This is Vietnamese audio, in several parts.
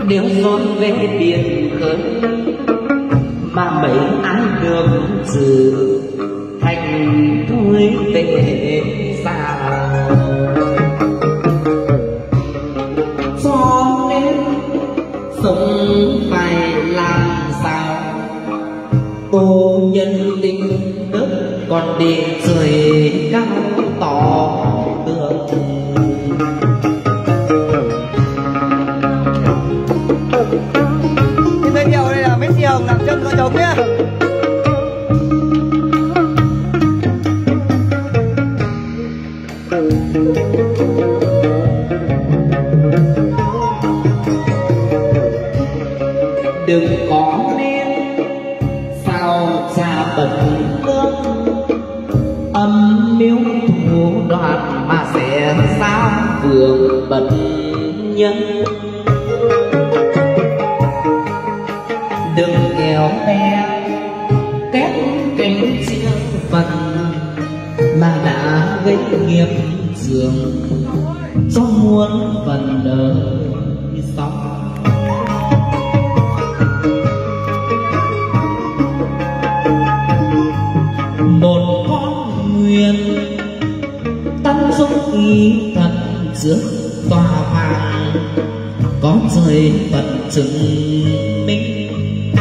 Nếu dọn về biển khơi mà mấy ăn được dự thành thôi về sao. Cho nên sống phải làm sao tô nhân tình đất còn để trời cao tỏ tường. Xin giới thiệu đây là Messi Hồng làm chân vợ chồng nhé. Đừng có nên sao cha bận nước âm mưu thủ đoạn mà sẽ xa vườn bận nhân. Đừng kéo bé kép cánh chia phần mà đã gây nghiệp dường cho muôn phần đời sau. Một con nguyện tăng dũng ý thật trước tòa hoàng có trời Phật chứng minh.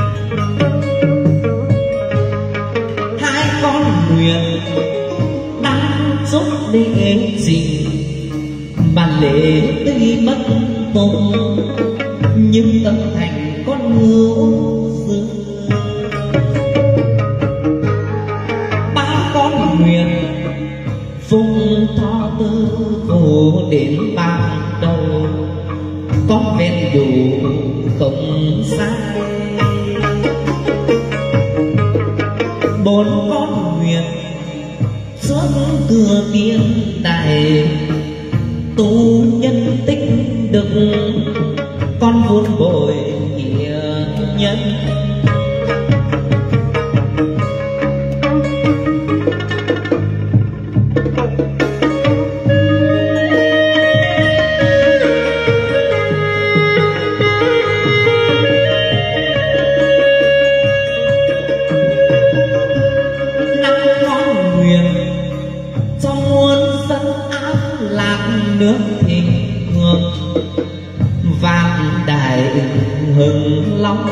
Hai con nguyện đang giúp để gì mà lễ tuy mất tụng nhưng tâm thành con ngưu dương. Nguyện phung thọ tư khổ đến ban đầu có vẹn đủ không sai. Bốn con nguyện xuất cửa tiên đài tu nhân tích đức con vun bồi nghĩa nhân. Nước thịnh vượng vạn đại hưng long.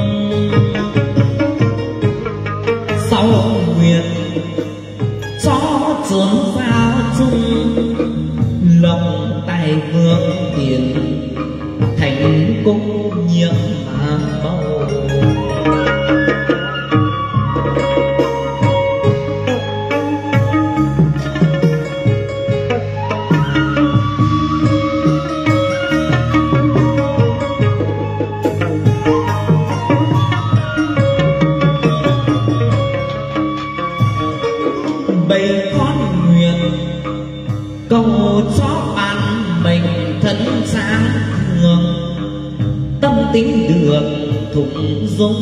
Sáu nguyện cho chốn sao chung lòng tài vương tiền thành cung nhiệm mà bầu. Bảy con nguyện cầu cho ban mệnh thân sáng thường tâm tính được thủng dung.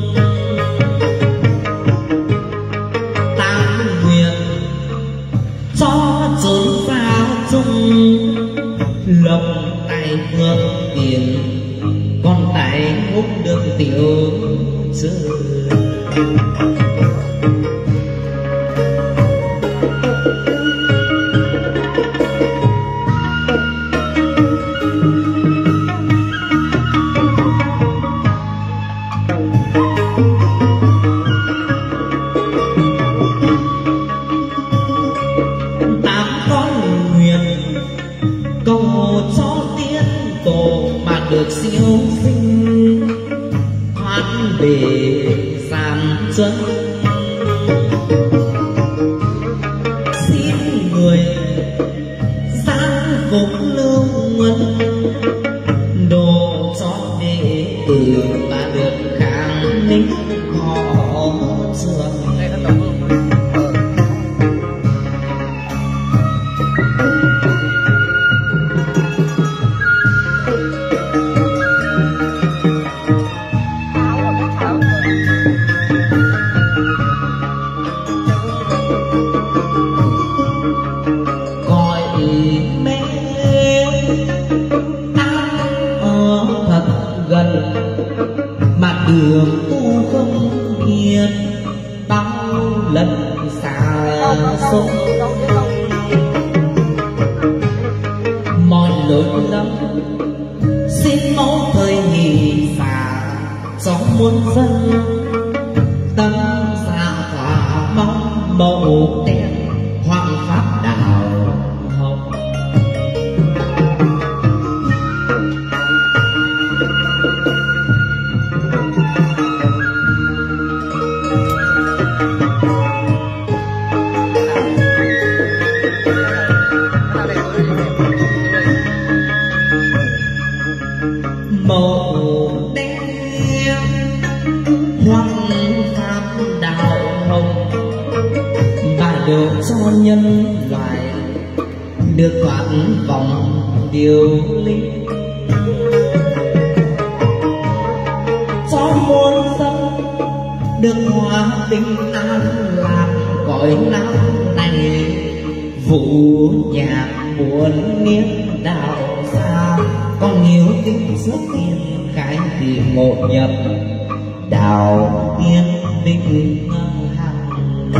Tám nguyện cho chốn sao chung lòng tài vương tiền con tài hút được tiểu sư. Cầu cho tiên tổ mà được siêu sinh thoát về gian chân. Xin người giang phục lưu nguồn đồ cho đệ tử mà được kháng ninh họ trường. gần mà đường tu không yên bao lần xa xôi mọi lối lắm xin máu thời nghỉ xả gió muôn dân tâm xa thỏa mong màu đen hoàng pháp đào hồng màu đen hoàng pháp đào hồng và được cho nhân loại được thoát vòng điều linh cho muôn dân được hòa bình an lạc cõi nam này vũ nhạc buồn niên đạo xa con nhiều kinh xuất tiên khai thì ngộ nhập đạo yên định hằng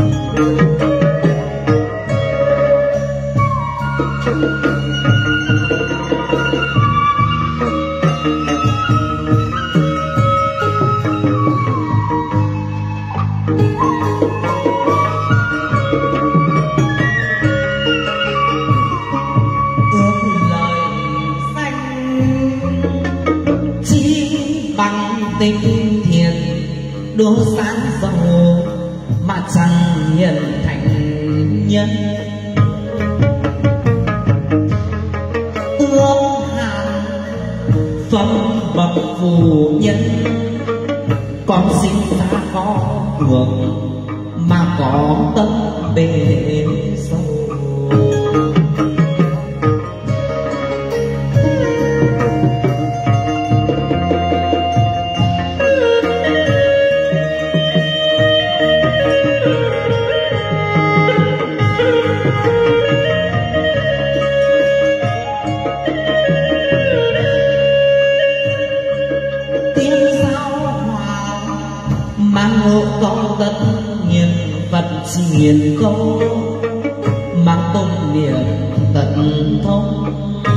tinh thiền đua sáng giàu mà chẳng hiện thành nhân ước hàm phẩm bậc phù nhân con sinh ra có hưởng mà có tâm bề sâu con tất nhiên Phật hiền câu mang tôn niệm tận thông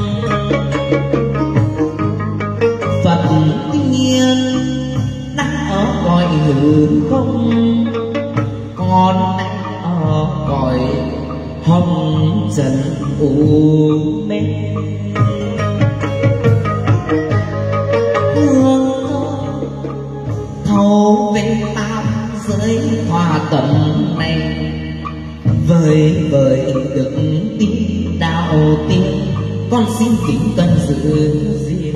Phật tiên đang ở cõi hư không con đang ở cõi hồng trần u mê thâu về tam giới hòa tầm này vời vời được tin đạo tiên con xin kính cần giữ gìn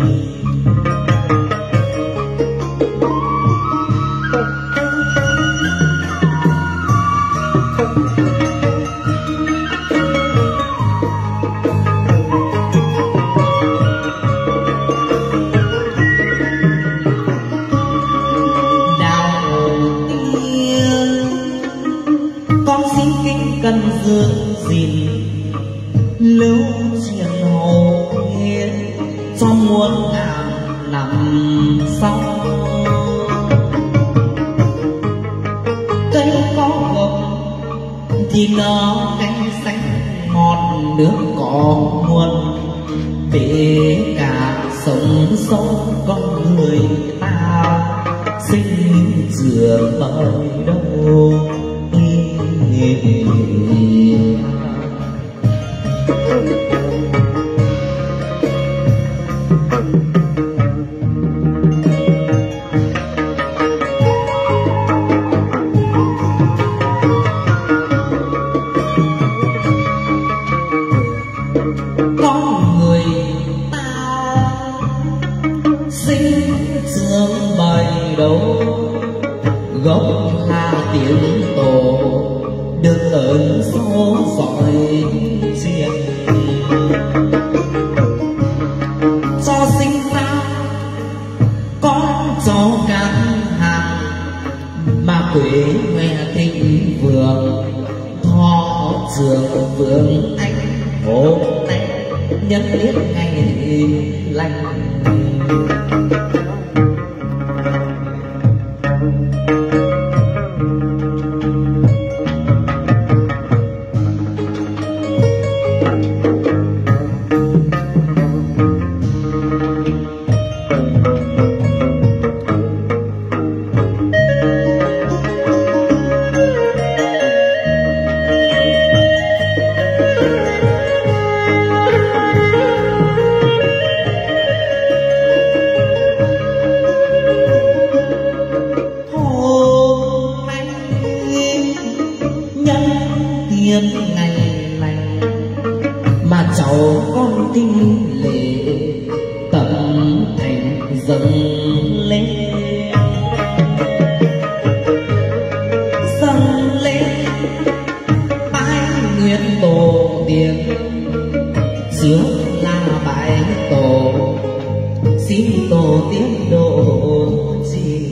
cần giữ gìn lưu truyền hậu nghĩa cho muôn ngàn năm sau cây có gốc thì nó cánh xanh ngọt nước có nguồn để cả sống sống con người ta sinh dừa bởi đâu con người ta sinh dưỡng bởi đâu gốc là tiếng tổ được ơn số giỏi riêng cho sinh ra con cháu các hàng mà quê ngoe thịnh vượng thọ trường vương anh hôm nay nhân biết ngày lành nhân ngày lành mà cháu con kinh lệ tận thành dâng lên bái nguyện tổ tiên chiếu là bái tổ xin tổ tiên độ trì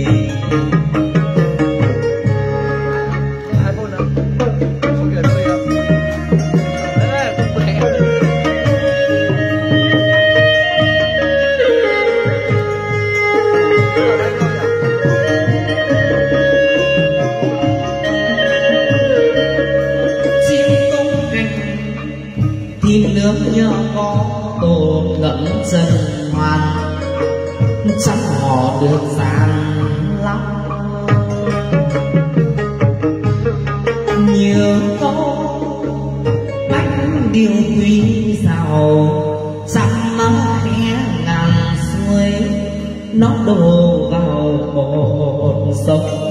nước nhớ có tổ ngẫm chân hoàn chẳng họ được gian lắm nhiều câu bánh điều quý giàu chẳng nó khẽ ngàn xuôi nó đổ vào một sông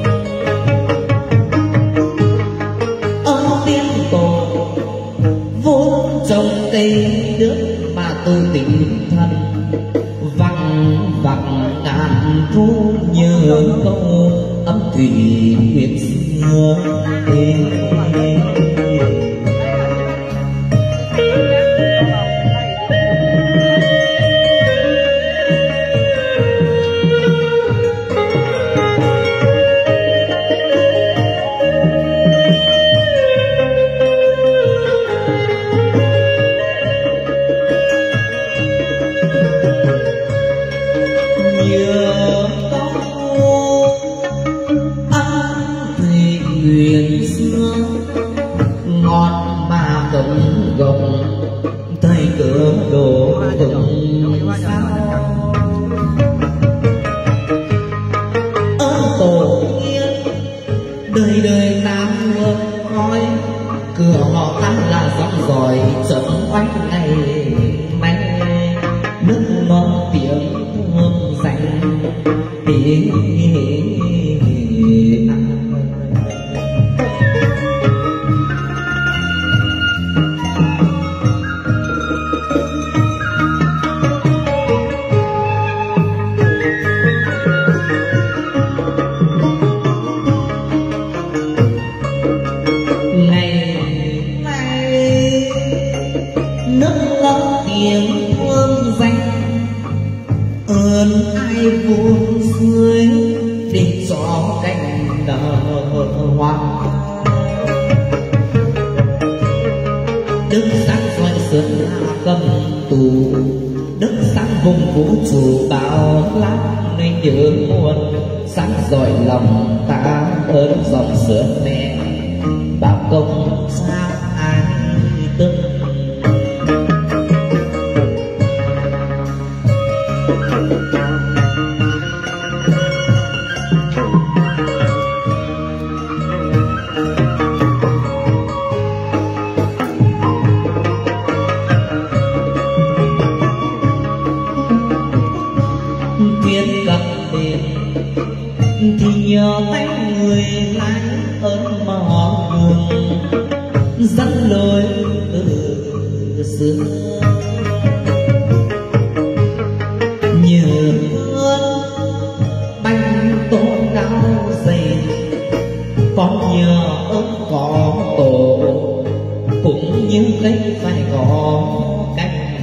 trong cây nước mà tôi tình thân văng vẳng ngàn thu nhớ câu ấm thủy nguyện xưa thầy cửa đồ từng sao ở tổ yên đời đời nam luôn khói cửa họ ta là dòng dòi chậm oanh ngày may nước non tiếng hương dành tiếng tiếng thương danh ơn ai buông dưới để cho cánh nở hoa đức sáng xoay sơn hạ cầm tù đức sáng vùng vũ trụ bao lắm nên nhớ muôn sáng dọi lòng ta ơn dòng sữa mẹ bảo công xa ai tức thiên gặp đền thì nhờ tay người lái ơn mò đường dẫn lối từ xưa nhờ ơn bánh tô cao dày con nhờ ơn có tổ cũng như cây phải có cánh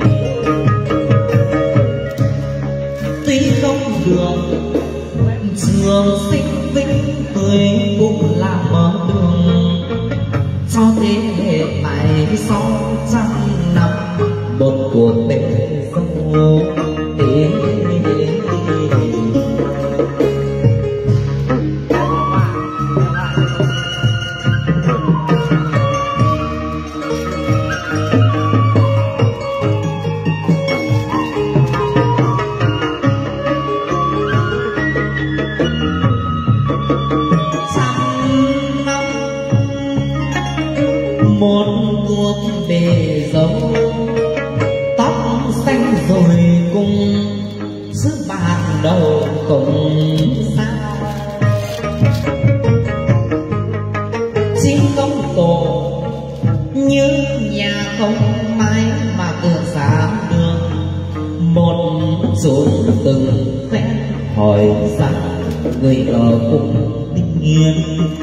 tuy không được trường sinh vĩnh cười cũng là mở đường cho thế hệ này 600 năm một cuộc bể dâu một cuộc bể dâu tóc xanh rồi cùng sứ ban đầu cùng sao chim công tổ xuống từng phen hỏi rằng người ở cùng tình yên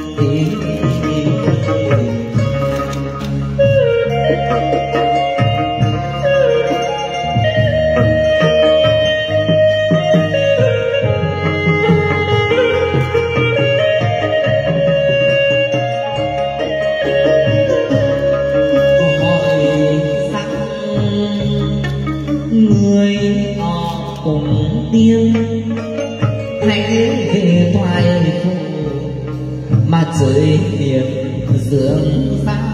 tiên hãy về thoại phụ mà chơi miệng dưỡng xa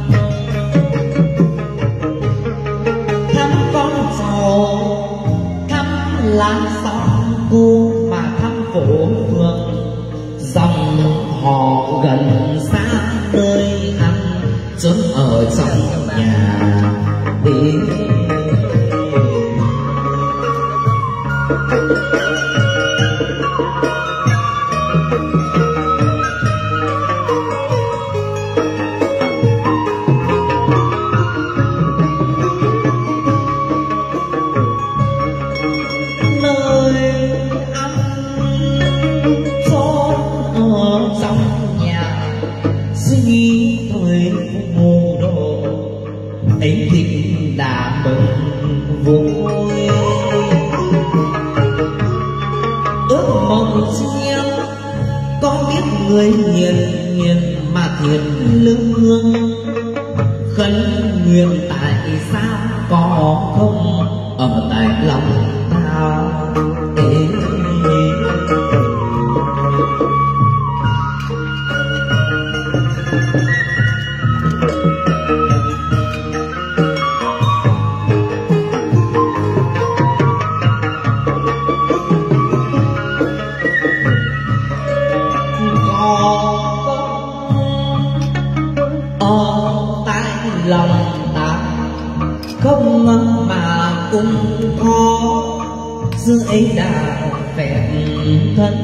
thăm con giàu thăm làng xóm cô mà thăm phố phường dòng họ gần xa nơi ăn trốn ở trong nhà đi ấy thích đã mừng vui ước mong riêng có biết người hiền hiền mà thiện lương khấn nguyện tại sao có không ở tại lòng ta lòng ta không mà cũng có giữa ấy đã vẹn thân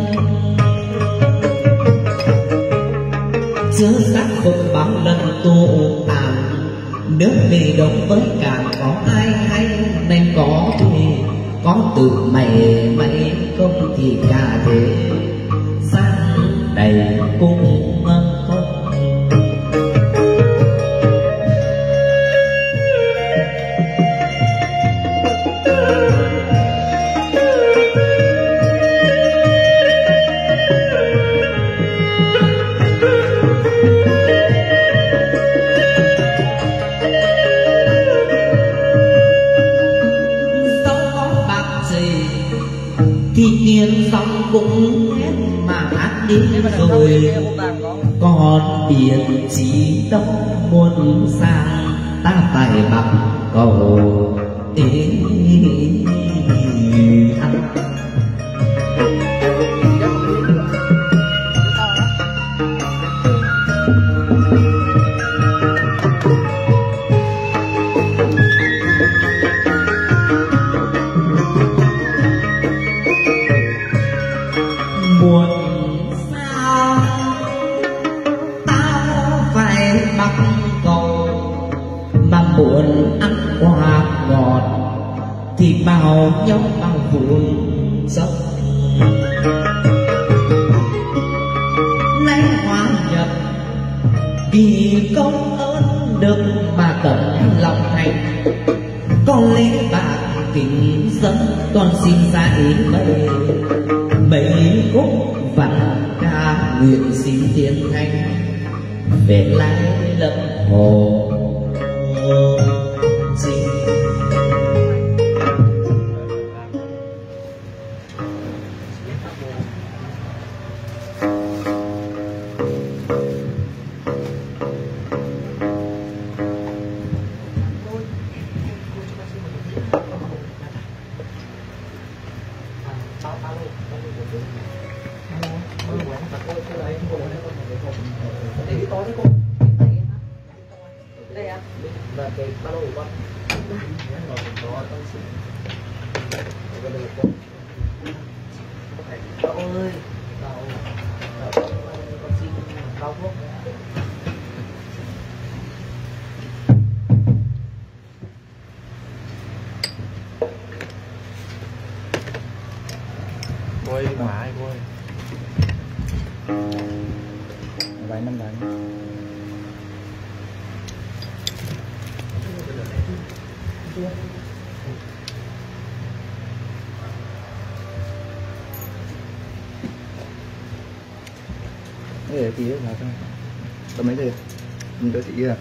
chưa xác phục bao lần tu tàn nước vì đông với càng có ai hay nên có thì có từ mày mày không thì cả thế gian đầy cung không thì tiền xong cũng hết mà hát đi rồi còn tiền chỉ đâu muốn sang ta phải bằng cầu ăn buồn sao tao phải bắt cầu mà buồn ăn quả ngọt thì bao nhau bao buồn dốc nay hóa nhập vì công ơn được mà tận lòng thành con lẽ bạc kính dẫn con xin dạy mây mấy khúc vạn ca nguyện xin thiên thanh về lại lâm hồ xin Để to đấy cô. Đây à? Là cái ba lô của con. Cậu ơi, con xin bao thuốc. cô ơi quả ai cô ơi vài năm đấy để tí là sao tầm mấy giờ mình đợi tí à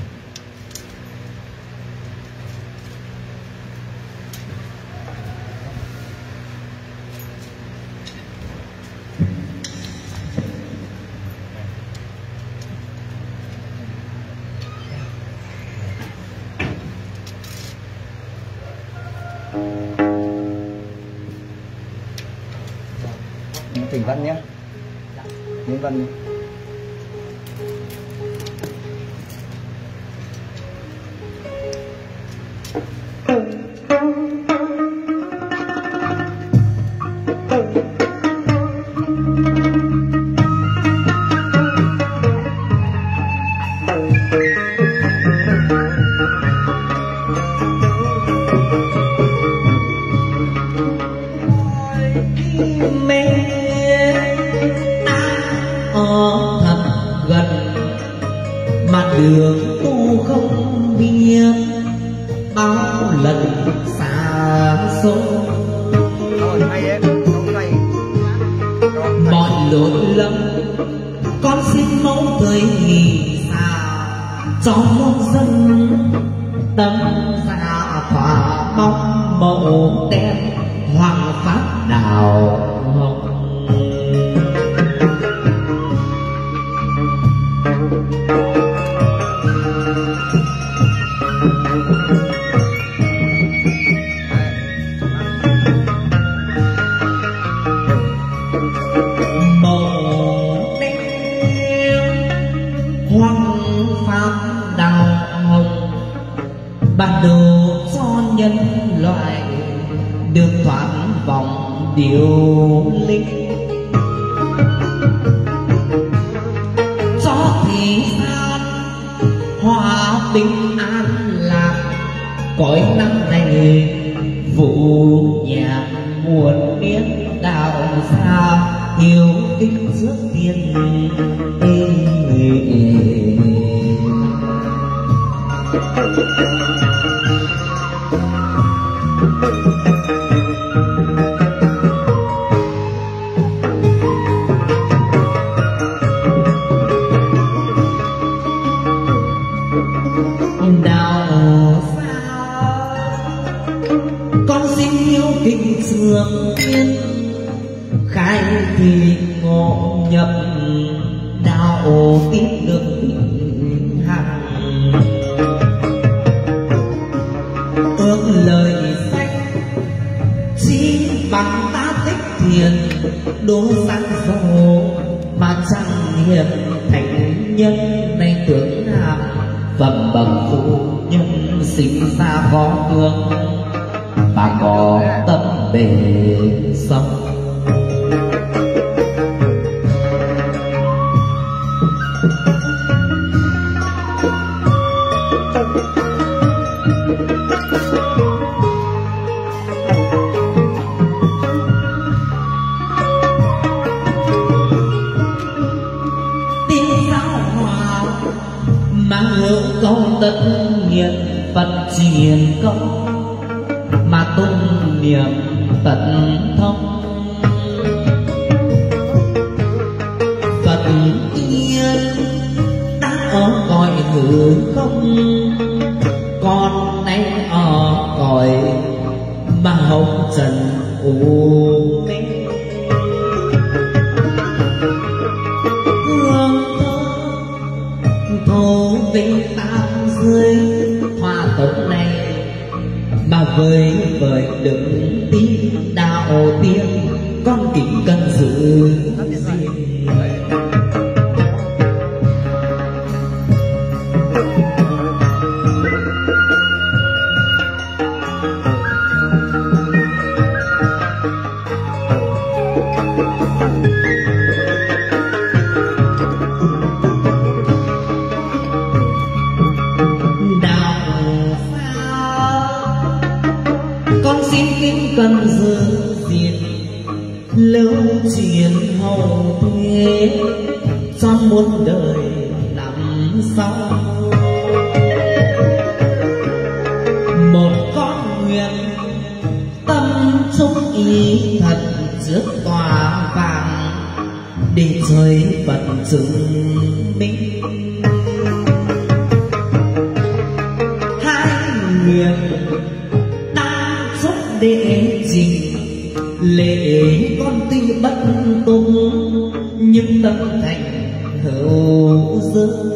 Thỉnh Văn nhé, Nguyễn Văn nhé. Đường tu không biết bao lần xa xôi mọi lỗi lầm con xin mẫu thời nghỉ xa cho muôn dân tâm ra thỏa mong mẫu đen hoàng pháp đào ban đầu cho nhân loại được thoát vòng điều linh cho thế gian hòa bình an lạc cõi năm này vụ nhạc muôn biết đạo xa yêu kính trước tiên đạo sao con xin yêu kính trường tiên khai thì ngộ nhập đạo tiếp được hàng ước lời sách chỉ bằng ta tích thiền đố sáng dầu mà chẳng hiệp thành nhân nay tưởng nam phẩm bậc phụ nhân sinh ra khó thương bà có tâm bề sống câu tất nhiên Phật truyền công mà tung niệm tận thông Phật yên đã ở cõi hư không con nay ở cõi mà hồng trần u mê thô vinh tam giới hoa tộc này mà với đừng tin đạo tiên con kính cần giữ con xin kính cần giữ lưu truyền hậu thế cho muôn đời năm sau. Một con nguyện tâm trung ý thật trước tòa vàng để trời Phật chứng minh. Hai nguyện đang chúc để trình lễ con tuy bất tung nhưng tâm thành hữu dư.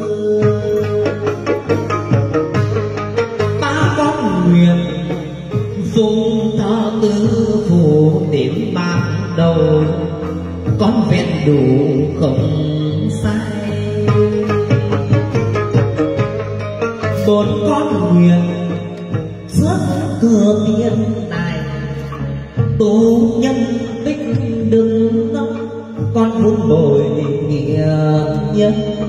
Ba con nguyện dùng thọ tứ phủ điểm mang đầu con vẹn đủ không sai. Bốn con nguyện trước cửa thiên này tu nhân tích đừng tâm con muốn bồi nghĩa nhân.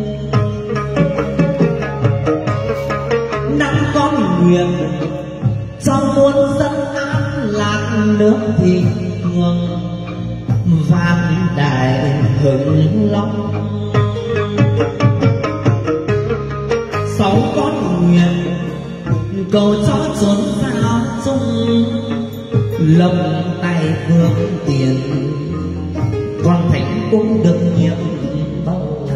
Năm con nguyện trong muôn dân an lạc nước thì thường vạn đại hưng long. Sáu con nguyện cầu cho chốn sao chung lồng tay vương tiền con thánh cũng được nhiệm bao.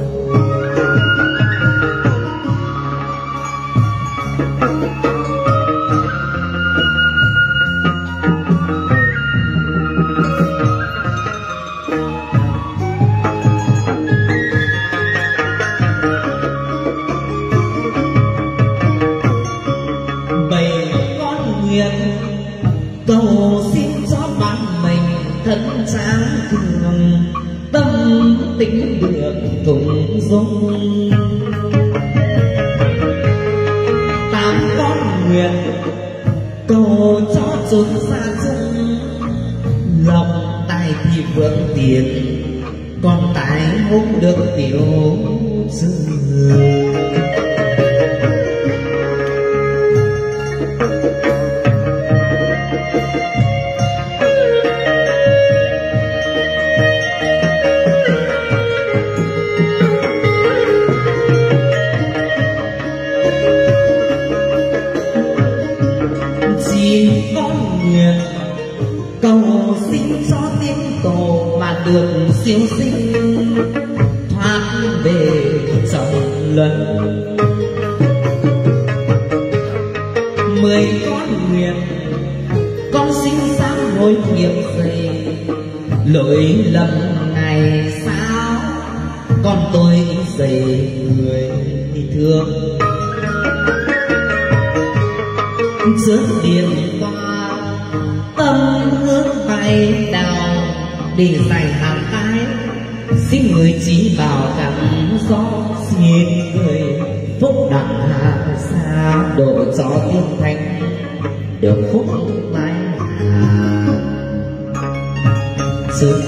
Bảy con nguyện cầu xin cho bạn mình thân sáng thường tâm tính được cùng dung. Tám con nguyện cầu cho chốn xa chung lộc tài thì vượng tiền con tài hút được tiểu dư. Cầu xin cho tiên tổ mà được siêu sinh thoát về trọng luân. 10 con nguyện con xin dám hối nghiệp dày lỗi lầm ngày sao con tôi dày người thương. Trước điện toa tâm hướng bay đào để dành hàng cái xin người chỉ bảo cảm gió xin người phúc đặng hạ xa độ cho tiên thanh được phúc mãi hà. Sư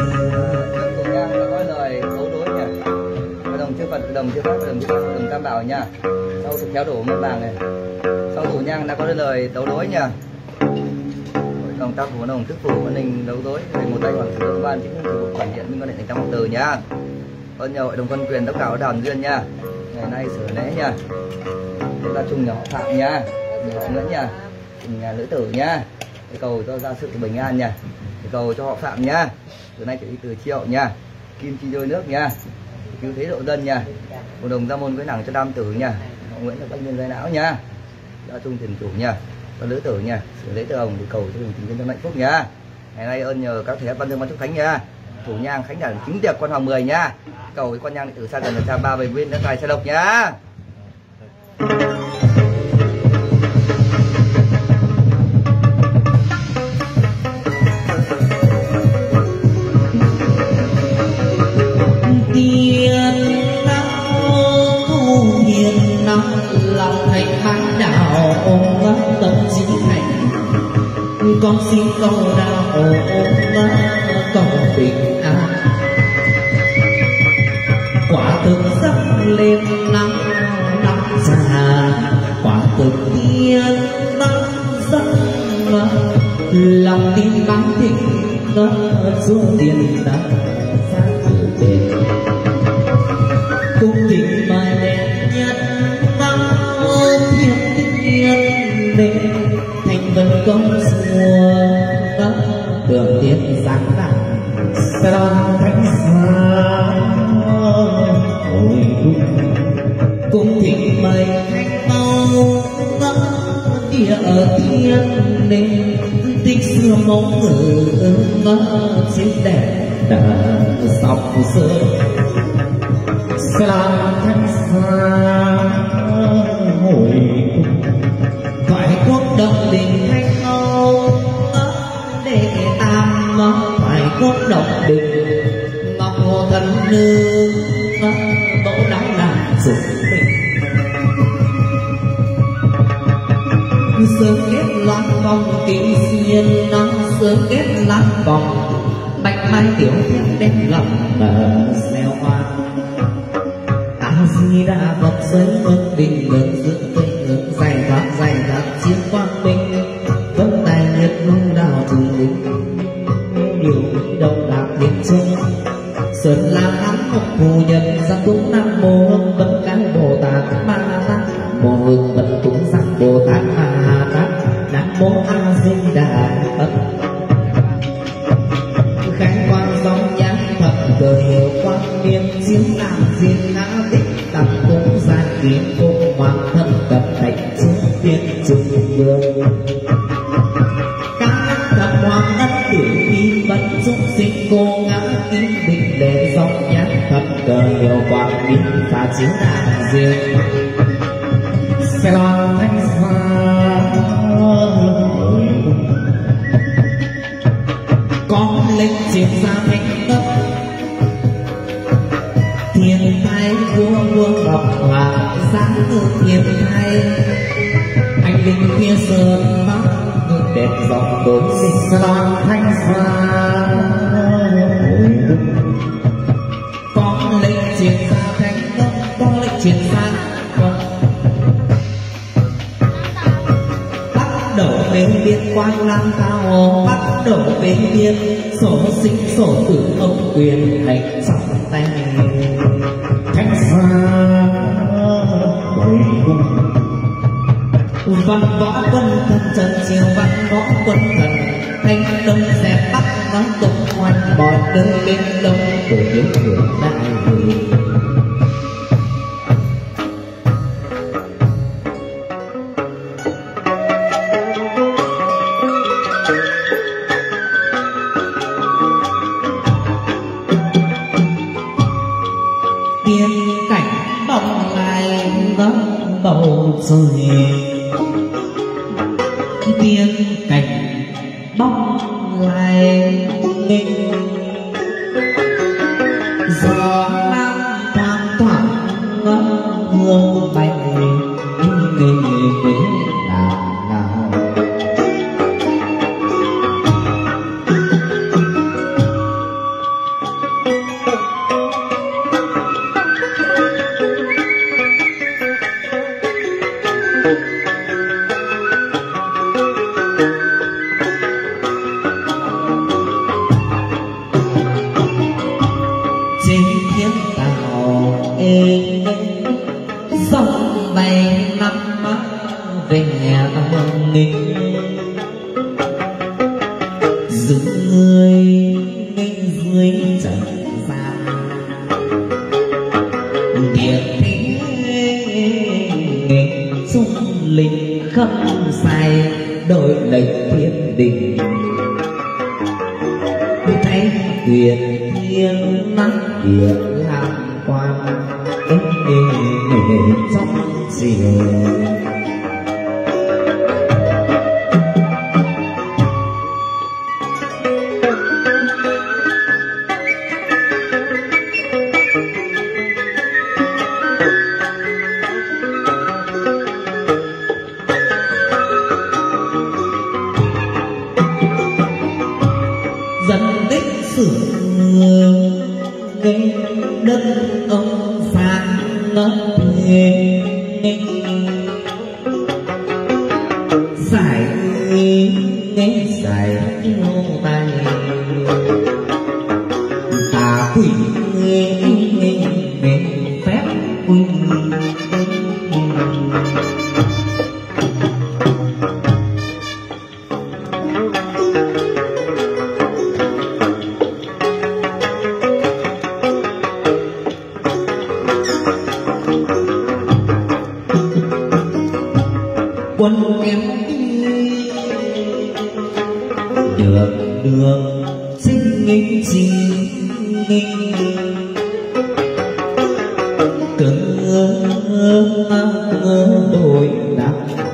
có lời đấu đối nhỉ, đồng chư Phật, đồng chư Pháp, đồng Tam Bảo nha. Sau thực theo đổ một bảng này, sau thủ nhang đã có lời đấu đối nha. Đồng tam phủ, đồng thức phủ, con đình đấu đối, thì một tay hoàng sử dụng ban chính phủ quản hiện minh con định trong một từ nha. Ơn nhờ hội đồng phân quyền tất cả các đàn duyên nha. Ngày nay sửa lễ nha. Chúng ta chung nhỏ phạm nha, nhỏ nữa nha, nhà nữ tử nha. Để cầu cho gia sự bình an nha. Để cầu cho họ phạm nha. Từ nay trở đi từ triệu nha. Kim chi đôi nước nha. Cứu thế độ dân nha. Hội đồng gia môn với nàng cho nam tử nha. Họ Nguyễn là bách nhân giai não nha. Gia trung thiền chủ nha. Cho nữ tử nha, xử lễ từ hồng để cầu cho mình tình nhân trong hạnh phúc nha. Ngày nay ơn nhờ các thầy ban thương ban chúc thánh nha. Thủ nhang khánh đản chính tiệc quan hoàng 10 nha. Cầu với quan nhang từ xa gần là cha ba về viên đã tài xe độc nha. Tiên tu hiền năm lòng thành bán đạo ôm tâm chính thành con xin cầu đạo cầu bình an quả thực sắc lên năm năm già quả thực tiên năm rất lòng tin bán thịnh xuống tiền đã phát từ đền cung thỉnh mời đẹp nhất năm thiên nhiên đêm thành vân công xua đường tiên sáng lặng sao thánh xa hồi cung thỉnh mời khách mau địa thiên đêm tích xưa mong ngữ xinh đẹp đã sọc sớm sao thánh xa hồi phải quốc động đình thanh âu để tam phải quốc động đình ngọc hồ thần nương mẫu đáo làm dục mình sớm kết loan vòng kim xuyên nó sớm kết loan vòng bạch mai tiểu thiên đem lòng xeo hoa a di đà phật giới ngân bình ngưỡng dưỡng cây ngưỡng dày thoát chiến quang minh vân tài nhật nông đào trùng linh điều động đạo thiên trung sơn la hán một phù nhân giang cúng nam mô vân cái bồ tát ma tát mô hương vân cúng giang bồ tát ma tát nam mô a di đà phật khánh quang dòng nhãn phật cờ hiệu quang niên chiếu nam diên ngã tích tập cúng gia kiến cung hoàng thân cập hạnh trung tiên trung vương các thập hoàng ân tử vi vật chúng sinh cô ngã kim định để dòng nhãn phật cờ hiệu quang niên phá chiếu nam diên Sao thanh hoa con lệnh triệt ra thành đất thiên thái vua ngọc hòa sáng hương thiên thái anh linh kia sơn bắc đẹp dòng đốn sinh sao thanh hoa con lệnh triệt ra thành đất con lệnh triệt ra bên biên quang lang cao bắt đầu bên biên sổ sinh sổ tử ông quyền hành song tay thanh xa bồi văn võ quân thần trần chiều văn võ quân thần thanh đông xe bắc nói tục hoành bọn đơn bên đông của những hưởng đại hỷ bầu trời tiên cảnh bóng lại nghênh gió nam thoang thoảng hương bay nghênh nào dòng bay năm về nghịch dừng người nghênh dưới trần gian địa thế nghịch trung linh không sai đổi lệnh thiên đình thấy quyền thiên nắng địa làm quan trong chiều dân đích sử gây đất ông phan ngất thuê giải giải yêu tay quỷ phép quân em được sinh nghinh cớ đổi đáp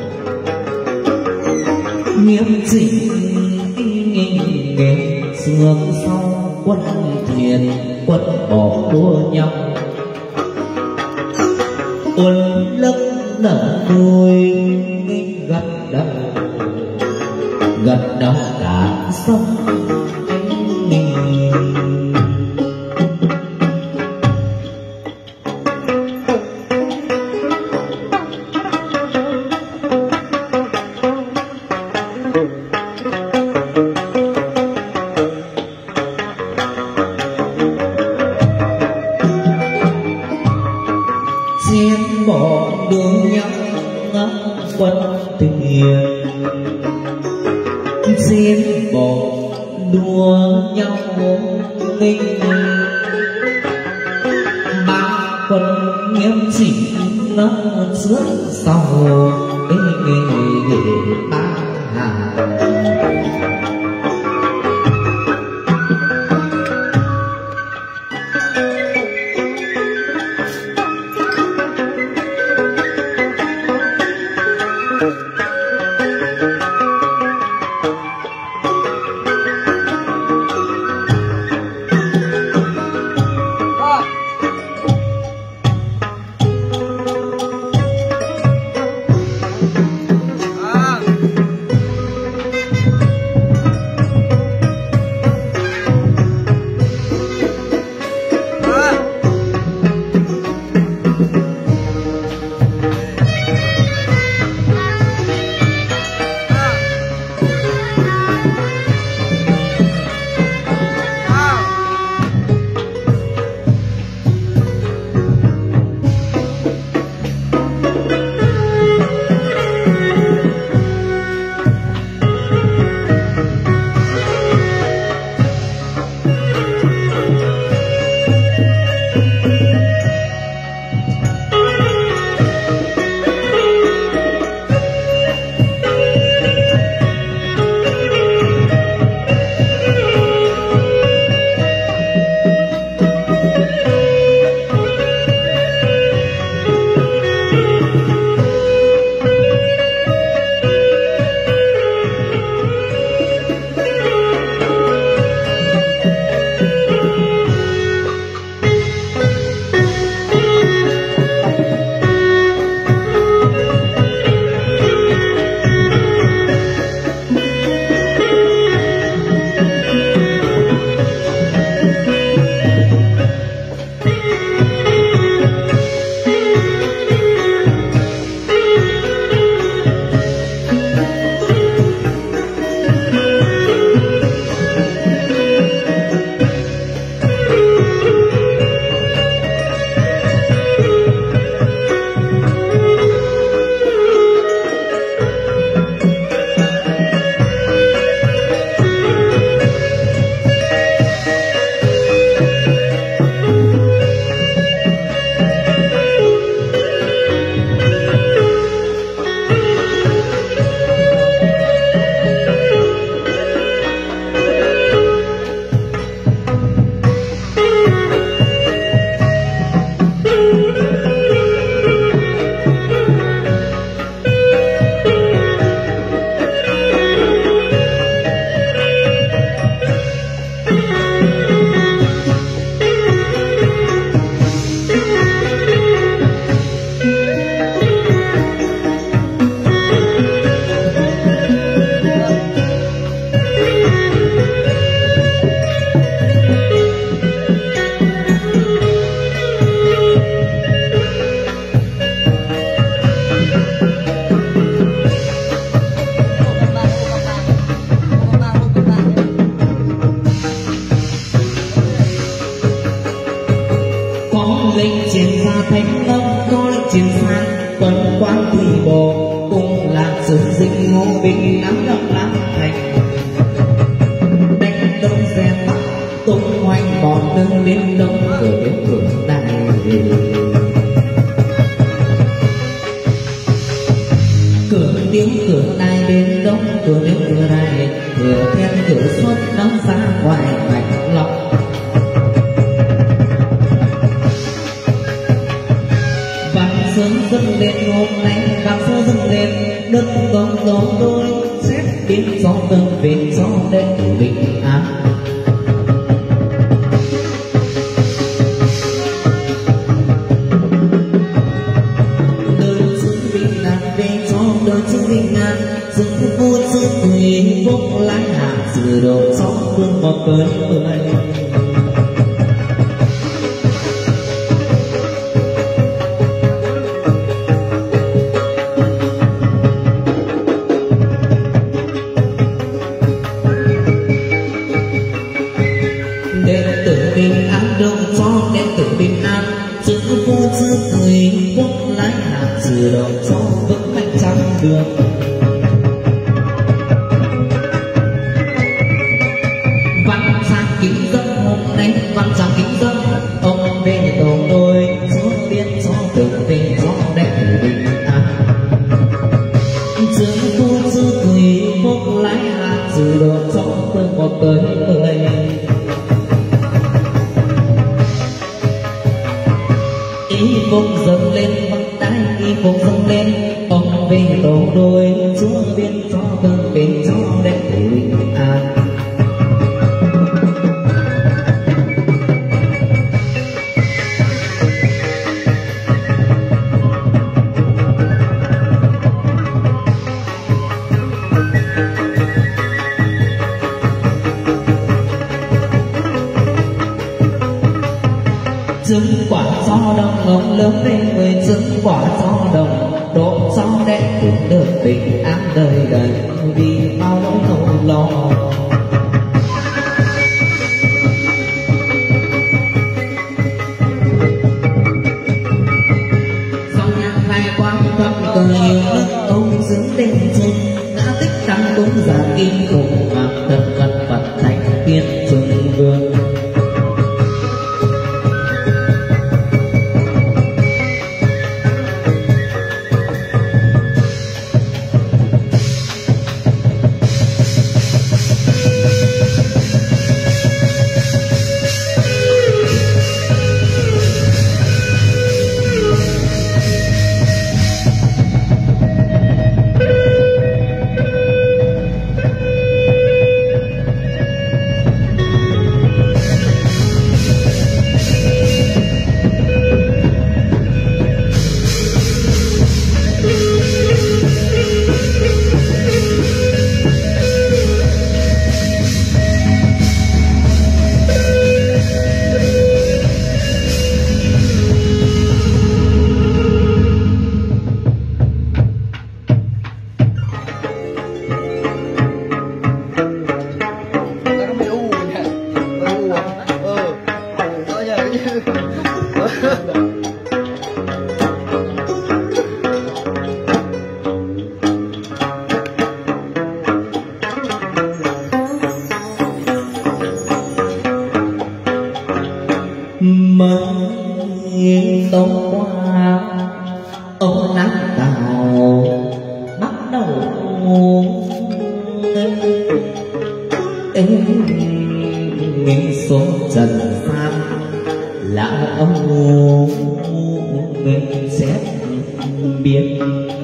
nghiêm chỉnh sương sau quân thiền quân bỏ đua nhau quân lấp nở đôi gật đầu cả sông xiên bỏ đường nhau quân thiền xiên bỏ đua nhau linh ba quân nghiêm chỉnh nó trước sau ba hà nâng đến đông cửa đến cửa đại cửa tiếng cửa đại đến đông cửa đến cửa đại cửa then cửa xuất nó ra ngoài bạch lọc vàng sớm dâng lên hôm nay vàng sớm dâng lên đất con gió đôi xét tiếng gió vâng về gió đến bình an bình an rừng vui rừng tùy bốc lái hạ sự độ gió phương một cơn mưa đến từ bình an đông gió đến từ bình an rừng vui rừng tùy bốc lái hạ sự độ gió vững mạnh trắng đường kính dâng hôm nay văn trang kính dâng ông về tổ đôi gió biên gió từng về gió đẹp bình an trường phu sư tùy bốc lái hạ dự độ gió phương một cơn cười ý bông dâng lên văng tay ý bông dâng lên ông về tổ đôi gió biên gió từng về gió đẹp bình an trứng quả gió đông ông lớn lên người trứng quả gió đông độ gió đẹp cũng được bình an đời đời vì bao nỗi không lo dòng nhạc khai quang thâm cười nước ông dưỡng lên chung ngã tích tăng cũng giả kim cùng mang thân cận Phật thành tiên trung vương mới tối qua ông nắng tàu bắt đầu nghĩ xuống trần gian lão ông mình sẽ biết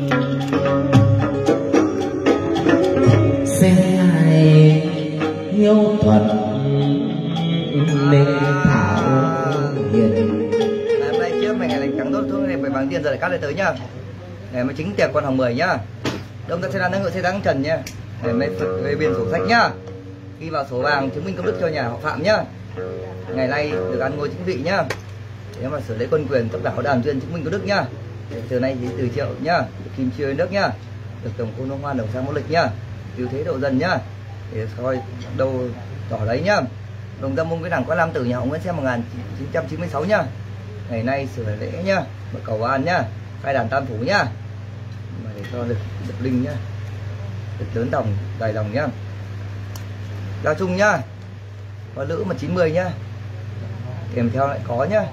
xem ai hiếu thuận nên thảo hiền. Hôm nay trước mày ngày lành trắng tốt thương nên phải bằng tiền giờ để cắt lại tới nhá. Ngày mới chính tiệc con hồng 10 nhá. Đông ta sẽ là năng ngựa xe thắng trần nhá. Ngày mới về biển sổ sách nhá. Ghi vào sổ vàng chứng minh công đức cho nhà họ Phạm nhá. Ngày nay được ăn ngôi chính vị nhá. Nếu mà xử lễ quân quyền tốc đảo đàn duyên chứng minh công đức nhá. Từ nay thì từ triệu nhá, được kim chiêu nước nhá, được tổng cô nông hoan đồng sang mẫu lịch nhá, cứu thế độ dần nhá, để coi đâu tỏ đấy nhá. Đồng tâm mông với đảng Quan Lam Tử nhà họ Nguyễn Xem 1996 nhá. Ngày nay sửa lễ nhá, mở cầu an nhá, khai đàn tam phủ nhá, mà để cho được linh nhá, được lớn đồng đầy đồng nhá. Lao chung nhá, có lữ mà 90 nhá. kèm theo lại có nhá,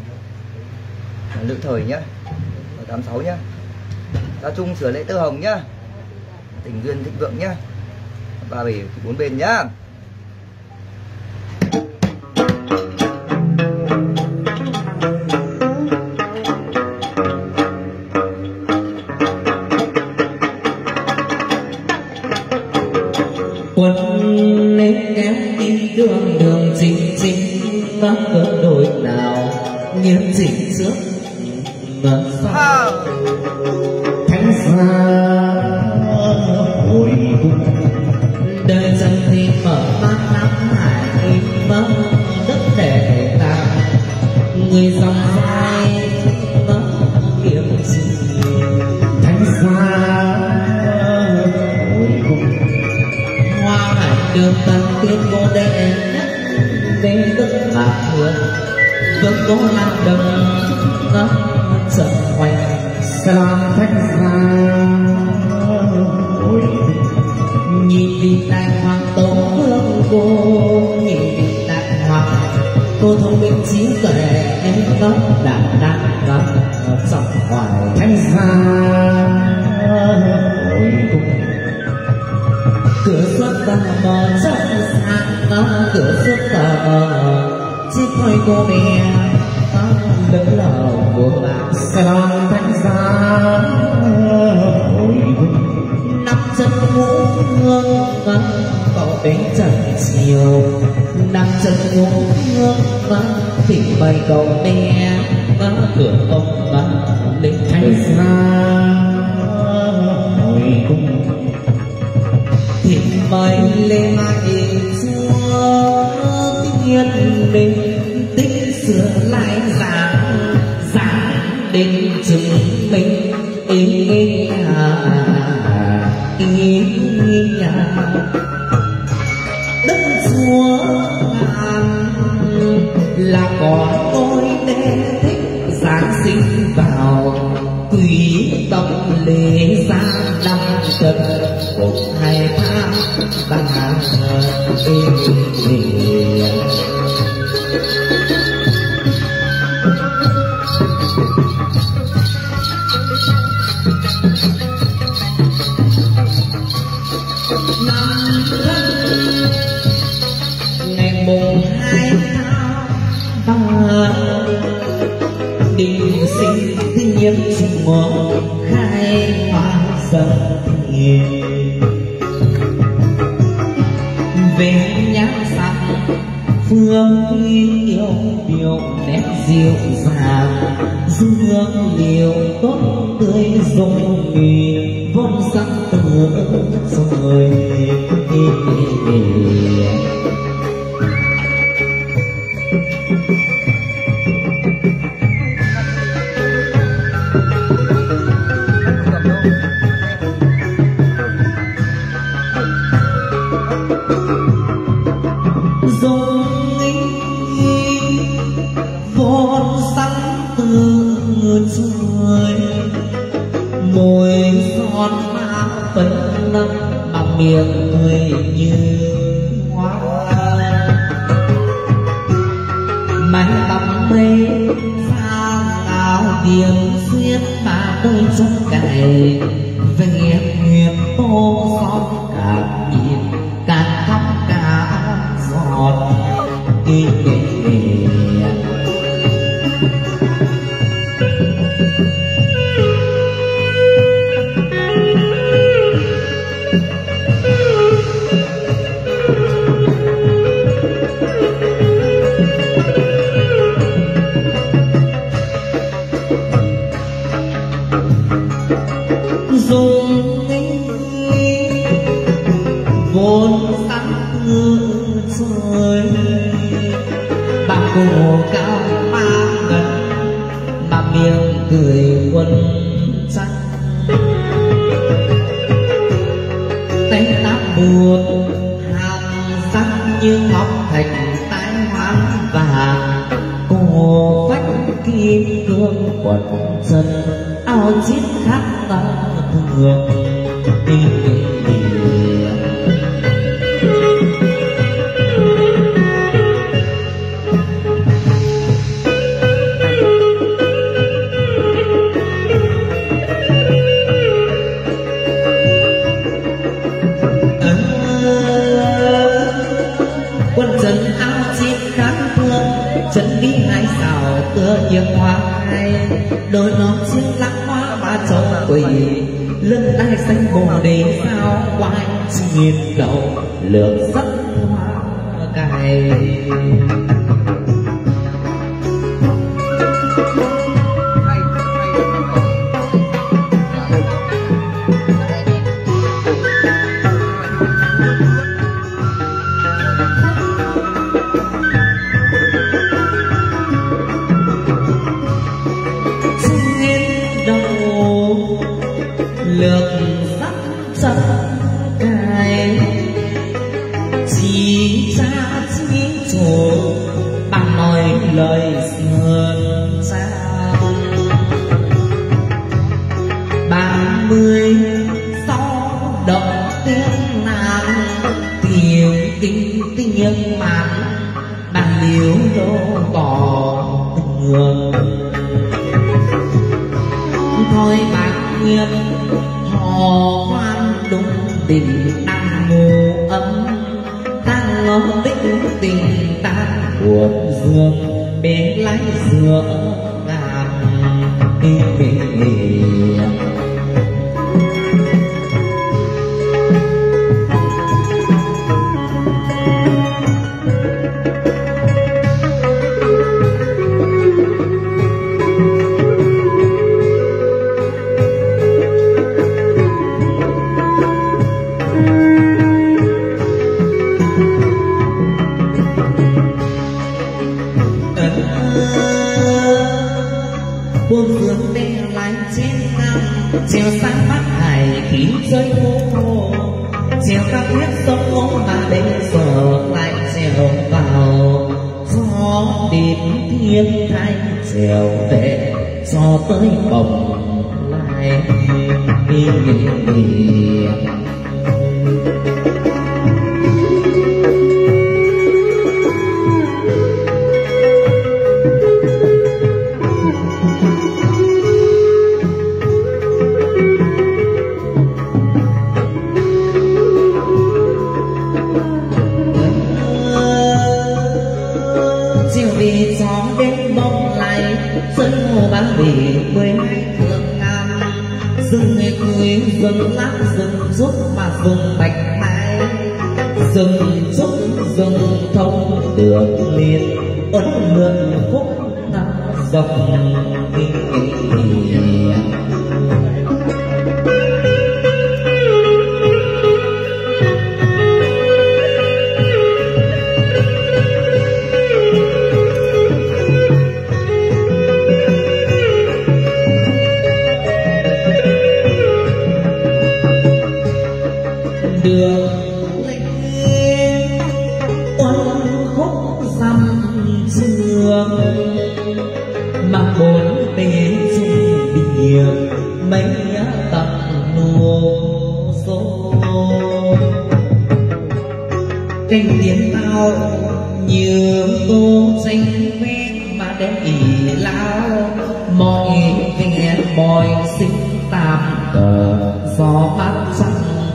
Lữ Thời nhá, 86 nhá, Gia Trung Sửa Lễ Tơ Hồng nhá, Tình Duyên Thịnh Vượng nhá, 37 4 bên nhá. Quân nên em đi đường đường chính chính các cơn đôi nào nghiêm chỉnh trước ngỡ sao thánh xa hồi cung đời dân thì mở mắt nắm hải mơ đất để ta người dòng dài mơ kiếm gì thánh xa hồi cung hoa hải đường tận tiên vô đệ về đất bạc hương vẫn có lan đồng ngắm dần hoành salam thánh xa nhìn vị đại hoàng tổ hương cô nhìn vị đại hoàng cô thông minh trí tuệ em ngắm đảm đang ngắm dòng hoài thánh xa cửa xuất tờ mờ trong sáng cửa xuất tờ mờ chiếc khói cô bé lớn lầu của bạn salon thánh giá nắm chân ngũ hương có đến trần chiều nắm chân ngũ hương thì bày cầu bé cửa ông lên thánh giá thịt mây lên mai chúa tiên đình tích sửa lại giảng đến chứng minh ý đất chúa ngàn là có ngôi đế thích giáng sinh vào quý tông lễ gia năm cận một hai tháng ba ngày mùng 2 tháng 3 đình sinh thiên nhiên mùa khai hoa dần thiền về nhãn sắc phương yêu điều nét dịu dàng dương liều tốt tươi dùng mì vốn sắc tựa rồi vốn sắc từ trời môi son má phấn năm bằng miệng cười như hoa mái tóc mây sao áo điềm xuyên ba đôi chân cày về nguyện tô son càng nhìn càng khóc cả giọt kỳ vốn sắc hương trời bạc cổ cao mang ngân mà miệng cười quân trăng tay táp buồn hàng sắc như ngọc thạch tái hoang vàng cổ vách kim cương quần chân áo chiến khắc thường chim khác thương chân đi hai xào tựa như hoa khai đôi non chiếc lắc hoa mà trông quỳ lưng đai xanh bồ đề sao quay chim đầu lượn sắc hoa cài lược sắc sắc cài chỉ ra chỉ chỗ bằng nói lời sườn xa 36 động tiếng nam tiếng tinh tinh nhân màn bàn liếu đô tỏ thường thôi bạc nguyên hò hoan đúng tình đang ngô ấm đang ngó tích tình ta cuộc dương bé lái giữa ngàn buông phương đê lái trên ngang treo sang mắt hải khí rơi mô treo các huyết sông ngố mà đến giờ lại treo vào gió đến thiên thanh treo về cho tới bồng lại vì gió đến bóng lại sân hồ bán bể 12 thương ngàn rừng người cười rừng lát rừng rút mà rừng bạch mai rừng rút rừng thông đường liền ấn lượn khúc năm dòng đường lên uốn khúc dăm trường mà bốn bề trên biển mấy tầng nô số canh tiếng ao như tô tranh vẽ mà đem ỉ lao mọi vẻ mọi sinh tạm cờ gió mát trăng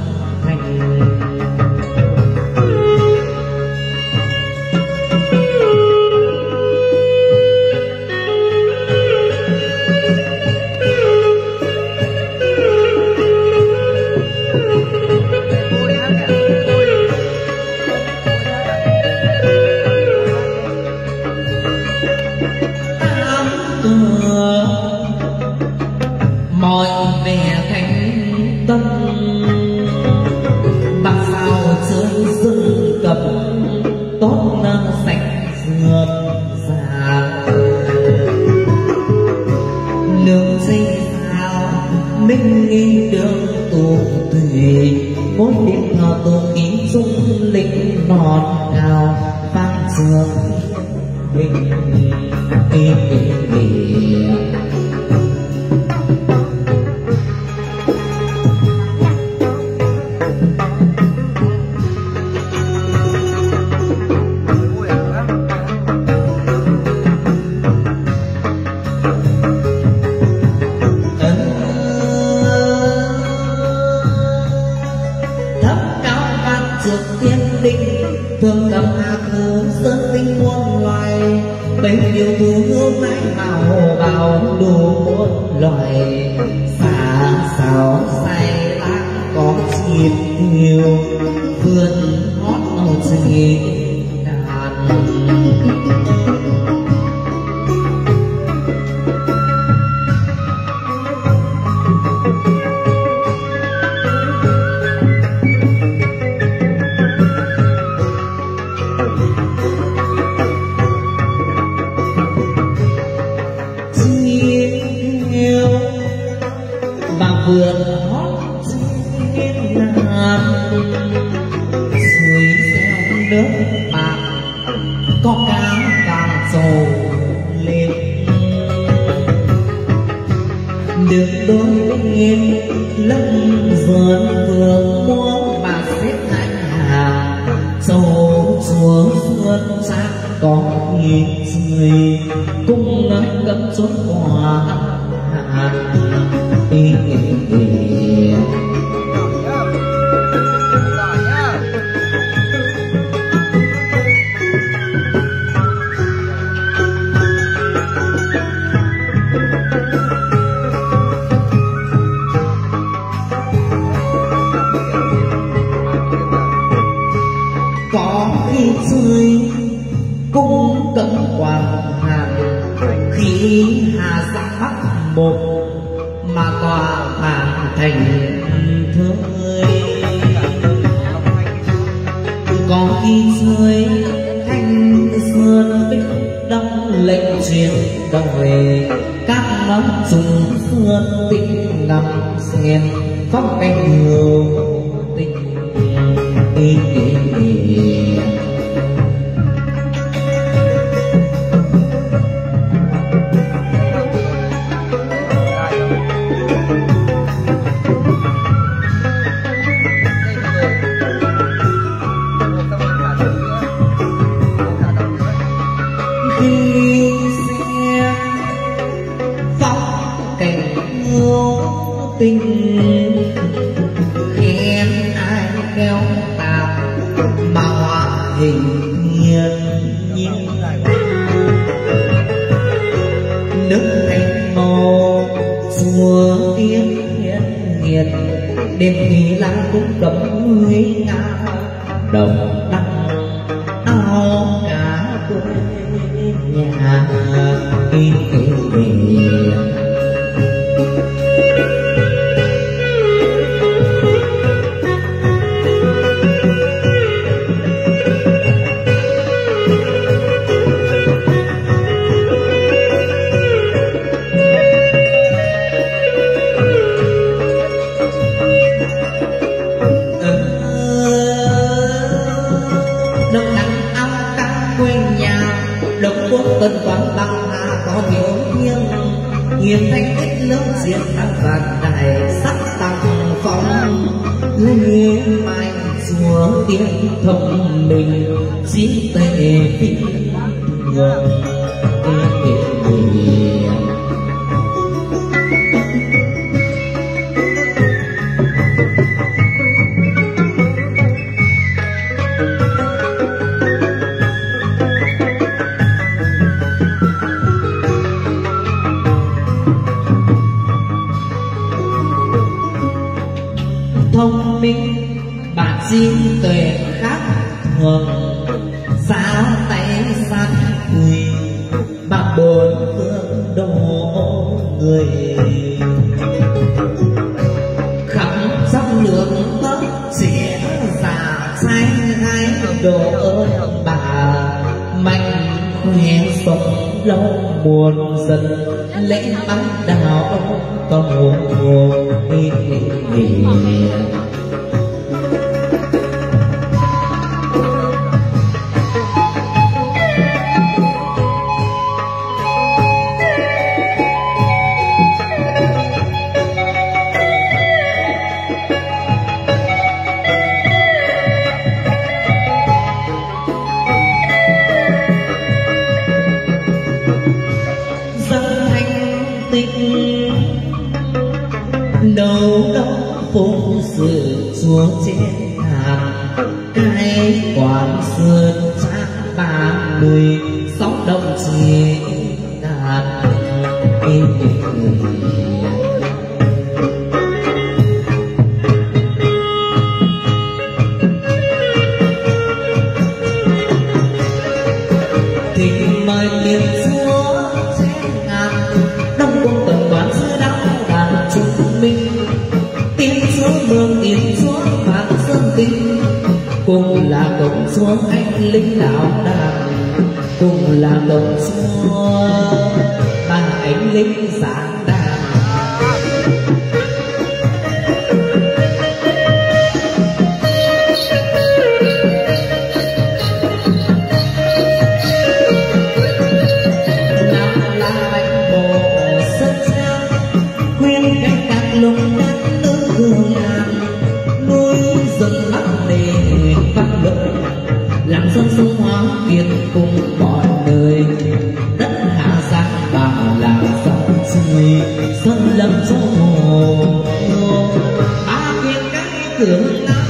mọi vẻ thanh tâm bạc sao chơi rừng cầm tốt nâng sạch rượt già lương dây sao minh nghi đường tù tùy ngôi điện thờ tù khí dung linh ngọt ngào vang trường mình thấp cao vang trượt tiên linh thương cầm hà khứ sơn tình yêu thương mãi màu bào đủ muôn loài xa xào say lãng có chim yêu vườn hót màu gì đàn vườn hót trên nam suối reo nước bạc có cá vàng trồi lên đường đôi bên lâm vườn vườn mua bà xếp hai hàng dầu chúa xuân sắc có nghìn người cũng nắng gấm chốn quà có khi rơi cũng cấm quàng hàng khi hà giang bắc một mà tòa vàng thành thơi có khi rơi thanh sơn bích đông lệnh truyền đời các nón trùng xuân tinh ngầm sen phong cánh nhiều tình tình khen ai kéo tạp mà hòa hình nhiên nhiên nước thanh màu xua tiếng hiền hiền đêm khi lăng cũng cấm huy ngao đồng đăng áo cả quê nhà đi về tân quang băng hà có thiếu nghiêng hiền thanh tích lớp diện tăng vạn đại sắc tăng phong lên mai chúa tiếng thông minh chín tề phi thường thông minh bản xin tuệ khác thường sao tay sát quỳ bạc bốn phương đổ người khắp dốc nước tóc xỉa giả sai hai đồ ơn bà mạnh khỏe sống lâu buồn dần lễ bắn đào cầu đi đâu đâu phụng sự chúa trên hàng cái quán sơn trang ba mươi sóng đông chỉ đàn tình mời miền chúa chén ngàn đông quân tập quán giữa đám đàn chúng mình tiếng chúa mường tiếng chúa phạt sơn tinh cùng là công chúa anh lính đạo đàn cùng là công chúa ba anh lính giảng đàn nào là bánh bò sân treo khuyên cánh cạc lùng đất nước hương ngàn núi rừng bắc nề bắc lợi làm dân sông hóa việt cùng mọi nơi đất hạ giang bảo là dòng suối sơn lâm chỗ hồ ba viên cái cửa nam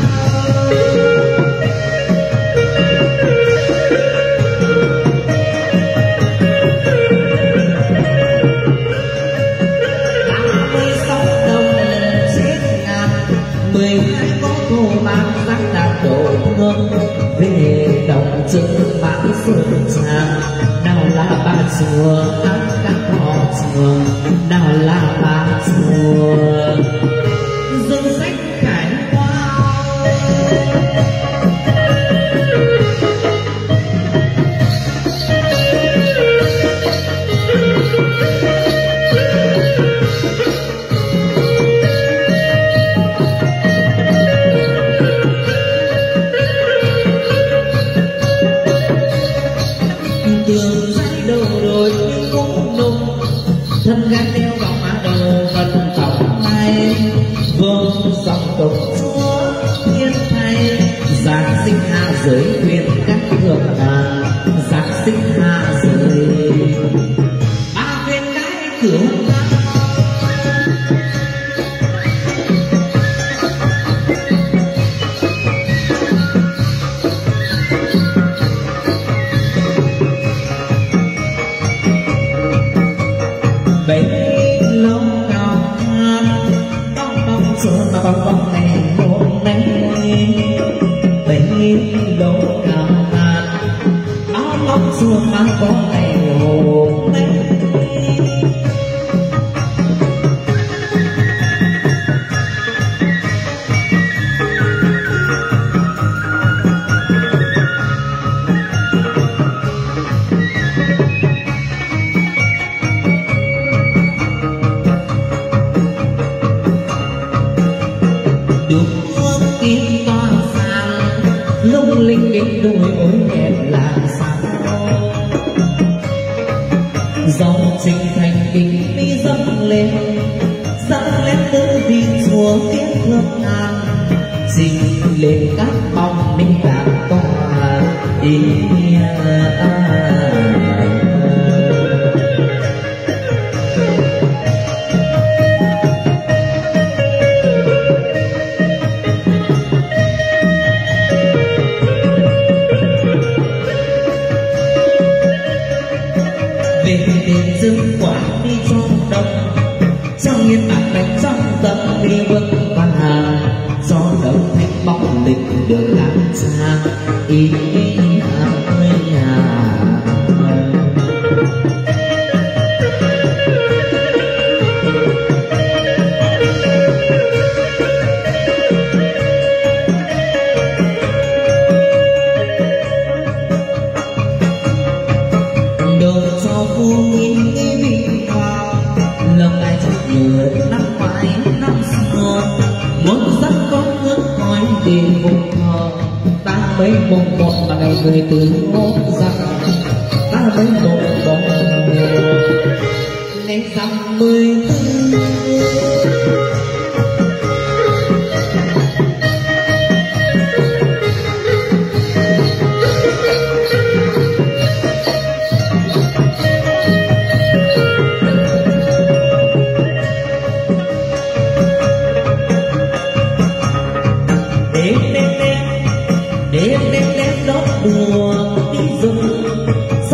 về đồng chữ bán sơn tràng nào là ba chùa hát các họ chùa nào là ba chùa rừng sách khải hoa thân gái đeo vào má đầu vận tổng này vương dòng công chúa thiên thay giáng sinh hạ giới quyền các thượng đàn giáng sinh hạ giới ba viên cái cửa bóng này hôm nay bấy lâu cao ngàn áo lóc xuông mang bóng này hôm nay lung linh đến đôi ối đẹp làm sao dòng trình thành kinh mi dâng lên tư vị chúa tiếng thương ngàn trình lên các bóng minh cảm tòa ý dương quả đi trong đông trong yên bạc bạch trong tâm đi vững vàng gió đông thanh bóng lịch được làm xa ý ơi đồ cho phu nghìn nghi vị hoa lòng ai chịu lửa năm ngoái năm xưa muốn dắt con nước khói đi vùng thờ ta mấy mùng một mà ngày 14 ngốt rằng ta mấy mùng một ngày rằm 14 đêm đêm đốt đùa đi rừng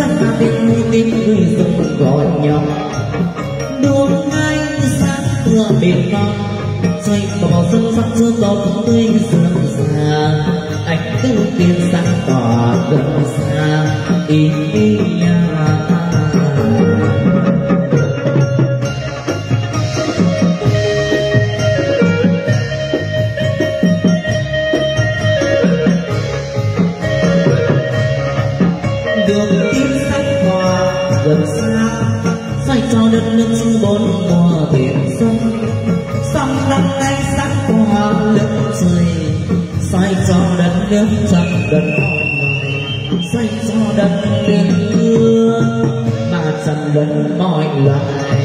non xoay bỏ sân sắc chưa tốt tươi sương xa anh cứ tiên sáng tỏ gần xa ý đường tiên sáng tỏ gần xa xoay cho đất nước chung bốn mùa biển sông sông năm nay sáng tỏa lưng trời xoay cho đất nước trăm đất mọi loài xoay cho đất nước mà trăm đất mọi loài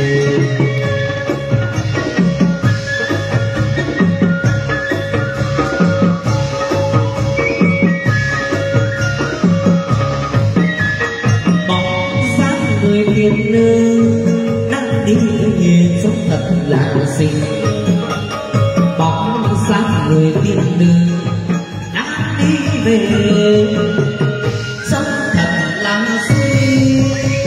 tiên nữ đang đi về sống thật là xinh bóng dáng người tiên nữ đang đi về sống thật là xinh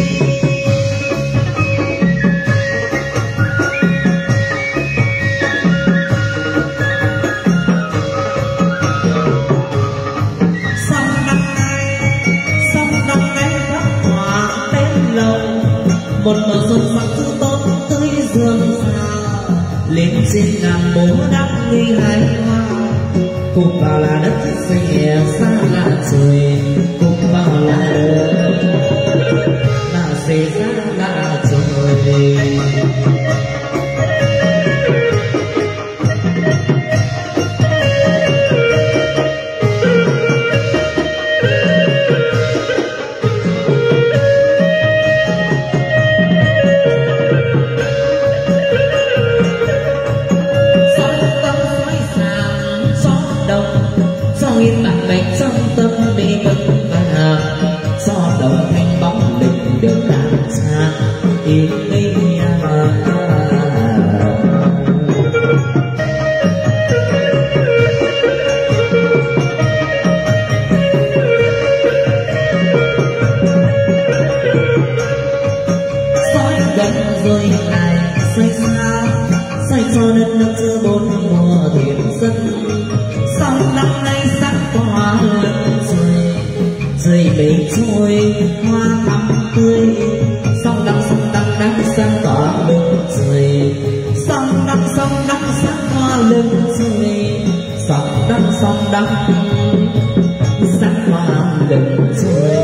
sông năm nay thắp tỏa bên lòng một màu xuân sắc thứ tốt tươi dương xa lên trên ngàn bố đắp nghi hài hoa cùng vào là đất xẻ xa là trời cùng vào là đất là xẻ xa là trời yên bạn bạch trong tâm đi vững vàng do đồng thanh bóng lịch được đàn xa yên đi soi gần rồi lại xoay xa xoay cho đất nước giữa bốn mùa thiền dân sông năm nay sắc tỏa lưng trời bể trôi hoa thắm tươi sông đăng đang sáng tỏa lưng trời sông đăng sáng tỏa lưng trời sông đăng sáng tỏa lưng trời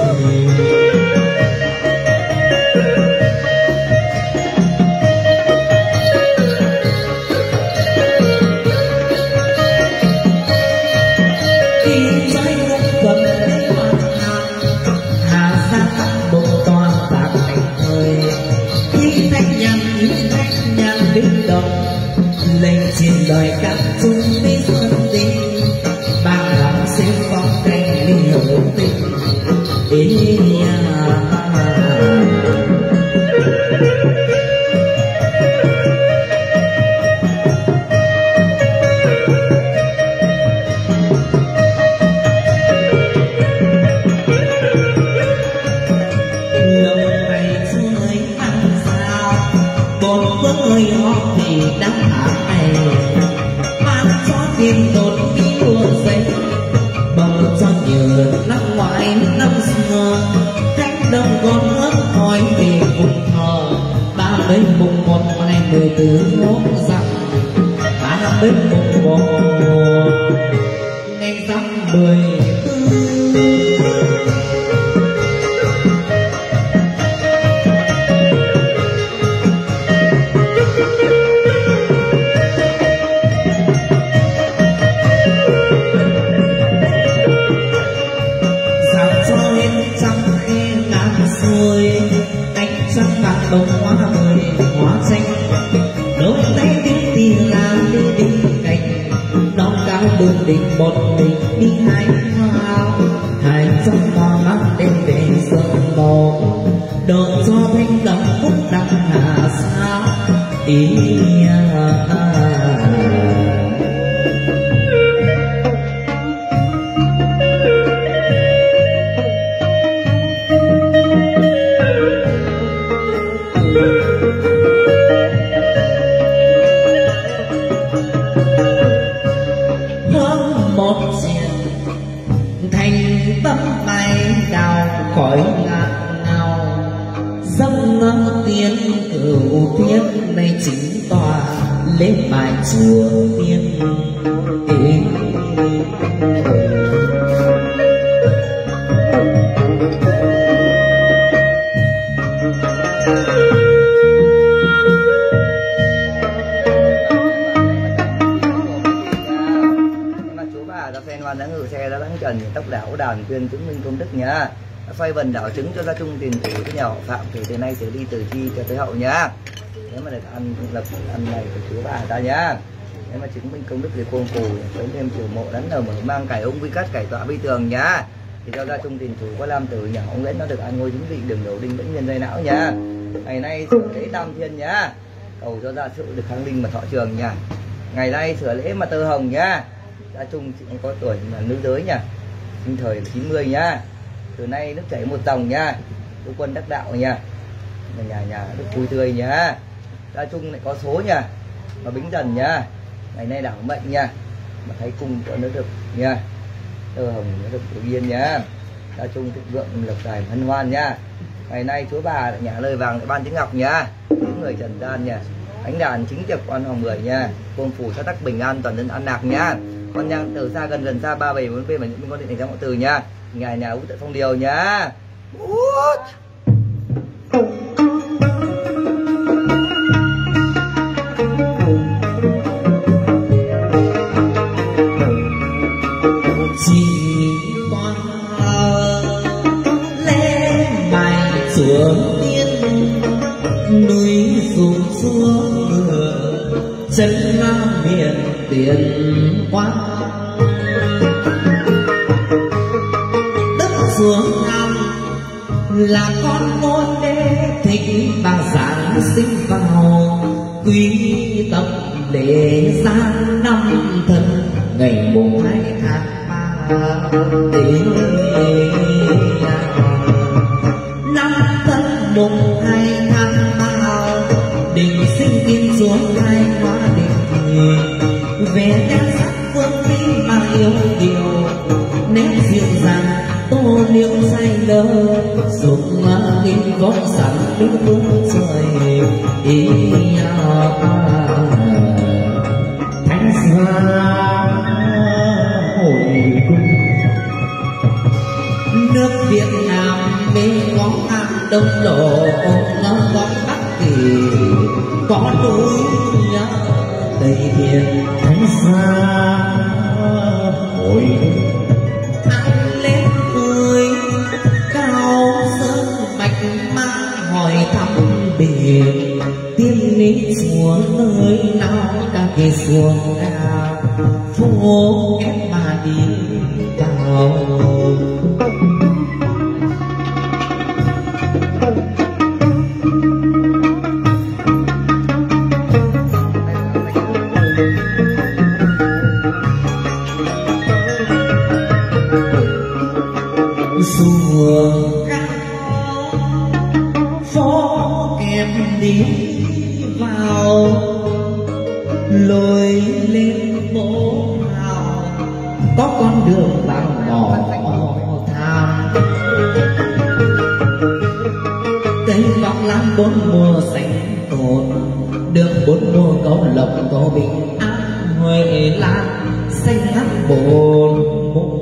lên trên đời các chúng biết xuân tình ban lòng xem phong cảnh linh hữu tình ý lâu ngày chơi ăn sao bốn bước ơi họ thì đắng này mang cho tiền đột đi đua dây bầu cho nhờ năm ngoái năm xưa cánh đồng con nước hỏi về vùng thờ ba mấy mùng 1 ngày 14 ngón dặm ba mấy mùng 1 ngày dặm 14 bông hoa mười hoa xanh đôi tay tiếng tiền là đi đi cạnh non cao đường đỉnh một mình đi hai trong hoa mắt đêm về sương màu đột cho thanh đồng phúc đăng hạ xa ý tiên cửu thiên này chính tòa lên bài chúa tiên. Đã ngự xe đã đánh trần tốc đảo đàn tuyên chứng minh công đức nhá, xoay vần đảo chứng cho gia trung tiền chủ cái nhà họ Phạm từ nay trở đi từ chi cho tới hậu nhá. Nếu mà được ăn lập ăn này của chú bà ta nhá, nếu mà chứng minh công đức thì quân phù sớm thêm chiều mộ đánh ở mở mang cải ung vi cắt cải tọa vi tường nhá, thì cho gia trung tiền chủ có làm từ nhà ông Nguyễn nó được ăn ngôi chính vị đường đầu đinh vĩnh nhân dây não nhá. Ngày nay sửa lễ tam thiên nhá, cầu cho gia sự được khang linh mà thọ trường nhá. Ngày nay sửa lễ mà tơ hồng nhá, gia trung chị có tuổi là nữ giới nha, sinh thời 90 nhá. Từ nay nước chảy một dòng nha, tu quân đắc đạo nha, nhà được vui tươi nhá. Gia trung lại có số nha, mà bính dần nha. Ngày nay đảo mệnh nha, mà thấy cung cho nó được nha, tơ hồng nó được yên nhá. Gia trung thịnh vượng lộc tài hân hoan nha. Ngày nay chúa bà lại nhà lời vàng lại ban tiếng ngọc nha, những người trần gian nha. Ánh đàn chính trực quan hoàng 10 nha, quân phủ sát tắc bình an toàn dân an lạc nha. Con nhang từ xa gần xa 374 p mà những con điện thành ra mọi từ nha. Nhà út tại phong điều nhá. Chỉ con lên bài xuống tiên, núi xuống xuống ngựa chân miền tiền quang. Xuống năm là con ngôi đế thích bà giáng sinh vào quý tập để sang năm thân ngày mùng 2 tháng 3 năm thân mùng 2 tháng 3 đình sinh tiên xuống hai hoa đình về đen sắc phương khí mà yêu kiều nét dịu dàng tô niệm say lơ dùng kim vót sẵn đứng hướng trời ý thánh xưa hồi cung nước Việt Nam bên có Nam Đông Lộ có Bắc Kỳ có núi Tây Thiên thánh xa hồi anh lên cười cao sơn mạch mang hỏi thăm biển tiên lý xuống nơi nào ta về xuống cao phố em mà đi vào. Xuồng cao phố em đi vào lối lên phố nào có con đường bằng mỏ tham cây ngọc lan 4 mùa xanh tồn đường 4 mùa có lộc có bình an huệ lan xanh ngắt 4 mùa.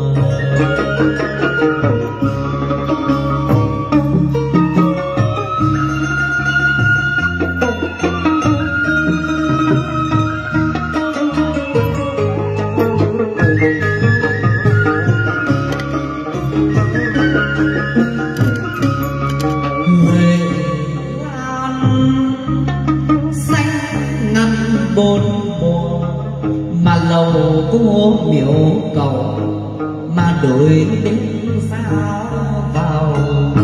Mà lầu cô biểu cầu mà đổi đến sao vào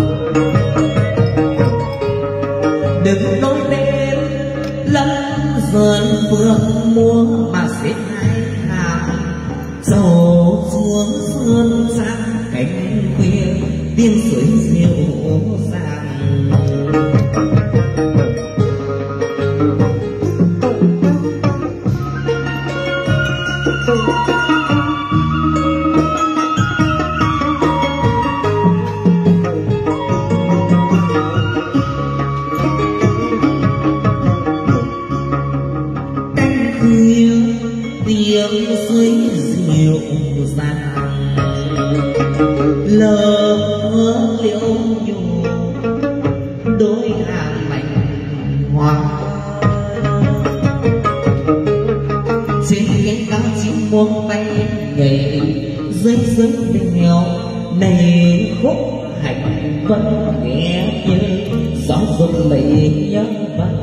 đừng nói lên lân vườn phương mua mà xếp hai hàng dầu xuống sơn sang cánh khuya tiên suối rượu ràng. hoa. Trên cánh cao chim buông bay nhảy dưới đèo này khúc hạnh vẫn nghe như gió rung lệ nhớ vang.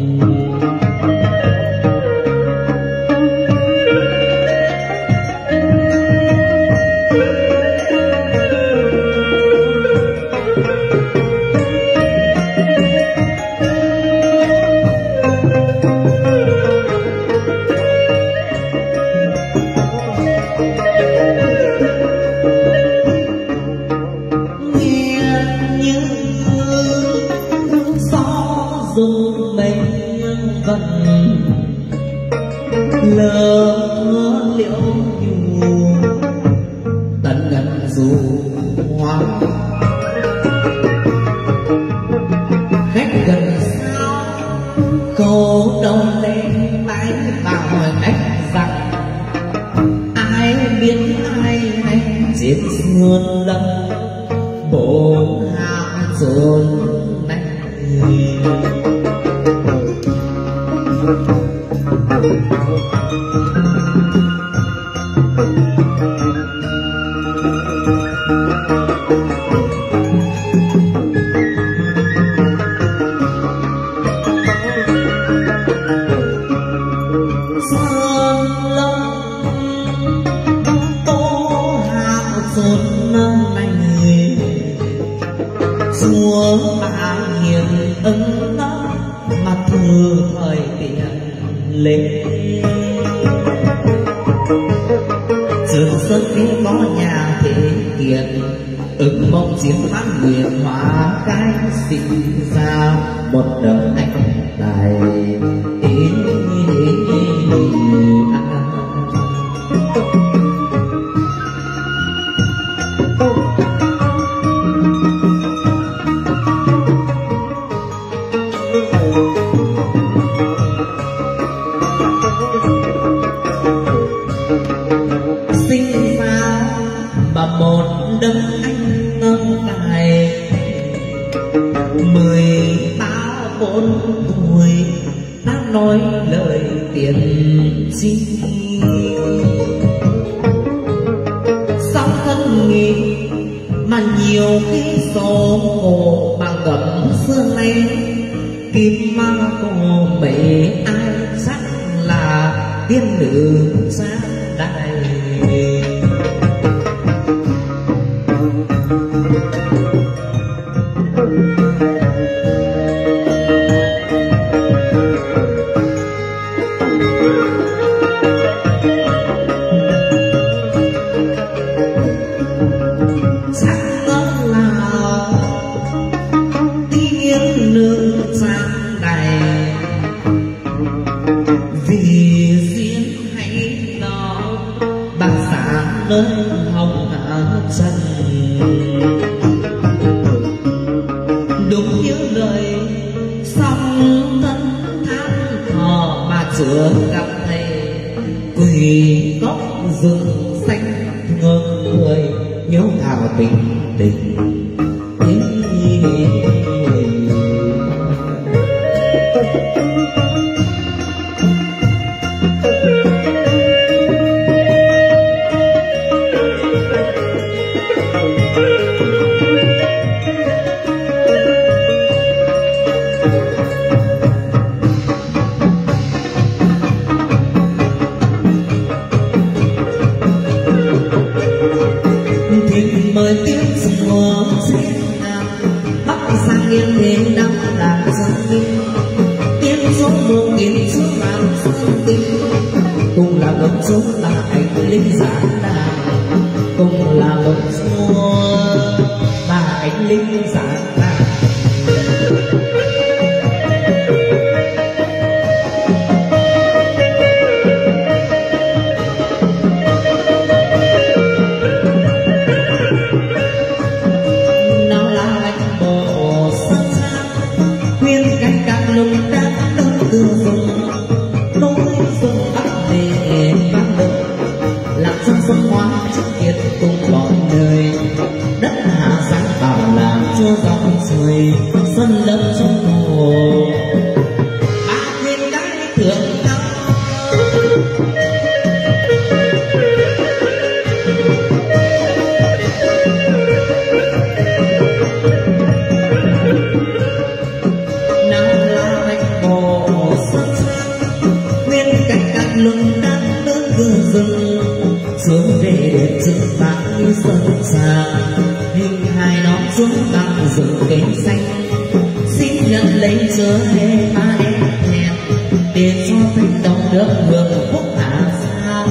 Lỡ liễu dù tận gần dù hoa khách gần sao câu đầu lên mãi bảo hỏi cách rằng ai biết ai hay chiến xuân lâm bộ hạ xuân này. Chúa bà hiền ân mà thừa thời tiền lên trường sơn kia có nhà thế kiệt ưng mong chiến thắng nguyện hóa cái sinh ra một đời anh tài sinh ra mà một đấng anh ngông tài 13-14 tuổi đã nói lời tiền chi sau thân nghị mà nhiều khi số khổ mà gầm xưa nay kim ma cô mấy ai chắc là tiên nữ ra đại. Chẳng ngờ là tiên nữ ra đại vì duyên hay nó bà xã nơi hồng hạ chân đúng như lời song thân than thọ mà chưa gặp thầy quỳ góc rừng xanh ngơ người nhớ thảo tình tình. Mời tiếng mùa xuyên nam bắc sang yên thế năm đàn sơn tinh tiếng số một nghìn số vàng sơn tinh cùng là một số là anh linh giả đà cùng là một số là anh linh giả đà. Sân đất trong hồ rừng bạc như sơn trà, hình hài nó xuống bằng rừng cây xanh. Xin nhận lấy chớ hề mà em thẹn, để cho thanh đồng nước hương phúc hạ xa.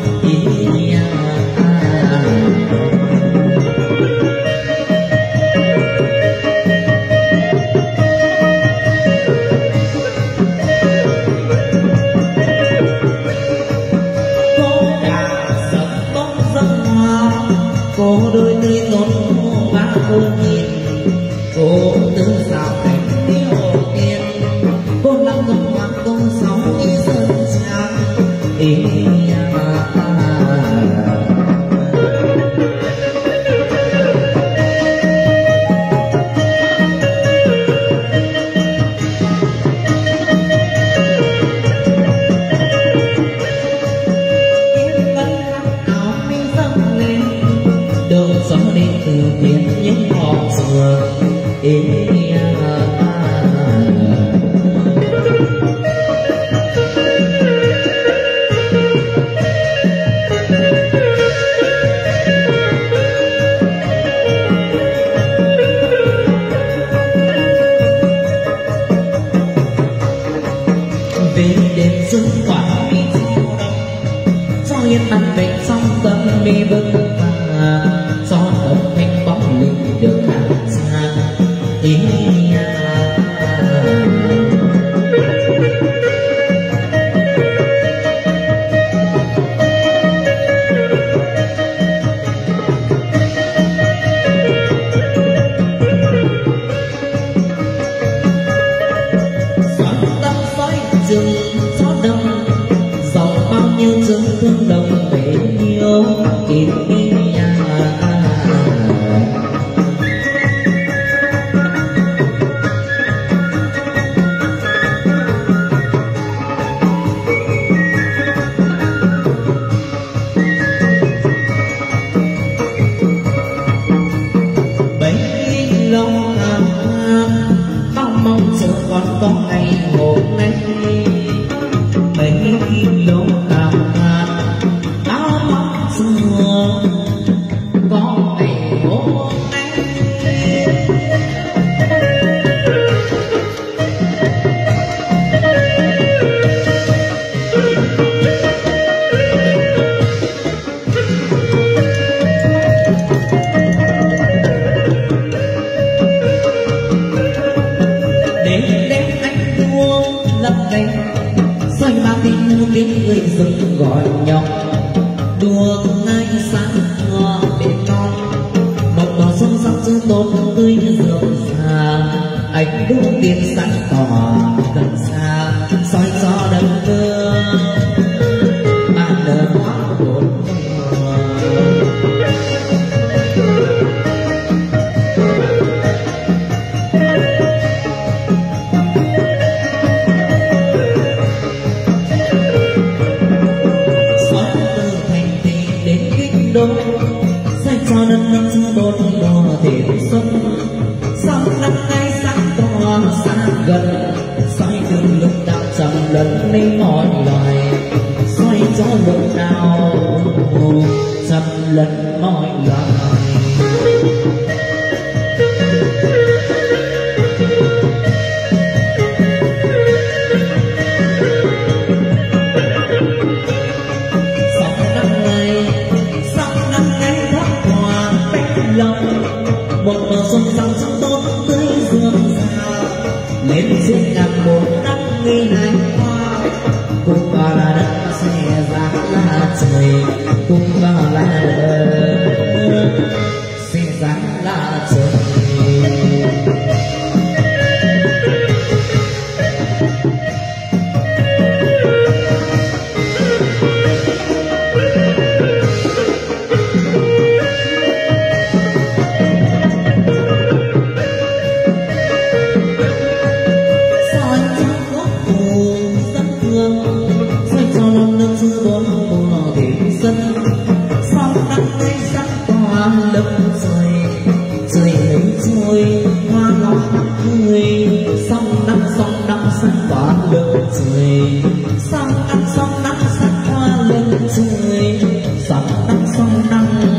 Cô đôi tươi tốt và cô nhìn, cô tư sao cảnh yêu tiền, cô lăng ngọc hoàng cô sống như sơn trang. Gió đi từ biển những ngọn dừa về đêm dương quả mi diêu đông, cho yên ăn bệnh trong tâm mi vững vàng. Gió âm thanh bóng lưng được hát ra gió tâm soi rừng gió đông, dòng bao nhiêu rừng thương đồng bể yêu còn có ngày hôm nay. Mấy lâu nào áo mong xưa có ngày hôm nay. Xoay ba tiếng tiếng người rừng gọi nhau đùa ngay sáng ngọ bên non, một bờ sông sóng chưa tốt tươi rượu già. Anh đuốc tiền sáng tỏ gần xa, soi gió đầm mưa mà nở hoa hồn xoay cho đất nước giữa đốt đỏ thêm xuân. Sóng năm nay sáng to xa gần, xoay đường lúc đạo trầm lần lên mọi loài. Xoay cho lúc nào trầm lần mọi loài. Một bờ sông sóng sóng tốt tươi rương rào, lên trên ngàn một năm nghi hai hoa. Cùng vào là đất xe ra là trời, cùng vào là đất xe ra là trời. Sông đăng sông đăng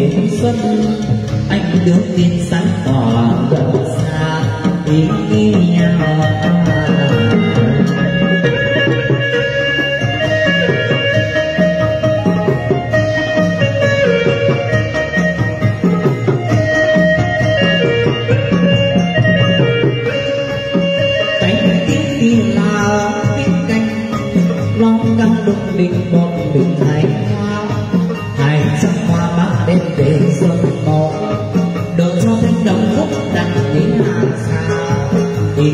mùa xuân anh đưa tin sáng tỏ gần xa ý nhau. Đúc định một đừng hai hoa hai trăm hoa bác đêm về sông màu đợi cho thanh đồng khúc đặt đến hàng xa ý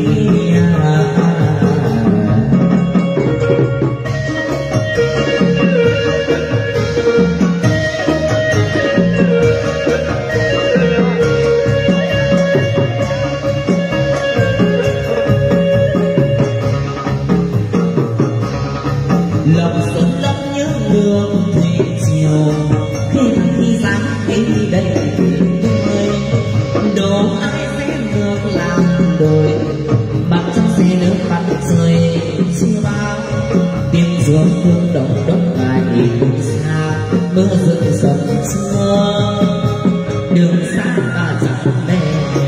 lòng xuân lấp nhớ đường thủy chiều khi khi dám đi đây tươi đồ ai sẽ ngược làm đời bắt trong xe nước bắt rơi chưa bao tiếng dương phương động đất lại đường xa mưa rơi dần xưa đường xa và chẳng về.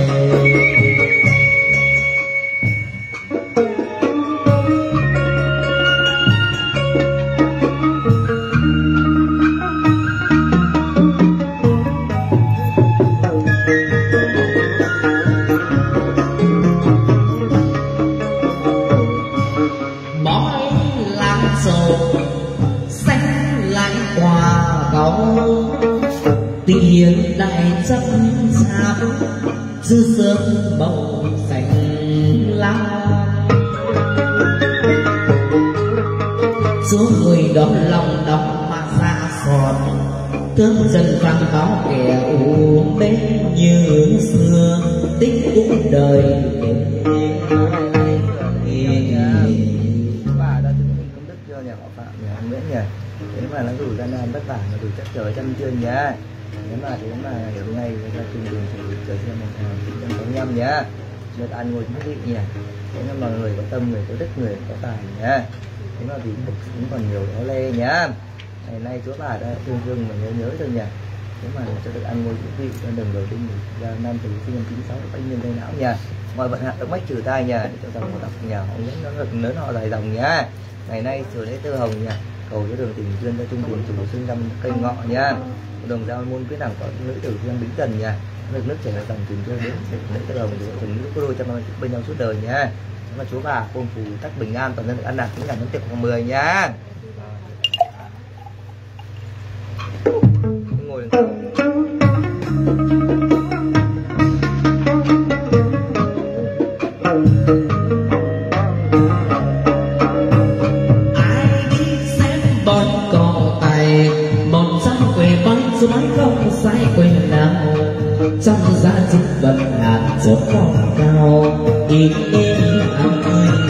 Tiền đại chấp chạm dư sương màu xanh lá số người đó lòng đóng mà xa xòn tướng chân phăng báo kẻ u mến như xưa tích cuộc đời bà đã chứng minh công đức cho nhà họ Phạm nhà anh Nguyễn nhỉ. Thế mà nó đủ gian nan vất vả mà đủ chắc trở chân chuyên nhá. Nếu mà hôm nay người ta tìm đường trời xem 1985 nhá. Được ăn ngồi nhất định nhỉ. Thế nên mọi người có tâm, người có đức, người có tài nhá. Thế mà vì cuộc sống còn nhiều éo le nhá. Ngày nay chúa bà đã thương mà nhớ thôi nhỉ. Thế mà cho được ăn ngồi nhất định cho đừng đầu tiên ra năm từ sinh năm 96 bệnh nhân tay não nha. Mọi vận hạn động mách trừ tai nhà để cho dòng họ đọc nhà họ nhấn nó lực lớn họ dài dòng nhá. Ngày nay sửa lễ tơ hồng nha. Cầu cho đường tình duyên cho trung tiền chủ sinh năm cây ngọ nha. Đồng giao môn quyết đẳng có nữ tử duyên bính tần nha. Nước chảy ra dòng tình duyên đến lễ tơ hồng để tình nữ có đôi trăm năm bên nhau suốt đời nha. Mà chúa bà côn phù tắc bình an toàn dân được ăn nạp cũng là những tiệc khoảng 10 nha. Ngồi nói không sai quên nào trong giá trị vật hạt chốn không cao ý ơi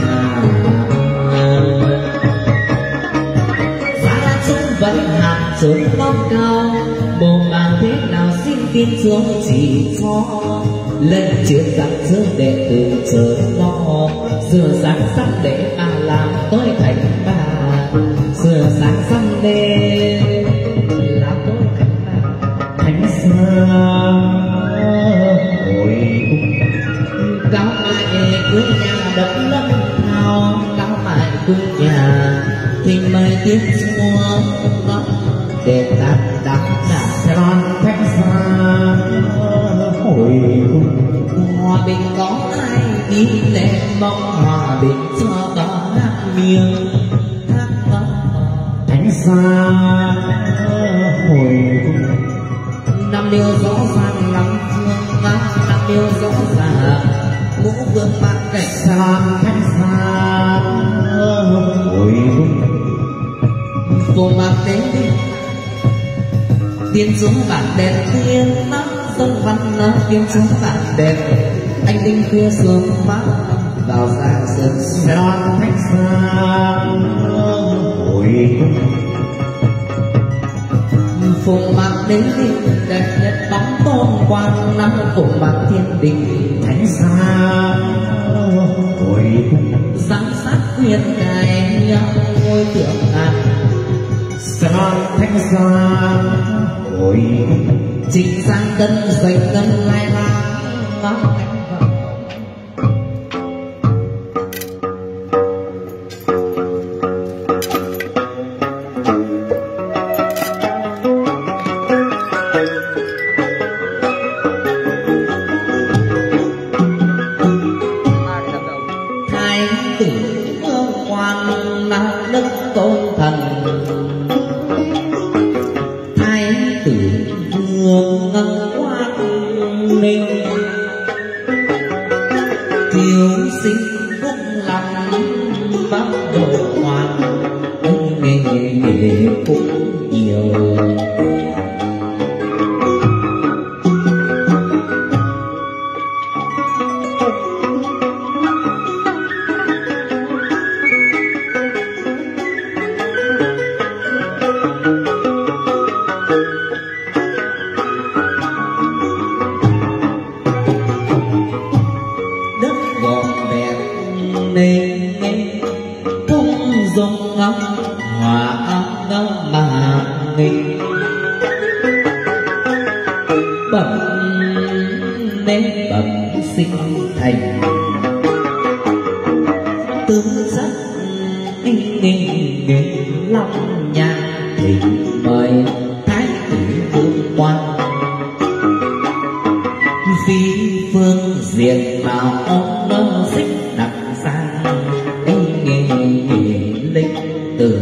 giá chúng vật hạt chốn không cao bộ bàn thế nào xin kiên xuống chỉ cho lên chuyện rằng giữa đệ tử chờ lo sửa sáng sắp để bà làm tôi thành bà sửa sáng sắp để cao mãi cứ nhà đập lắm nào cao mãi cứ nhà thì mời tiếp xua để ta đắp đạp tròn khách xa hồi hòa bình có ai đi lên mong hòa bình cho có hát miệng hát thánh xa hồi năm điều rõ ràng lắm thương năm điều rõ ràng ngũ vương bạc cảnh xa khách xa hồi phù bạc đến đi tiến xuống bản đèn tiên nắng dân văn nó tiến xuống bản đèn anh đinh khuya xuống mắt vào ra sườn non khách xa hồi phùng bạc đến đi đẹp nhất bóng tôn quang năm phùng bạc thiên đình thánh xa hồi giám sát khuyên ngài nhau ngôi tượng ngàn son thánh xa hồi Trình sang tân xoay ngân lai lang thái tử vương quan là đức tôn thần, thái tử vương quan ninh thiếu sinh phúc lắm bắc độ hoàng nghề cũng nhiều. Nên cung dung ngắm hòa ngắm mà nghịch bẩm nên bẩm sinh thành tướng sắc long nhà thỉnh mời thái tử vương quan phi phương diện mạo ông nó xích đặc sang lịch từ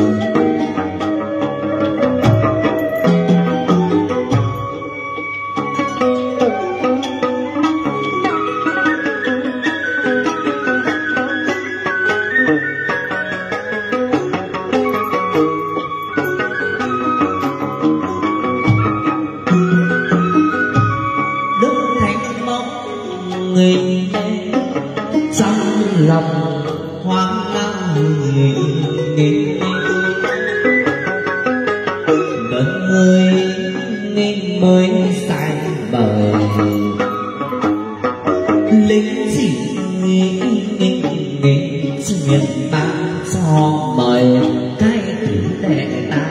đức thánh mong người trong lòng hoang lang đợt hơi nên mới sai bời lính chỉ miền Nam cho mời cái tử đệ ta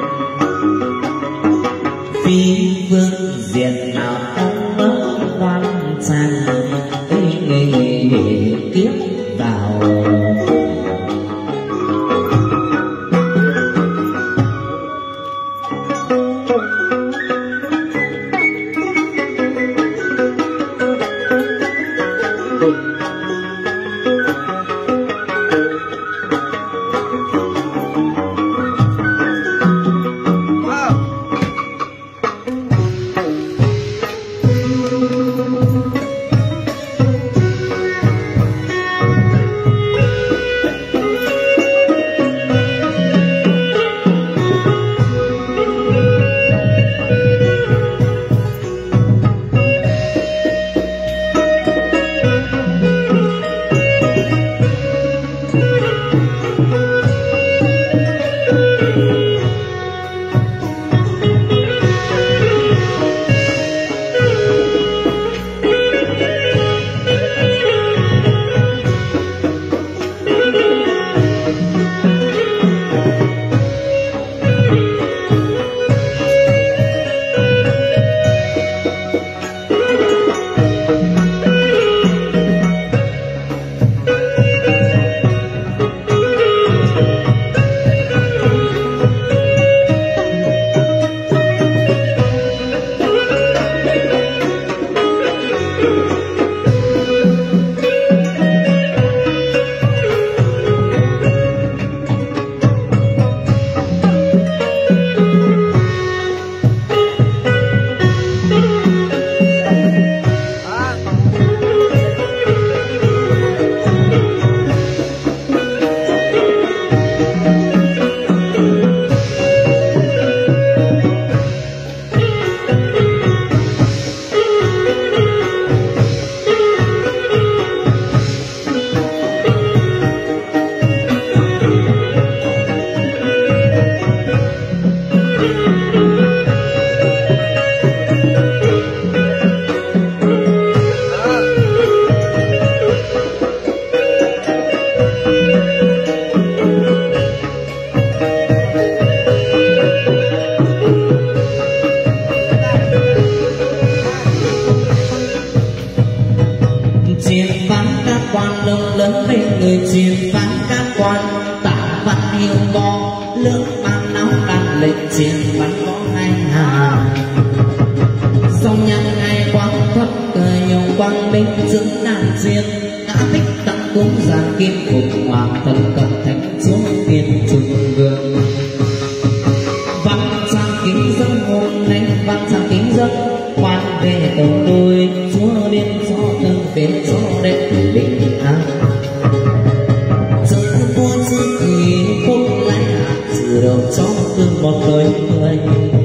phi vương diện nào ông quan trang kiếp vào lệnh chiến bắn có hai hà song nhang ngày quang thấp cười nhiều quang minh dưỡng đàn duyên đã thích tặng cúng giang kim phục hoàng thần cận thánh xuống thiên trung vương văn trang kính dân hôm nay văn trang kính dân quan về đầu đôi chúa biên gió từng phía gió đệ bình an giờ vua sư kỳ phúc lái hạ từ đầu cho từ một đời người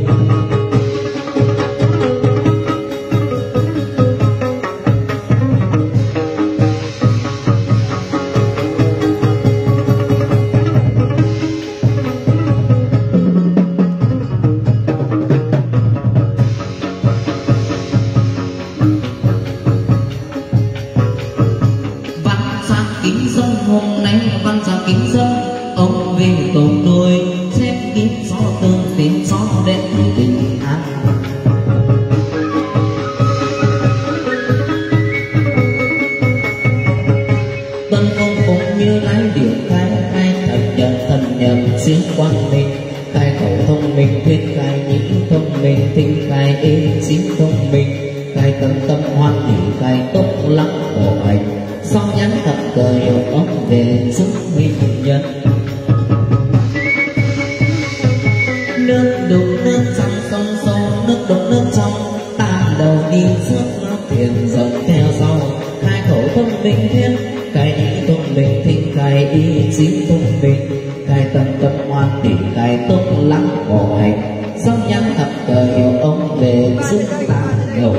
hôm nay văn gia kính dân ông về cầu tôi xếp kín gió tương tiếng gió đệ bình an tân công cũng như lái điệu khai khai thần nhận xuyên quang minh khai khẩu thông minh thuyết khai nhĩ thông minh thinh khai ê xíu thông minh khai tâm tâm hoan hỷ khai tốc lắng khổ hành sau nhắn thật cờ hiệu ông về sức minh nhân nước đục nước trong sông sâu nước đục nước trong tam đầu đi trước nó tiền rộng theo sau hai khẩu thông minh thiên cái ý thông minh thinh cái ý chí thông minh cái tâm tâm hoan tỉ cái tốt lắm khổ hành sau nhắn thật cờ hiệu ông về sức tam đầu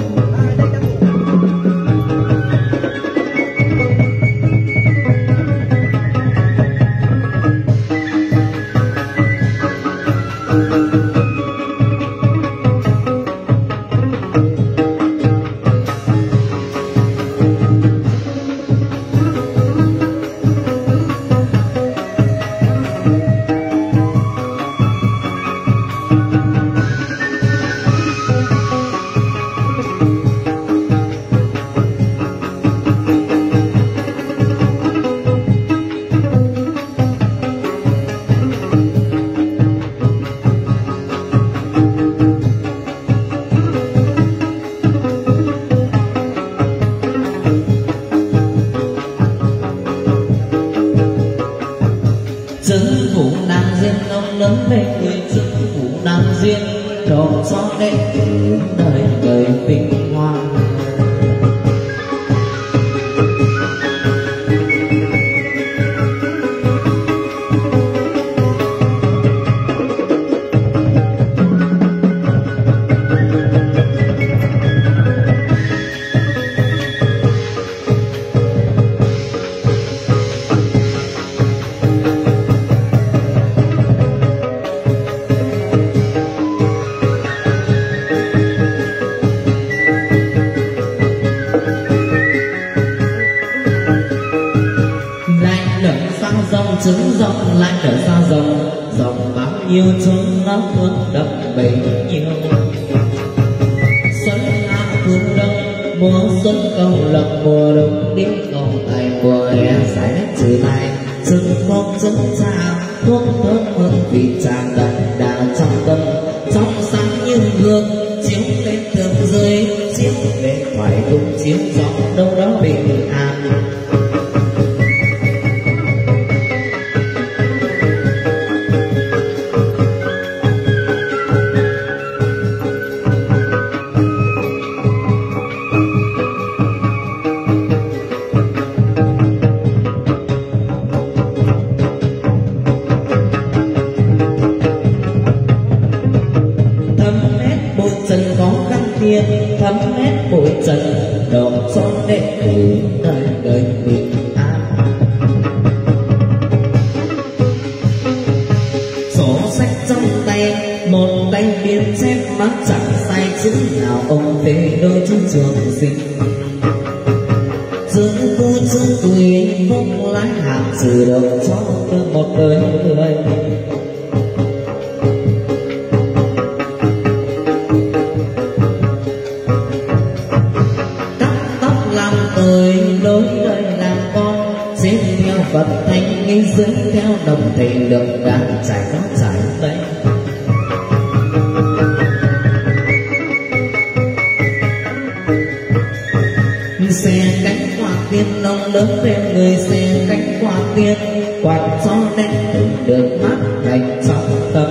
lớn lên người dân phủ nam duyên tròn gió đệ tử đời đời vinh hoa trứng rộng lại trở ra rộng bao nhiêu trứng nó thương đậm bấy nhiêu xuân hạ phương đông mùa xuân cầu lộc mùa đông đến cầu tài mùa hè giải trừ này trứng phong trứng trà thuốc thơm hương vị tràn đậm đà trong tâm trong sáng như gương chiếu lên tường dưới chiếu về ngoài cùng chiếu gió đâu đó bình an. Thấm nét bụi trần độ cho đệ tử đời đời bình an. Sổ sách trong tay một tay biên chép mắt chẳng sai chữ nào ông về đôi chân trường sinh dưỡng cô dưỡng tùy phúc lái hạt trừ đầu cho một đời người. Đối đời làm con xin theo Phật thanh nghi dưới theo đồng thầy lượng đang trải nó trải đây tâm.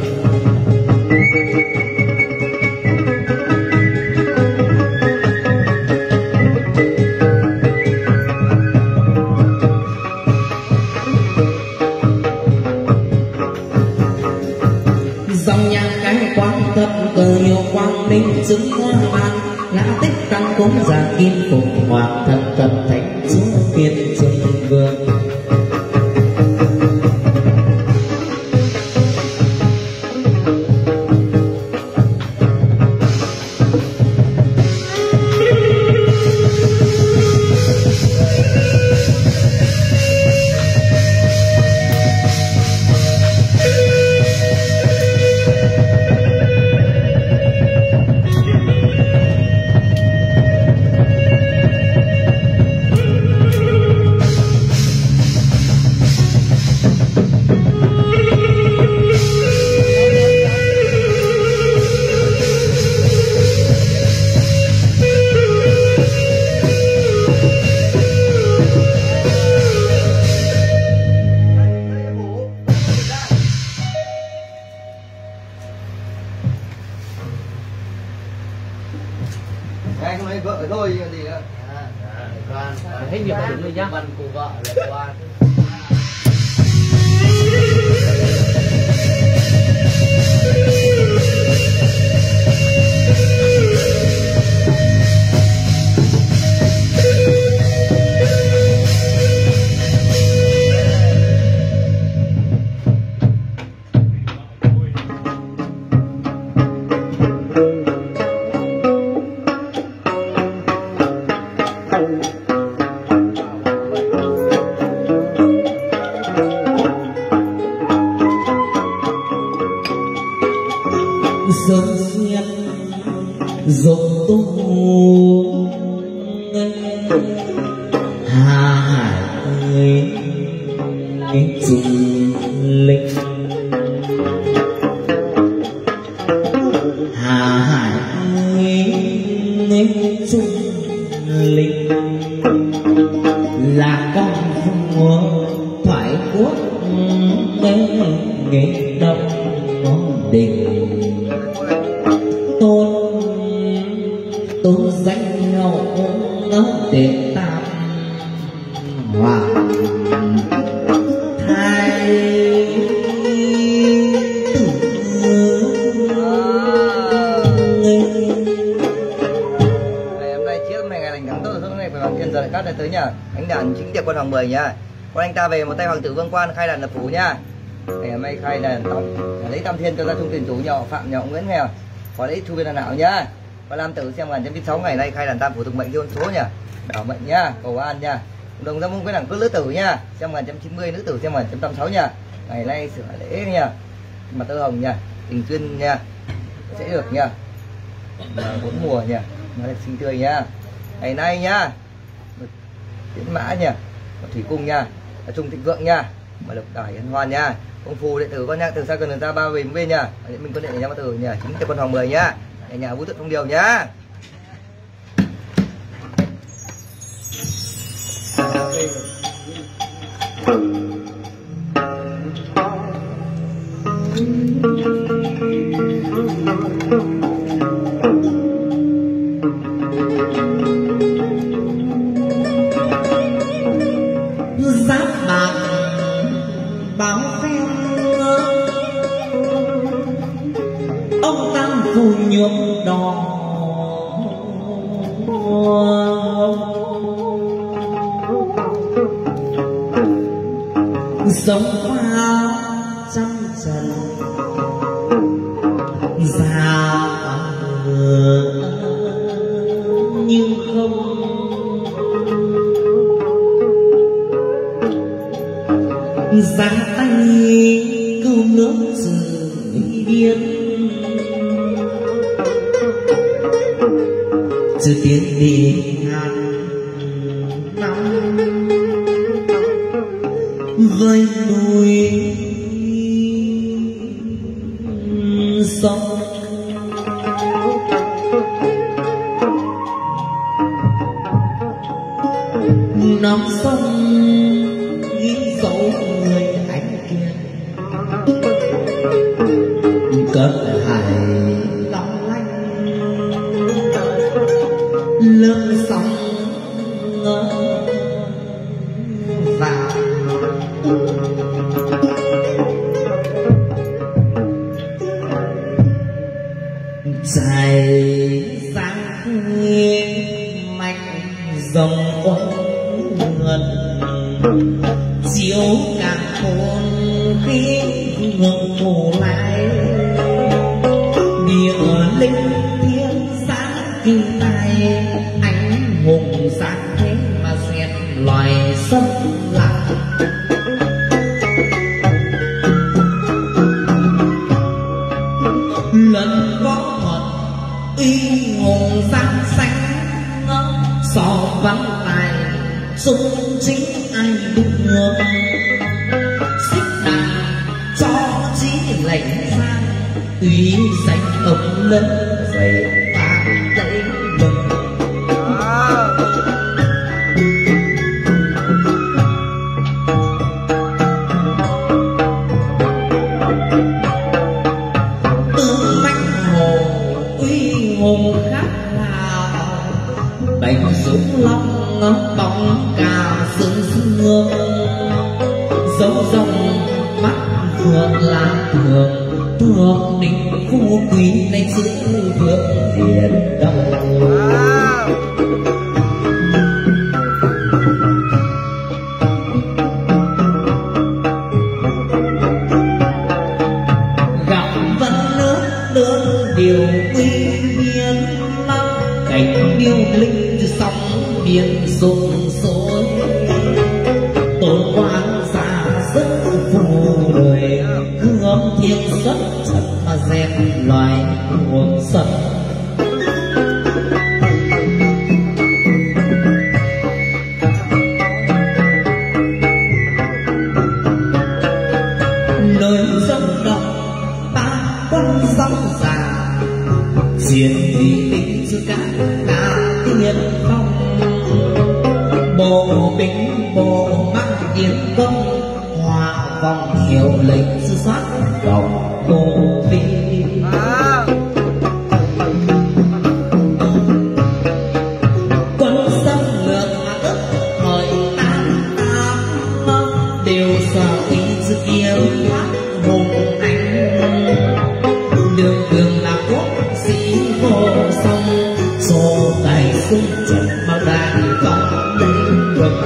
Dòng nhạc cái quang thấp cờ nhiều quang minh chứng hoa ban lá tích tăng cúng già kim phục hoàng thần cần thánh chúa phiên xuân vương. Anh không lấy vợ thôi còn gì nữa. Con Hết nghiệp của người nhá. Văn của vợ là quan. Dẫm xiết dốc tu hà hải ơi trùng linh hà hải ơi trùng linh là con vua thoại quốc nghệ đông đình tôn danh hậu để tam hoàng thái tử. Ngày hôm nay chiếc ngày lành tháng tốt hôm nay phải bằng tiền giờ cát này tới nhá. Anh đàn chính tiệc quân hoàng 10 nhá. Con anh ta về một tay hoàng tử Vương Quan khai đàn lập phủ nhá. Ngày hôm nay khai đàn lấy tam thiên cho ra trung tiền chủ nhỏ Phạm nhỏ Nguyễn nghèo. Có lấy chu viên đàn nào nhá. Và Lam Tử xem 1996 ngày nay khai đàn tam phủ tục mệnh dương số nhá. Bảo mệnh nhá, cầu an nhá. Đồng gia mông với đẳng cứ lữ tử nhá. Xem 1990 nữ tử xem 1986 nhá. Ngày nay sửa lễ nhá. Mà tơ hồng nhá, tình duyên nhá. Sẽ được nhá. Bốn mùa nhá, nó được sinh tươi nhá. Ngày nay nhá. Tiến mã nhá, thủy cung nhá, trung thịnh vượng nhá. Mà lục đài hân hoan nhá. Công phu đệ tử con nhá, từ xa gần ra ba về bên nhá. Mình có đệ nhá, tử nhá, chính tiệc quân hoàng 10 nhá. Nhà vũ thuật không điều nhá. Giáp bạc báo phèo ông tam phù nhuộm đỏ sống qua trăm trần già nhưng không giang tay cứu nước sự điên chưa tiến đi ngàn năm với núi sông non sông ghi dấu người anh kiệt cất hải long lanh lướt sóng vào dài dáng mạch dòng quanh ngân chiếu cả hồn khí ngừng mù lại địa linh thiên sáng kỳ tài anh hùng sáng thế mà xuyên loài xâm lạc lần có một uy hùng giang xanh so vắng tài sung chính ai được xích đàn cho chí lệnh sang uy danh ông lớn dày vàng tay mừng tư mãnh hồ uy hùng khác nào bành súng long bóng cà sương sương dấu rồng mắt phượng là thường thường đình khu quý này giữ vượng hiền đông gặp vẫn nước đơn điều quy miên cảnh điêu linh sóng biển rụng rối tôn quan xa rất phù đời hương thiên xuất trận mà dẹp loài cuồng sân nơi sông động ta quân sóng già chiến thì tính chưa cả tiên phong bộ binh bộ mang kiến công hòa vòng hiệu lệnh sư soát vòng cô vi quân xâm lược đất thời tan đều sở ý sự kiếm thoát hùng anh đường đường là quốc sĩ vô song số tài sung trận mà đàn vọng lên vực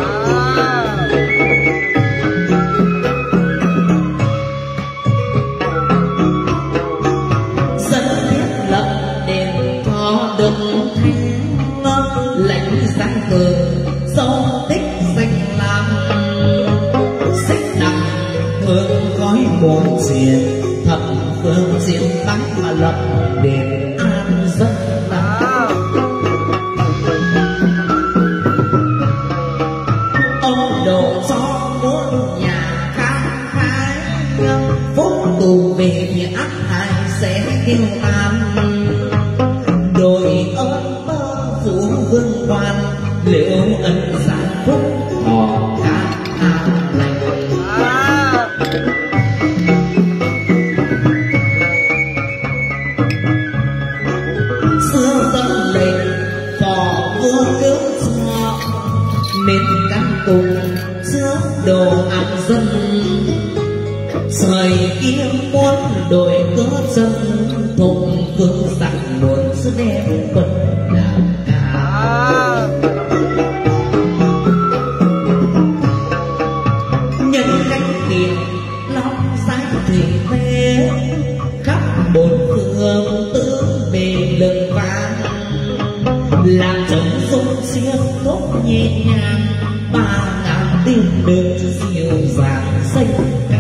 dân thiết lập đền thọ đừng thanh lãnh giang cờ dấu tích danh lam xích đằng hương khói bốn diện thập phương diện bắn mà lập đền an dân ông đồ cho bốn nhà khám khái phúc tù về thì ác hại sẽ kêu tan đội ơn mơ phủ vương quan liệu ân giản phúc họ ca an lành xưa dân lệnh phò vua cứu cho nên căn cùng giữa đồ an dân trời kia muốn đổi cớ chân thùng cương dặn buồn giữa đêm quân làm ca nhân cách tiền long giải thủy thế khắp bốn phương tứ bề lực vàng làm trống sung xiết tốt nhẹ nhàng ba ngàn tiếng đường dịu dàng xanh ca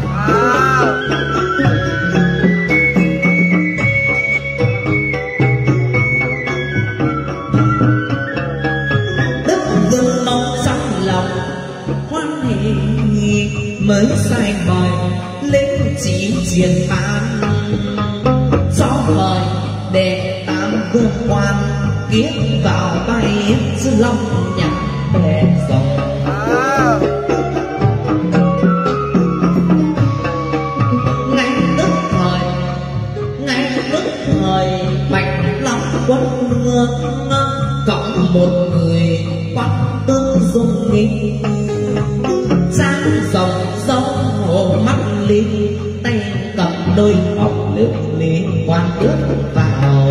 đất dân mong trong lòng hoan hỷ mới sai bòi lên chỉ triển ban gió mời để tam vương quan kiếp vào bay giữa long nhạc bè dòng ngay tức thời vòng lực lý quan bước vào.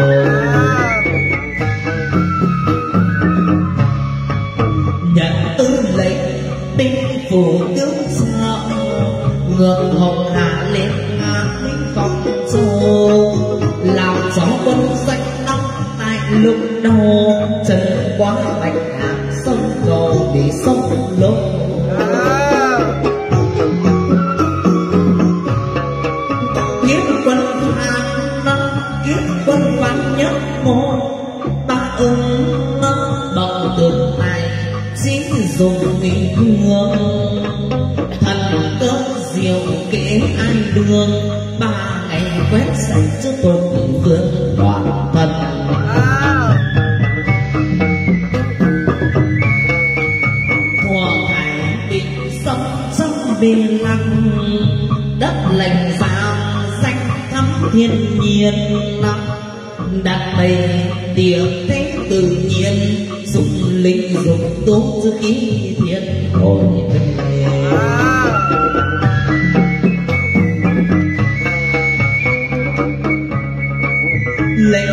Nhận tư lệnh binh phủ tướng sao ngược hồng hà lên ngã lính phòng châu làm gió quân danh năm tại lúc đầu chân quá bạch hạng sông cầu bị sông lô. Kiếp quân hàng năm kiếp quân văn nhất một ta ứng bầu tường này chỉ dùng tình thương thần cơ diệu kế ai đường ba ngày quét sạch trước tôn vương đoàn thân. Thuở hải bình sông sông bề lặng đất lành vàng danh thắm thiên nhiên đặt đầy địa thế tự nhiên dùng linh dùng tốt giữ khí thiên hồi lệnh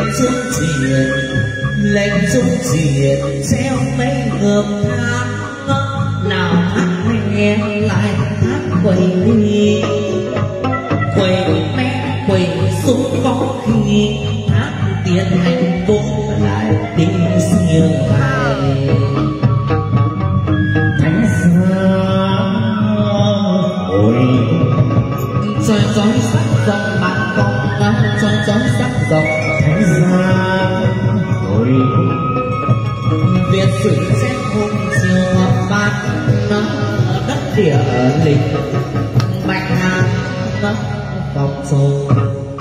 trung triệt treo mấy ngược thang nào hát nghe lại hát quầy đi quầy mẹ quầy súng có khi hát tiền hạnh phúc lại tiếng siêu hay thánh giá ôi soi soi sắc dòng bạn con soi soi sắc dòng thánh giá ôi việt sử xét hôm chiều bát đất địa lịch bạch hàn phòng sâu.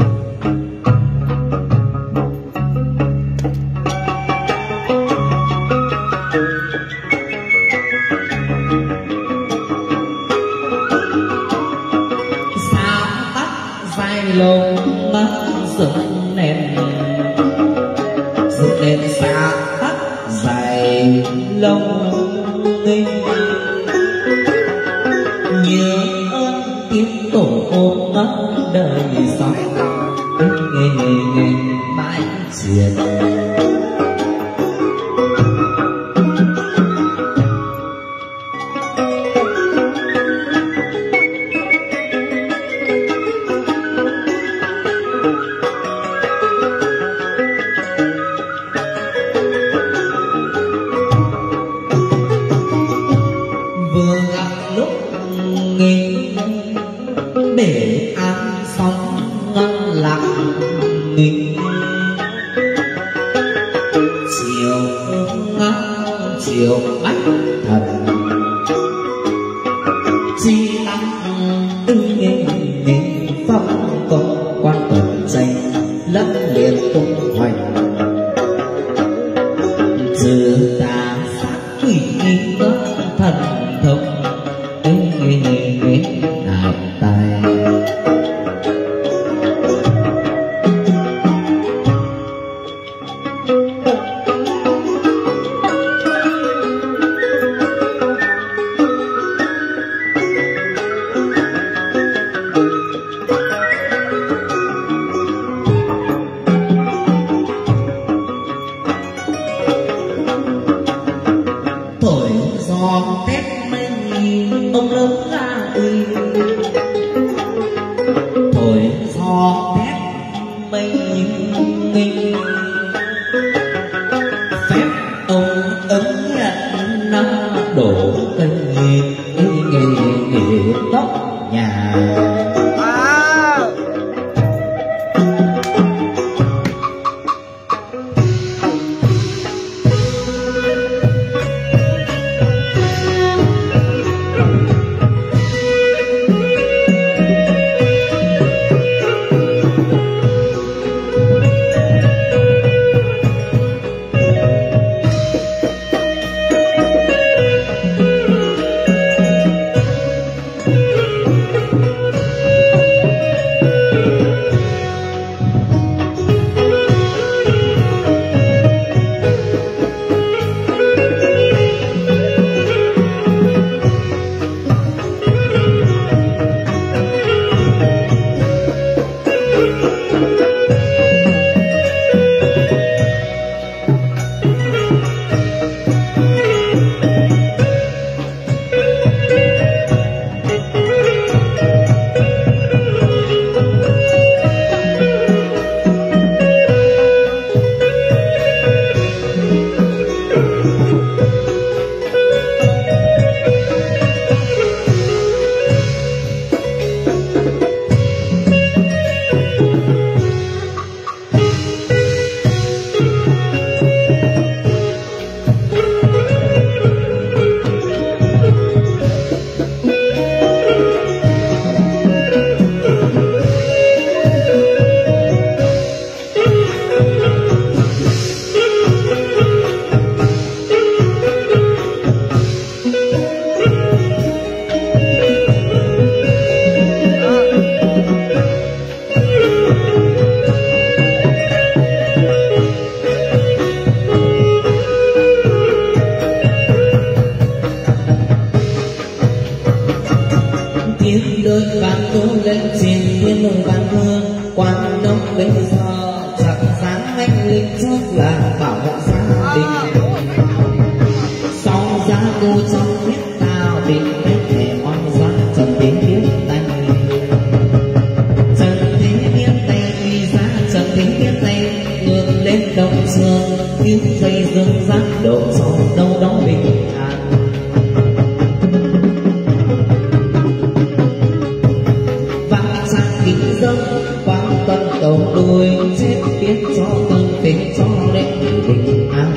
Lông mắt dựng nền xa tắt dài lông nghinh nhớ ơn kiếp tổ ôm mắt đời soi nghề mãi triệt. Để an sóng lặng nghịch chiều bách thần chi tăng nghề phong công quan tuần danh lẫn liền tung hoành trừ tà sát quỷ thần thông đại tài. Thổi gió tết mây ông lớn ra ơi thổi gió tết mây nghinh phép ông ứng nhận năm đổ cây nghề tóc nhà. không bây giờ chẳng dám anh linh trước là bảo hộ gia đình. Sau giá cô trong biết tao định hết thể oan gia trần thế biết tay. Trần thế biết tay vì giá trần thế biết tay ngược lên đông dương tiếng dây dương giác độ sau đâu đó bình an. Quang tân cầu đuôi chết biết cho tương tính cho đến bình an.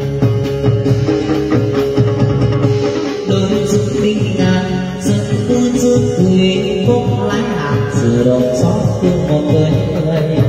Đôi chút bình an giấc cứ chút cười phúc lái hạt sự đồng xót thương một người người.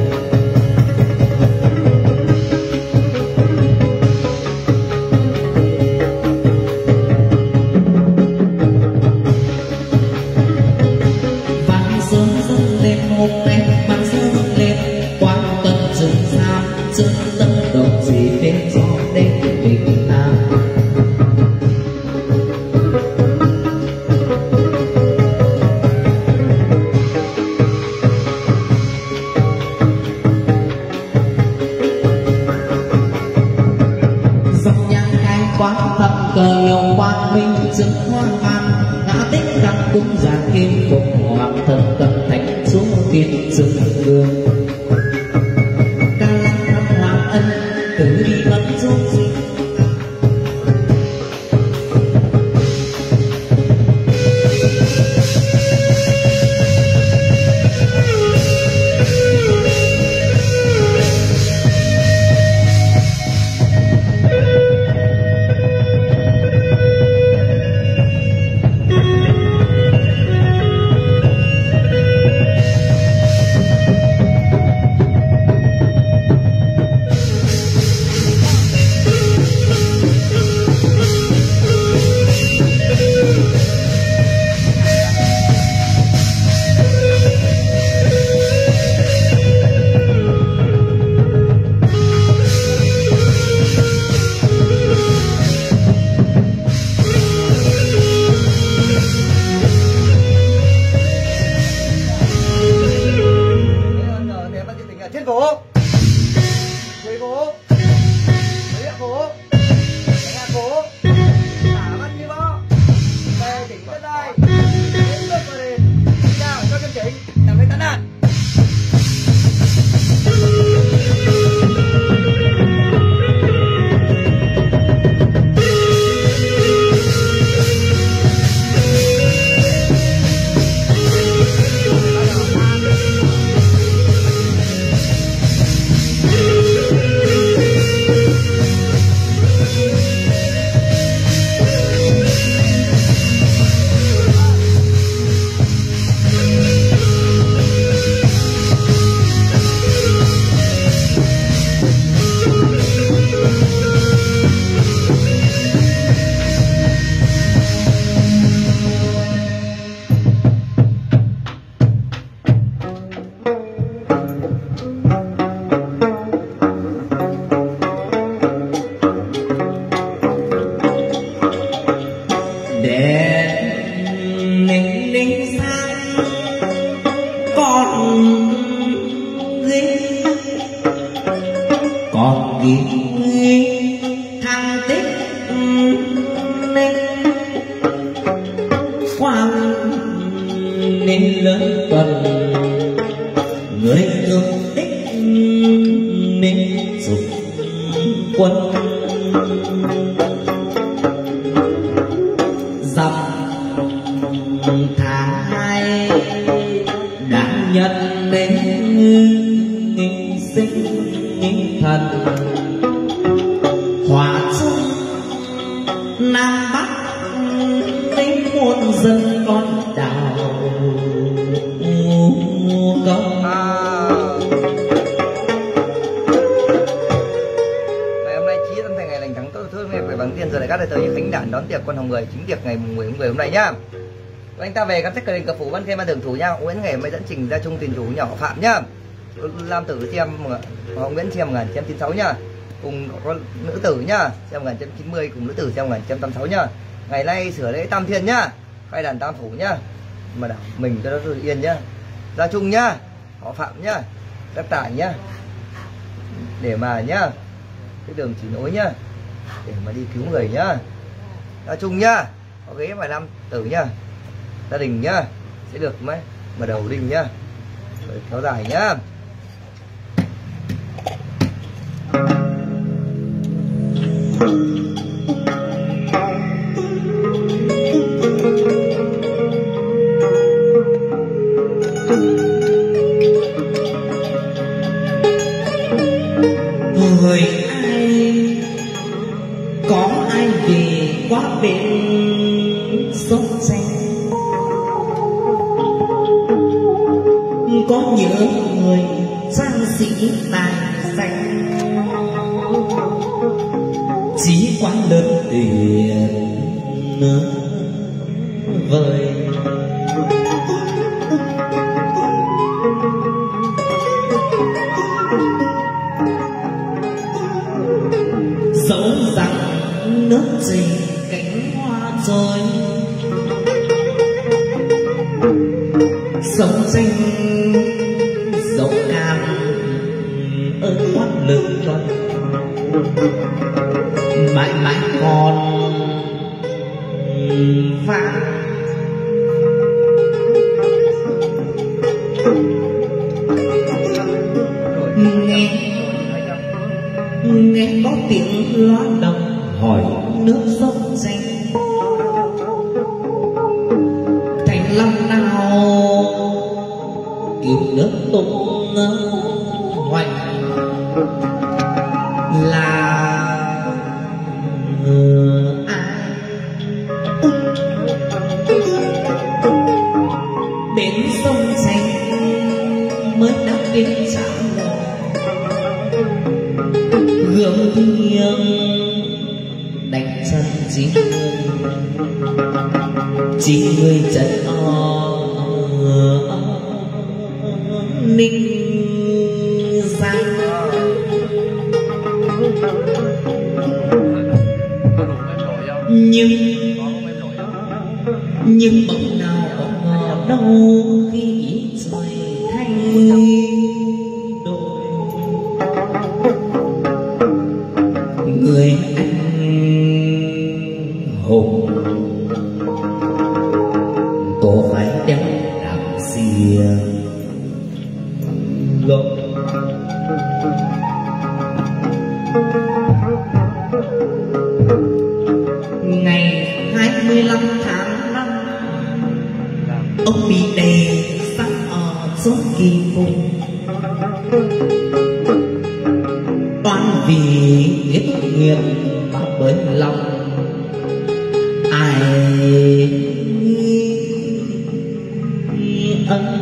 Cờ nhiều quang minh chứng hoang man ngã tích đăng cung già kim phục hoàng thần cận thánh xuống tiên dương đường. Ca lăng thăm hoàng ân từ đi vẫn giúp gì. Hôm nay nhá, anh ta về cắm sách cờ đình cờ phủ văn khen ban thưởng thủ nha. Nguyễn Nghề mới dẫn trình ra trung tiền chủ nhỏ Phạm nhá. Lam tử xem họ Nguyễn xem 1996 nhá, cùng có nữ tử nhá xem 1990, cùng nữ tử xem 1986 nhá. Ngày nay sửa lễ tam thiên nhá, khai đàn tam phủ nhá, mà đảo mình cho nó yên nhá. Gia Trung nhá, họ Phạm nhá. cắt tải nhá, để mà nhá cái đường chỉ nối nhá, để mà đi cứu người nhá. Nói chung nhá, có ghế vài năm tử nhá, gia đình nhá sẽ được mấy mở đầu đình nhá, rồi kéo dài nhá. Người ai có ai về quá bên sông xanh, có nhớ người trang sĩ tài danh, chỉ quá lớn tiền vời. Dẫu rằng nước chảy cánh hoa trôi, sống tranh dẫu cam ở quát lưng tuần, mãi mãi còn vang. Nghe có tiếng loa đồng hỏi nước sông xanh, thành long nào cứu nước tung hoành, là ai bến sông xanh mới đã đến chạm gương thiêng đánh chân chỉ người chân ninh giang. Nhưng bỗng nào bỗng ngờ đâu khi trời thay đổi, người anh hùng có phải đeo đạp xìa gốc. Ngày 25 tháng 5, ông bị đầy xác ở chốn kỳ phùng, toan vì giết nghiệt mà bởi lòng ai ân.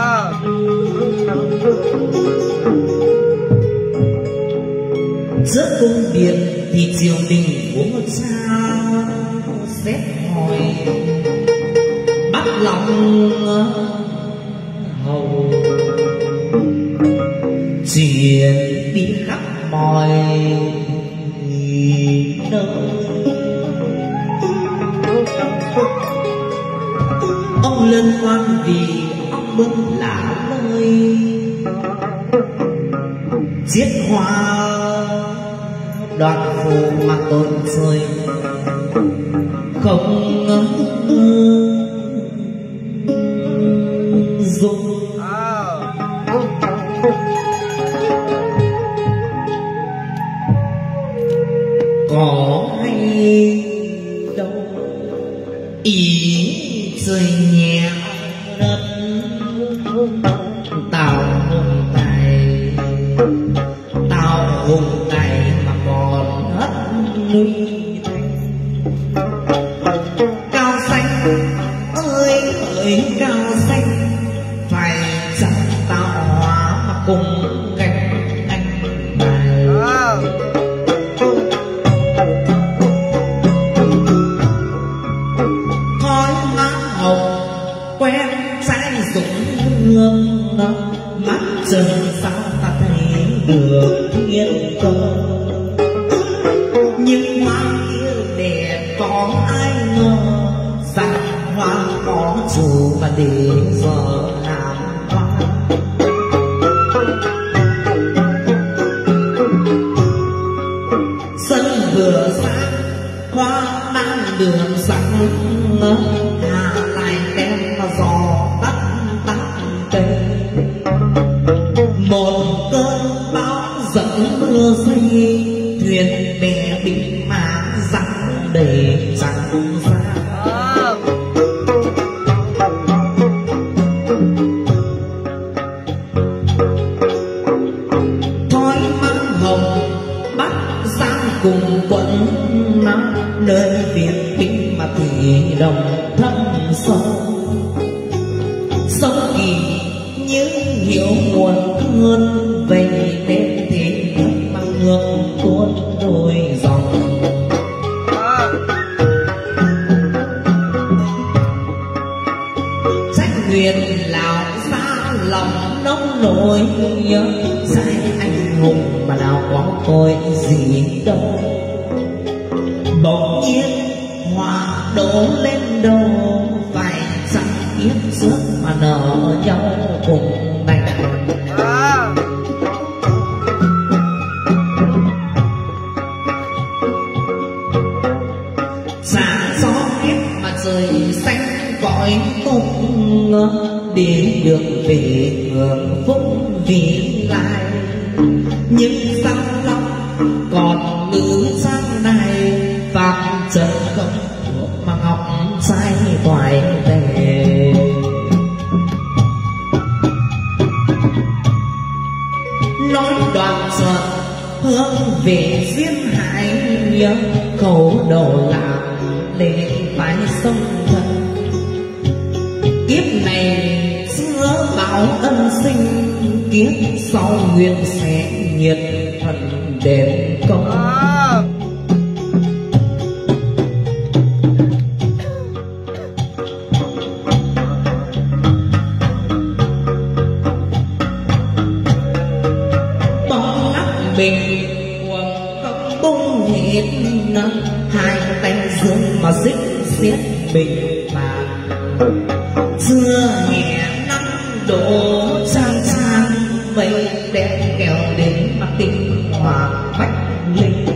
Giữa cung điện thì triều đình của cha xét hỏi, bắt lòng hầu chuyện đi khắp mọi nơi. Ông lên quan vì ông bưng lạ lời, chiết hoa đoạn phù mà tôn rơi không dung. Có hay đâu ý rơi nhẹ đất, tao hùng tài mà còn hết núi thành. Cao xanh ơi ơi cao xanh, phải chẳng tạo hóa mà cùng cánh anh bài. Khói má hồng quen trái rụng hương, mắt trần sao ta thấy được thiên cơ. Nhưng hoa kia đẹp có ai ngờ, rằng hoa có chủ và để giờ làm hoa. vừa sáng hoa đang đường sáng hà lại đem gió tắt tắt cây một cơn bão dẫn mưa rơi thuyền bè binh mã răng đầy trắng ra thói măng hồng bắc giang cùng quận năm nơi việt binh mà thủy đồng thâm sâu sông kỳ như hiểu nguồn cơn về đêm thế mang ngược tuôn đôi dòng trách huyền lão xa lòng nông nổi nhớ sai anh hùng mà nào có tôi gì đâu bỗng nhiên hòa đổ lên đầu phải chẳng kiếp trước mà nợ nhau cùng đành xa gió hết mà trời xanh gọi tung để được về hưởng phúc vì lại nhưng sao lòng còn nữ trang này phạm trời không thuộc mà ngọc trai toại về nói đoàn chợt hướng về duyên hải nhớ khẩu đầu làm để phải sông thân kiếp này xưa bảo ân sinh kiếp sau nguyện sẽ nhiệt thần đền công bóng lắc bình quần không bung hết hai tay dương mà xích xiết bình bạc xưa hè năm độ trang trang mây đen kéo đến mặt tinh hoàng bách linh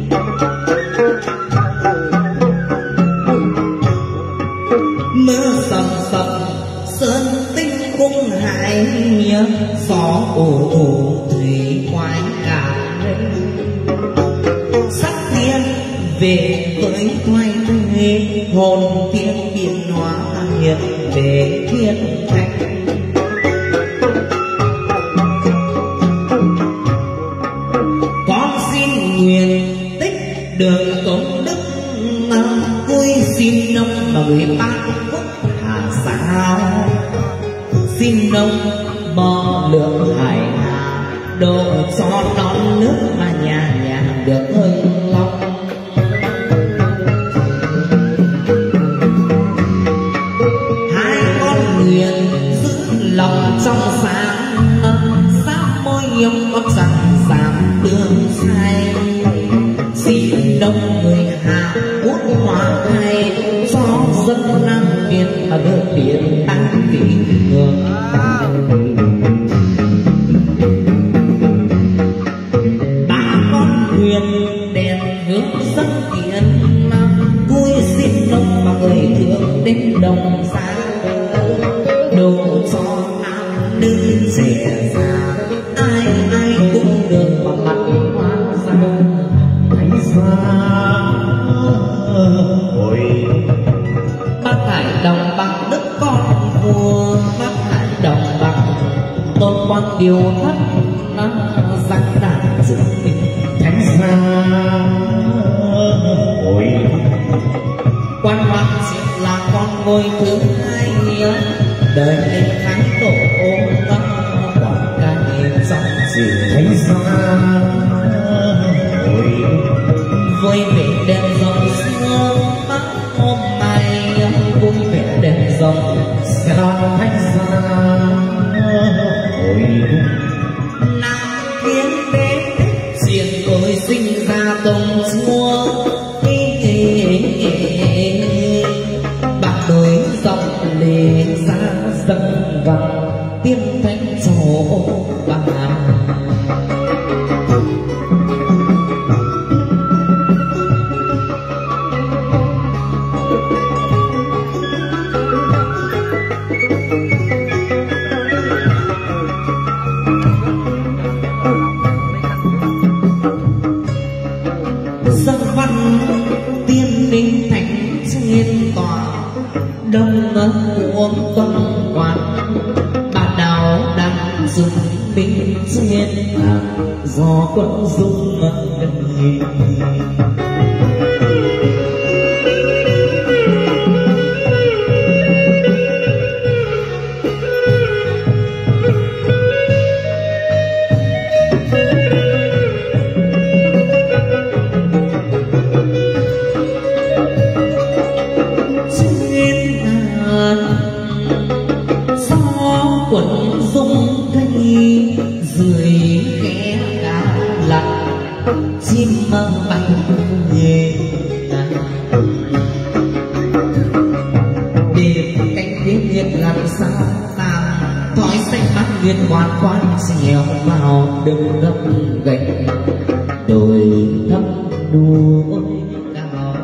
mưa sầm sầm sơn tinh cung hải gió ù ù thủy quái cả lên sắc thiên về với thoai thuê hồn thiên biến hóa hiện về thiên thành con xin nguyện tích được công đức vui xin nông mà người ban phúc hạ sao xin nông bo lượng hải hà độ cho non nước mà nhà nhà được hưng long hai con nguyện giữ lòng trong sáng sát môi ông có rằng giảm tương sai xin đông người hạ út hoa hay cho dân nam việt mà được điện tăng vị ngược ba con thuyền đèn hướng dẫn tiền vui xin đông mà người thương đến đồng xa đồ cho nam nữ trẻ già ai ai cũng được mà mặt hoa ra thánh xa ôi bác hải đồng bằng đức con vua bác hải đồng bằng tôn quan điều thất răng đàn dự thánh xa ôi quan hoàng diệu là con ngôi thứ hai đời linh tháng tổ ôm quảng ca niệm dòng gì thánh xa ôi vui vẻ đèn dòng xưa mắt hôm mai vui vẻ đèn dòng sao thánh xa ôi nam thiên đế diện tôi sinh ra tông chúa bạc đối dòng lề xa dâng vàng tiên thánh chỗ bà trên hàng do quân dung đời. Chim bay về đêm cánh tiếng nghiêng làm sao ta thói xanh mắt nghiêng hoàn quan xèo vào đường đất gạch đồi thấp núi cao.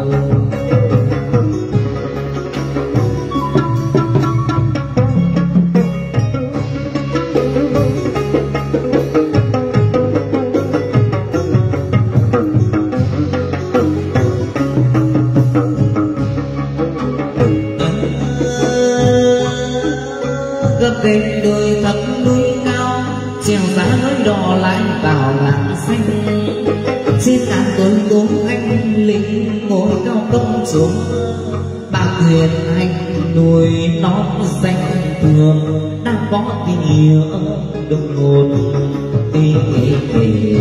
Bên đồi thấp núi cao trèo giá núi đỏ lại vào làng xanh. Trên ngàn tôi đốm anh lính ngồi cao công xuống ba thuyền anh nuôi nó danh thường đang có tiếng đồng một đi về.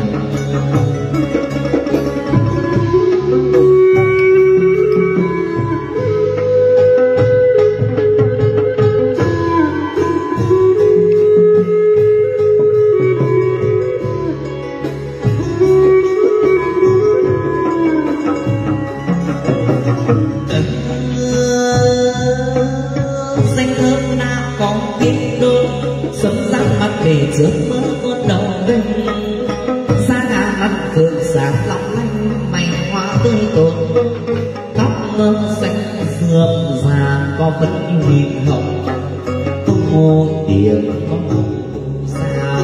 Để trước mơ con đầu bên xa ngã mắt phượng sáng long lanh mày hoa tươi tốt tóc ngơ xanh sườn già có vẫn nhìn hồng tung một tiếng không xa.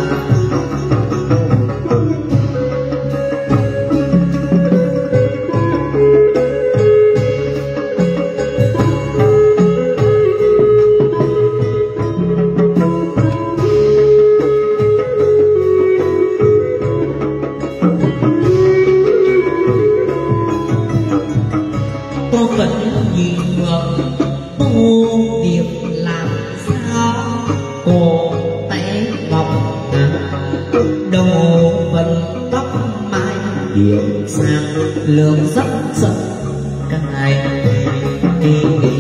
Vẫn nhìn ngược tu việc làm sao cổ tay ngọc đầu phần tóc mai điểm sang lường rất rất cài đi.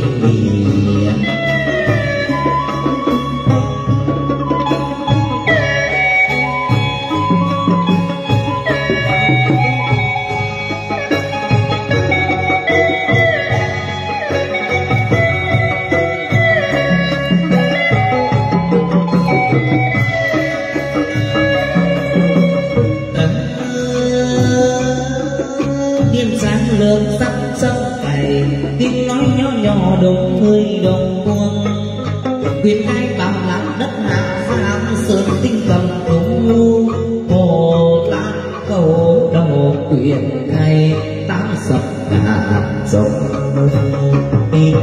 Lương sắc sâu cày tiếng nói nhỏ nhỏ đồng hơi đồng cuồng quyền ai bảo làm đất hạ giang sơn tinh cầm đủ hồ tam cầu đầu quyền hay tám sập cả dòng đi.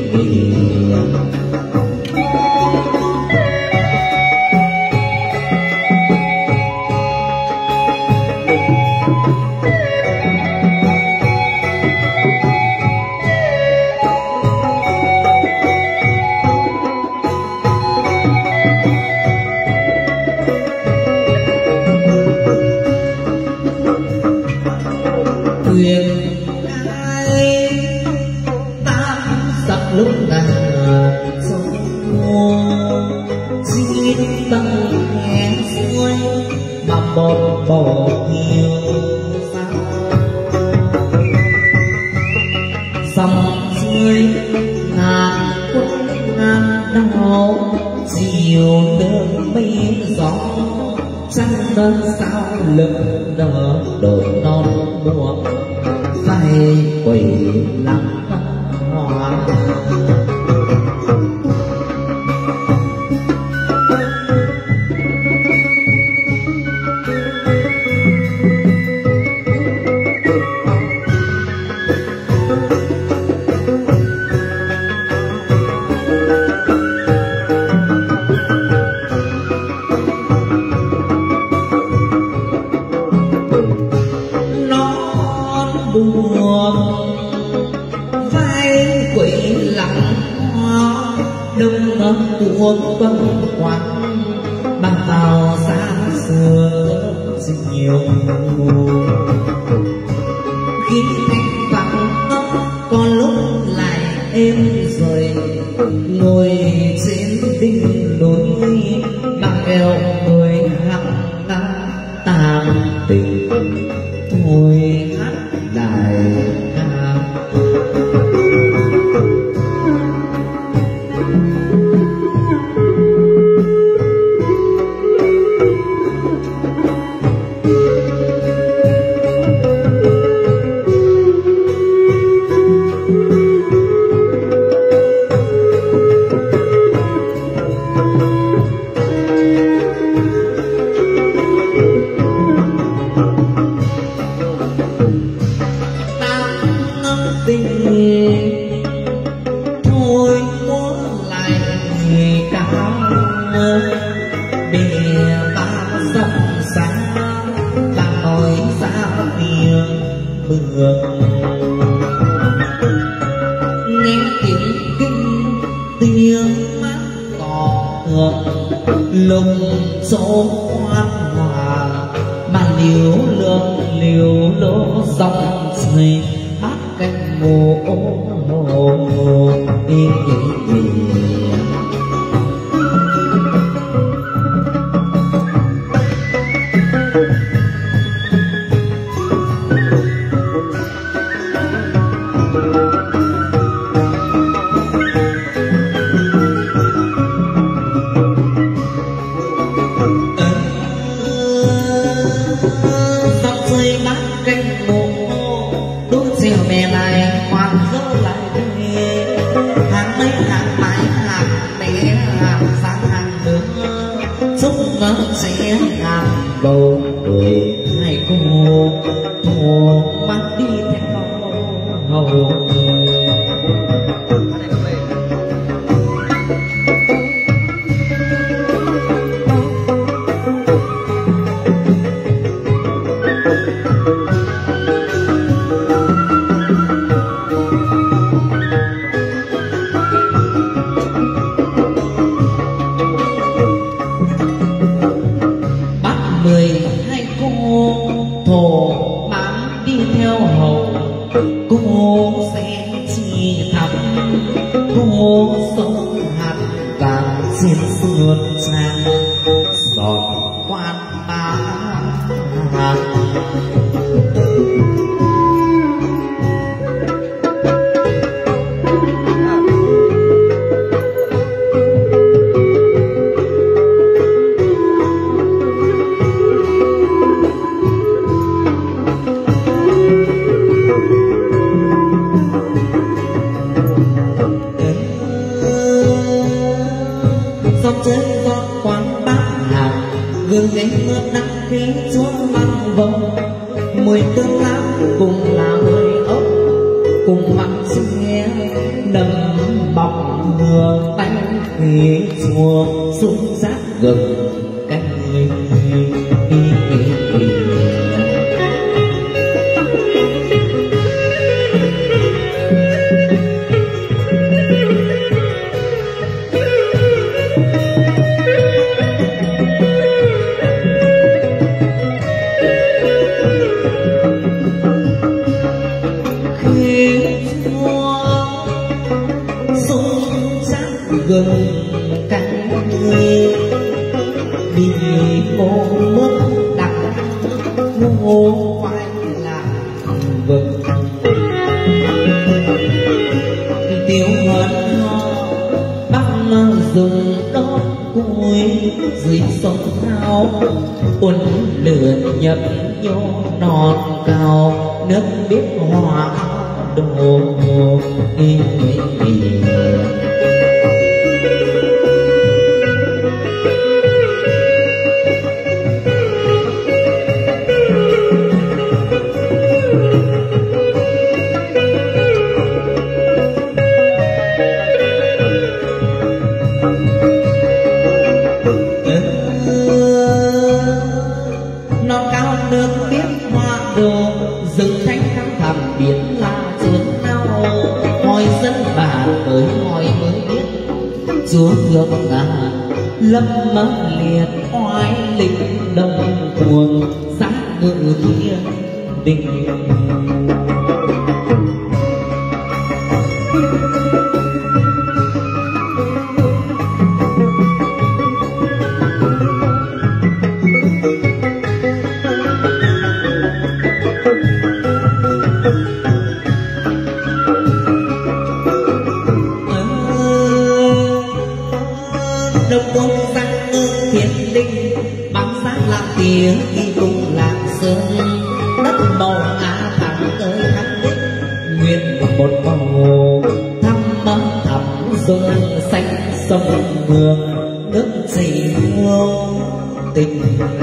Lúc nàng sông xin tăng nghe xuôi mà một bỏ nhiều sao sông xuôi ngàn quân ngàn đau chiều đường mây gió trăng đơn sao lực nở đồi non mùa phải quỳ lặng hoa. uống tuần quán bằng vào xa xưa rất nhiều khi thanh vắng có lúc lại êm rồi ngồi trên đỉnh núi bằng kêu người hăng tàn tình thôi hát lại ca thôi muốn lại người cao bìa ba dòng xa và nói ra miệng mường nghe tiếng kinh tiếng mắt cỏ hưởng lùng số hoan hòa mà liều lô dòng trời hát cánh mồ sẽ làm bầu cười hai cô mắt đi theo hầu hai cô thổ bám đi theo hầu cô sẽ chi thắm cô sống hạt vàng trên sườn trang giòn quan ba dòng chơi gió quán bát hàng gương gáy mưa nắng khí xuống măng vông mùi tương lá cùng là mùi ốc cùng mặn nghe đầm bọc hương bánh khí chùa xuống rác gừng canh gừng canh đi ngô nước đặc ngô khoai làm vừng tiêu hớn bắc rừng đốt cuối dưới sông thao uốn lượn nhập nhô non cao nước biết hòa đồ non cao nước biết hoa đồ rừng thanh thăm thẳm biển la chốn nào hỏi dân bà tới hỏi mới biết chúa thượng ngàn lâm liệt oai linh đông cuồng sáng ngự thiên đình. Tiếng đi cùng lạc sơn đất màu á thẳng tới thắng đích nguyện một màu thăm thẳm rơi xanh sông mường nước chảy hương tình.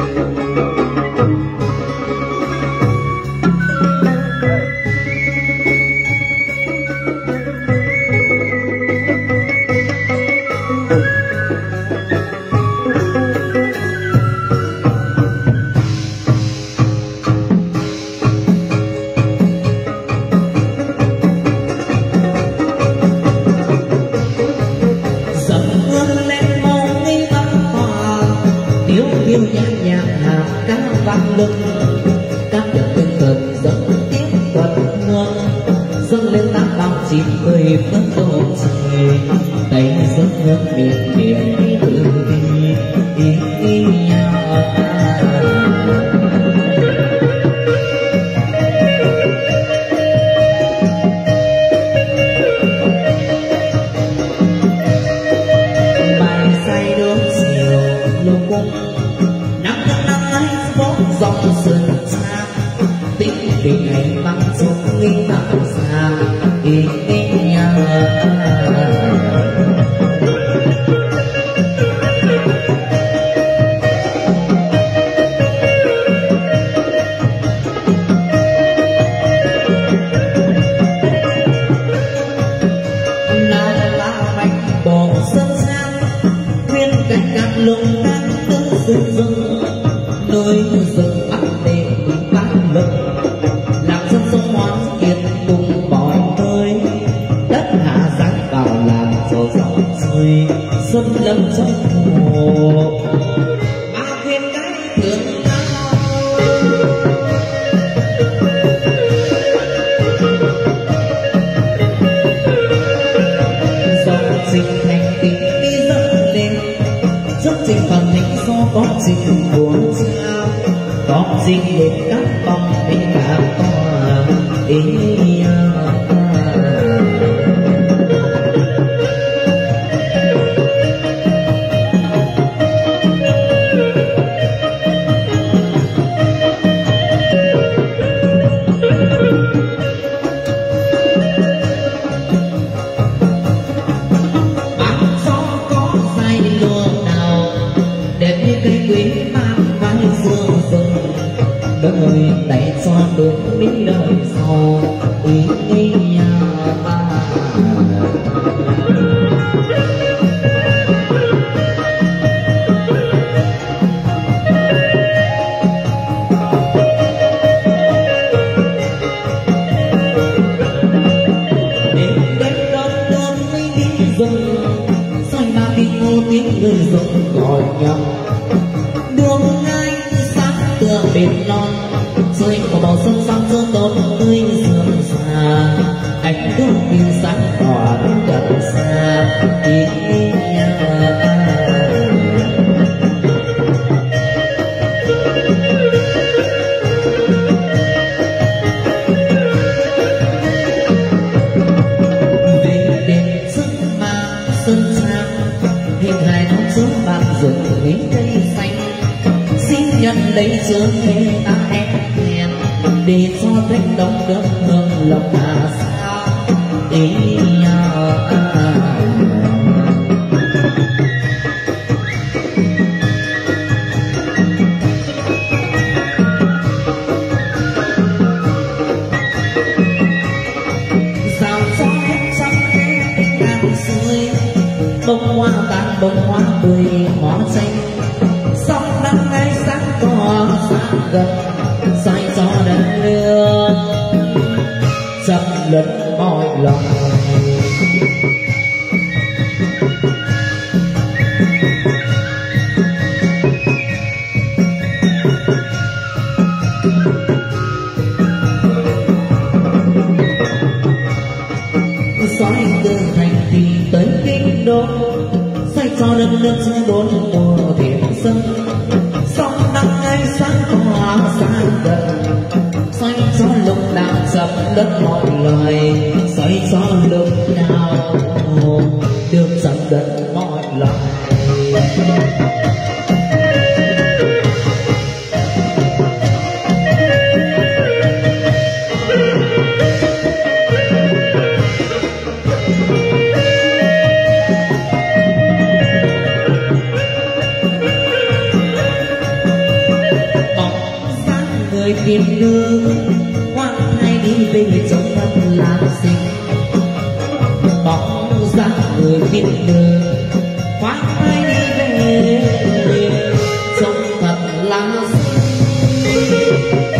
Người vẫn đổ trời tay giấc nước miền biển đi từ đi nhau bài say đốm chiều lung cung nắng ấy bóng dòng sườn xa tính tình anh băng xuống nghĩ tạm xa lùng đang cứ rừng nơi rừng bắt để mình bán lưng làm dân sông hoan kiệt cùng mọi nơi đất hạ giáng vào làm cho dòng rơi xuân lâm trong hồ ba viên cái thường dòng sinh thành tình đi dâng lên dốc trình phần thành do có trình của cha có trình đến các vòng bên cả tòa ý đời đẩy cho đúng lý đời sau ý xoay ba đi ngô tiếng người rộng gọi nhau đường ngay sáng tựa bên non rơi vào bầu sông sang giữa tôn tươi sương xa ánh đuốc yêu sáng tỏa đến gần xa ý về đền sức mang sơn trang hình hài non xuống bạc rừng mấy cây xanh xin nhận lấy chứa thế ta em hẹn để cho thanh đông đất hương lộc hà sao ý sao gió hết trăm khe càng xuôi bông hoa tàn bông hoa tươi hoa xanh sông nắng ngay sáng tỏ sáng gần say gió đất lương dập lẫn mọi lòng lưng nước dưới bốn mùa thiền sân sông nắng ấy sáng hoa sáng gần xoay gió lúc nào dập đất mọi loài xoay gió lúc nào được dập đất mọi loài tiền lương khoan hay đi về trong năm làm sinh bóng dáng người tiền lương khoan hay đi về trong thật làm sinh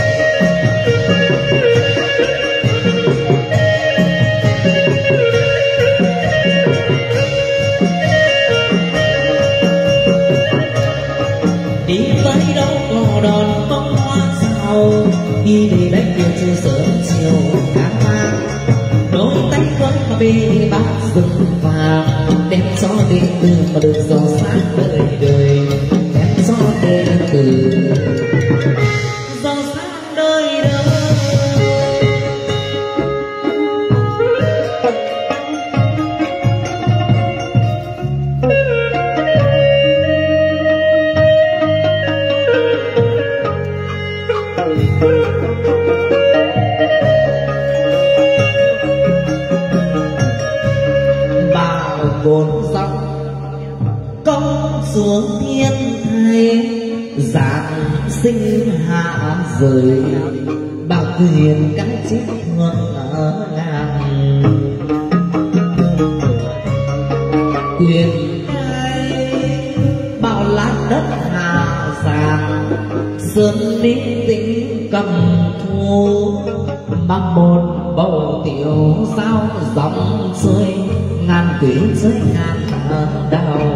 đi tới đâu có đòn bóng hoa sao đi về đánh kia chưa sớm chiều tháng mang đôi tay với mà bê bát rừng vàng đem gió đến từ mà được gió sáng đời đời đem gió đến từ gió sáng đời đời cồn sóng công xuống thiên thai giáng sinh hạ rời bao quyền cái chiếc ngọn ở ngàn quyền hai bao lát đất hạ sàn sơn nín tĩnh cầm thu mang một bầu tiểu sao dòng suối ngàn tuyến dưới ngàn đào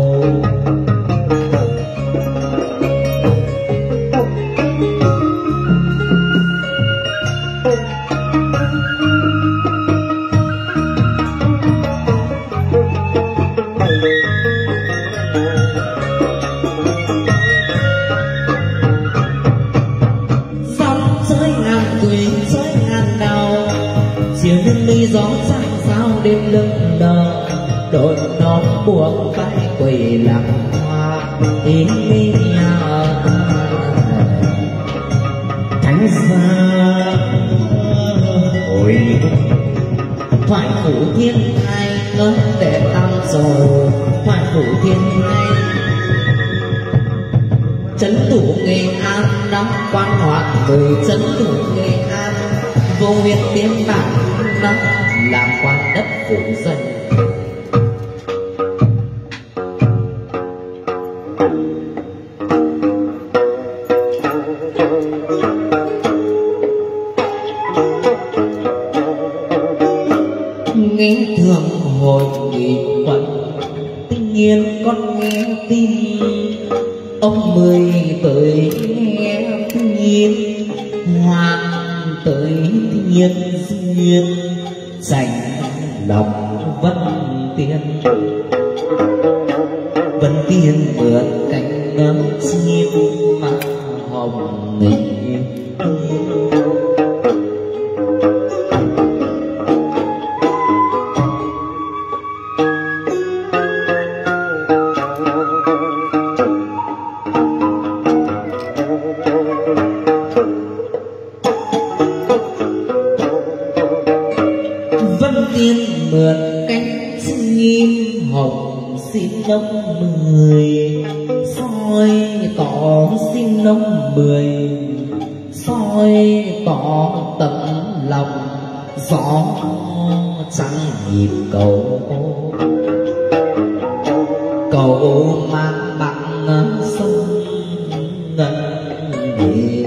dòng dưới ngàn tuyến dưới ngàn đào chiều những ly gió sang sao đêm lưng đờ đôi non buông tay quỳ làm hoa ý nhà thánh xa ôi thoại phủ thiên hai ngỡ để tăng dầu thoại phủ thiên hai trấn thủ Nghệ An năm quan hoạt người trấn thủ Nghệ An vô huyện tiếng bạc năm làm quan đất phủ dân nghe thường hội nghị quận tất nhiên con nghe tin ông Mười tới nghe thiên hoàng tới thiên duyên dành lòng Vân Tiên mượn cánh ngắm chim mà hồng nghỉ Vân Tiên mượn cánh chim hồng xin nông mười soi tỏ xin nông mười soi tỏ tấm lòng gió trắng nhịp cầu mang bằng sông ngân về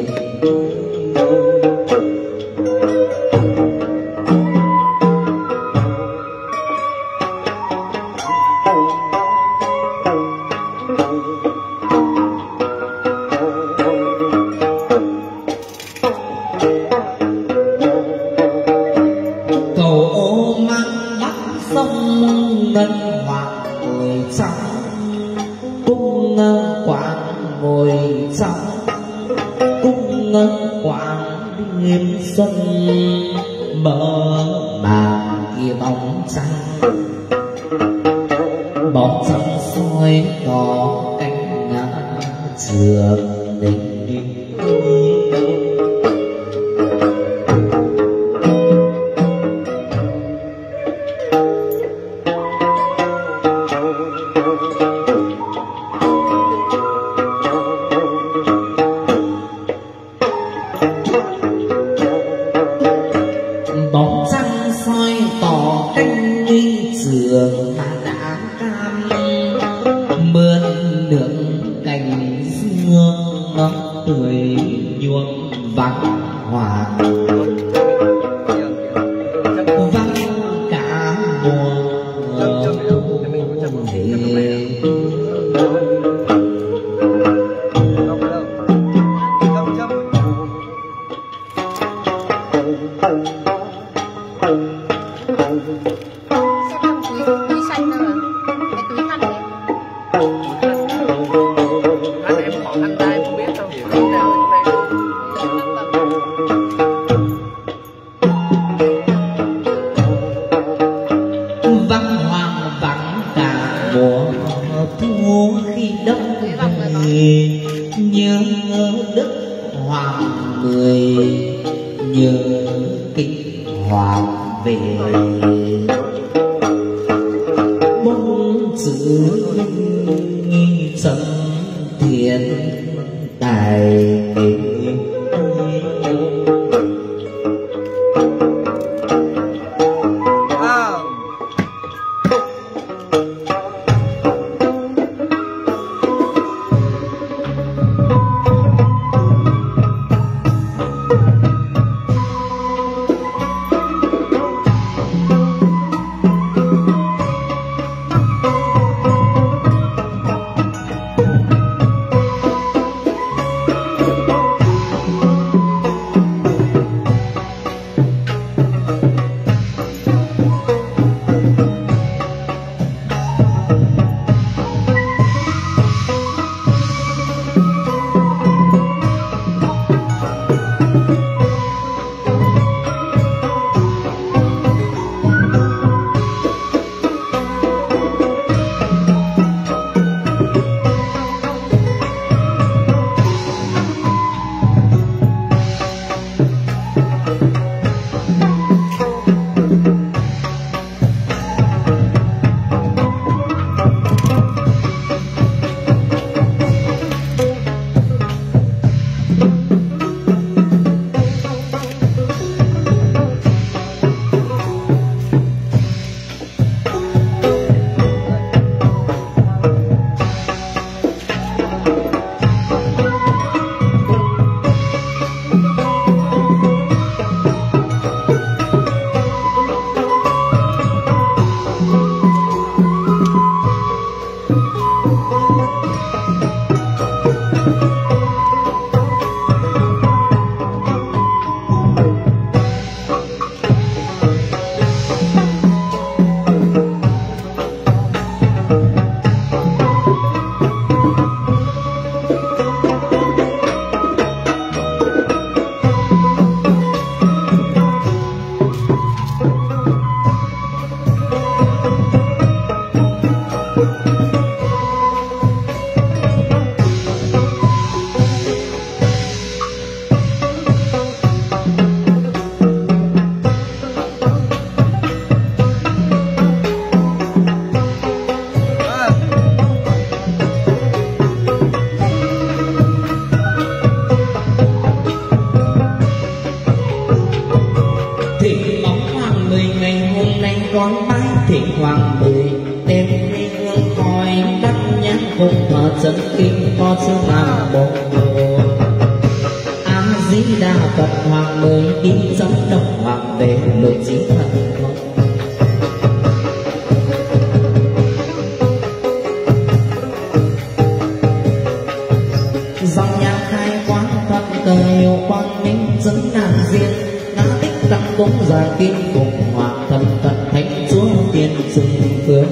sông ngân hoàng người trắng quãng đêm xuân mơ màng kia bóng trăng soi tỏ cánh ngã trường đình bóng trăng soi tỏ cánh nghi trường ta đã cam mượn nương cành dương nó tươi nhuộm vắng hòa vắng cả mùa vắng hoàng vắng cả mùa thu khi đông người nhớ đức hoàng người nhớ kinh hoàng về bốn chữ trần thiện tài con bái thịnh hoàng mười đem đi hương khói đắp nhang cùng thờ chân kinh có chữ nam mô a di đà phật hoàng mười đi trong đồng hoàng về lục chí thần không dòng nhạc khai quán phật đời quang minh dẫn đàn diên ngã tích tăng cúng già kim cùng hoàng thần thần thánh chúa tiên trung phương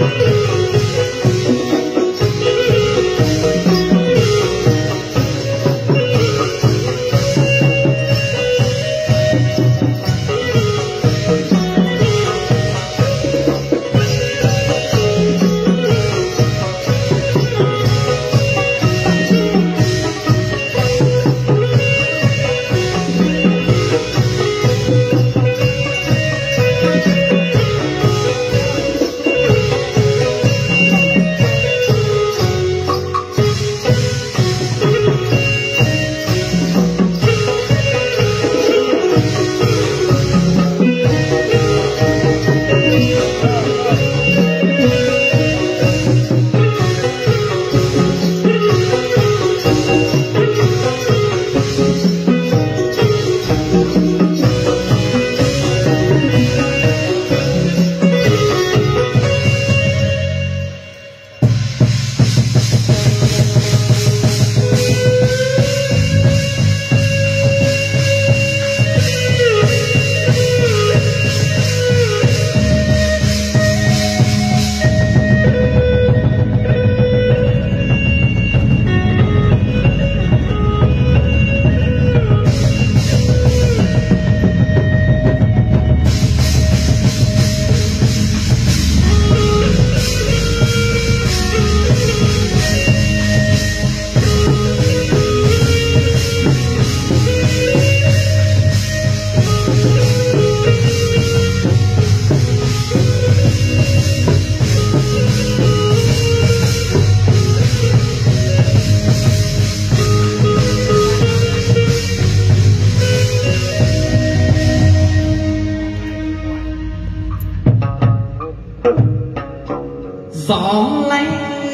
gió lay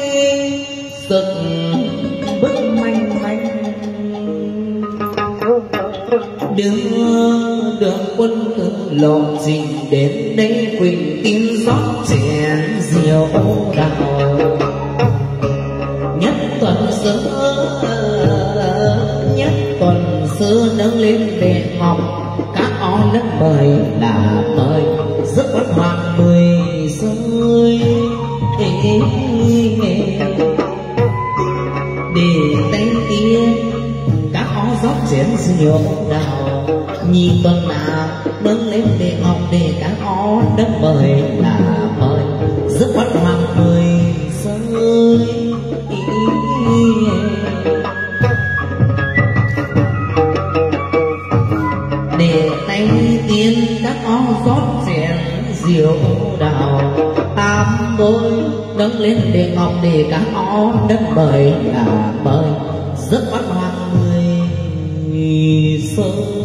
giật bức manh manh đưa quân tử lộ trình đến đây quỳnh tin rót chén rượu đào nhất tuần sơ nâng lên để ngọc các o đất mời là mời rất bất hoàng mười rơi để tay kia các ó rót chén rượu đào nhìn tuần nào nâng lên để ngọc để các ó đất mời là mời rất bất hoàng mười rơi để tay tiên các ó rót chén rượu đào tam bối nâng lên để ngọc để các ó đất mời là mời rất bắt hoàng người sơ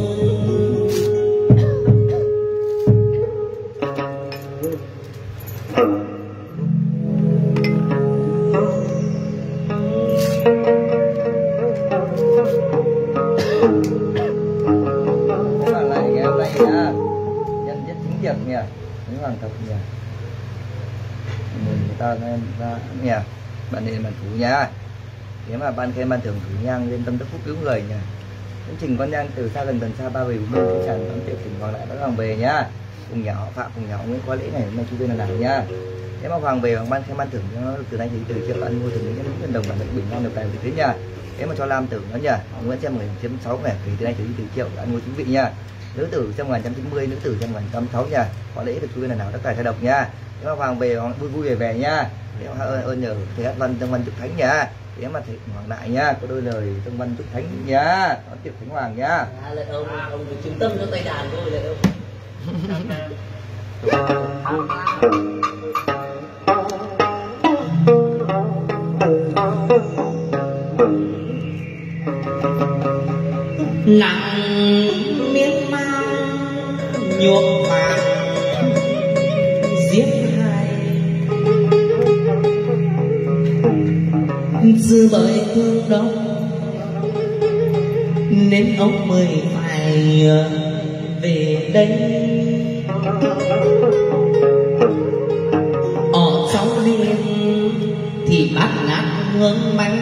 nha, bạn nên bạn thủ nha. Nếu mà ban khen ban thưởng thủ nhang lên tâm đức phúc cứu người nha. Những trình con nhang từ xa gần gần xa ba về bốn bên tràn tấm tiểu trình còn lại các hoàng về nha. Cùng nhà họ Phạm cùng nhà họ Nguyễn có lễ này hôm nay chú viên là nha. Nếu mà hoàng về hoàng ban khen ban thưởng cho nó từ nay thì từ triệu bạn mua từ những nhân đồng bản bình ngon được tài về thế nha. Nếu mà cho Lam tử nó nha, Nguyễn xem 10.6 này thì từ nay thì từ triệu ăn mua chính vị nha. Nữ tử trong 1990, nữ tử trong 1986 nha. Có lễ được chú viên là nào tất cả thay độc nha. Nếu mà hoàng về vui vui về nha. Nếu ơn nhờ thầy Hát Văn trong văn chúc thánh nha. Nếu mà thầy hoàng đại nha, có đôi lời trong văn chúc thánh nha, có tiệc thánh hoàng nha. Lại ông được trung tâm cho tay đàn thôi lại đâu. Nặng miên man nhuộm vàng giết hai dư bởi thương đông nên ông mới phải về đây ở trong đêm thì bát ngát hương bay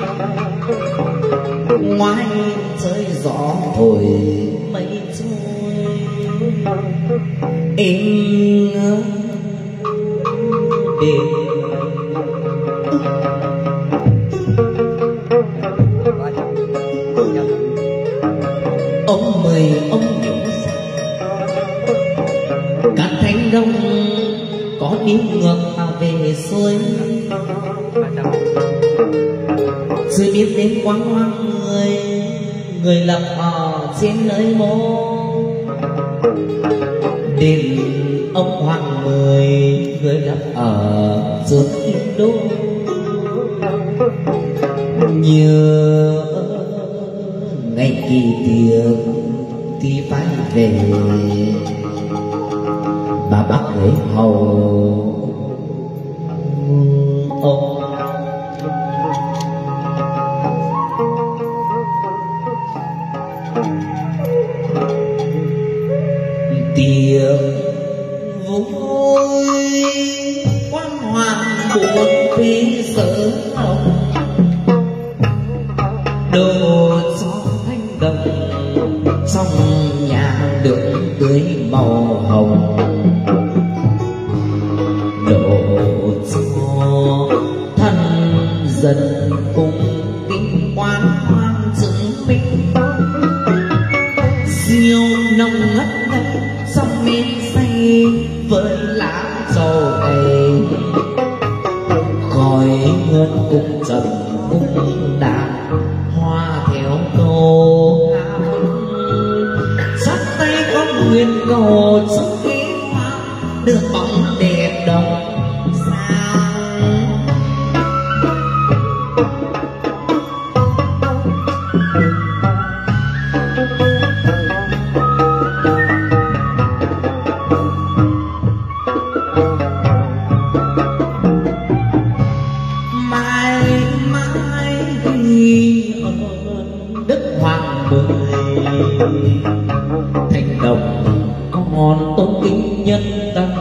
ngoài trời gió thổi mây trôi êm đêm. Ông mời ông nhổ ra các thanh đông có đi ngược mà về xuôi, rồi biết đến quán hoang người lập ở trên nơi mô. Đền ông Hoàng Mười người lập ở dưới Kim Đô, nhớ ngày kỳ tiệc thì phải về bà bác người hầu ông. Tiệc vui quan hoàng buồn vì sợ hồng, đồ cho thanh đồng trong nhà được tươi màu hồng, đồ cho thân dân cùng kinh quan hoang chứng minh, siêu nồng ngất ngây trong men say với lá trầu đầy, khói hương cung trầm cung đàn hoa theo câu hát, sát tay có nguyện cầu trước kế hoa được bóng đẹp đồng sang. Thành đồng còn tôn kính nhân tâm,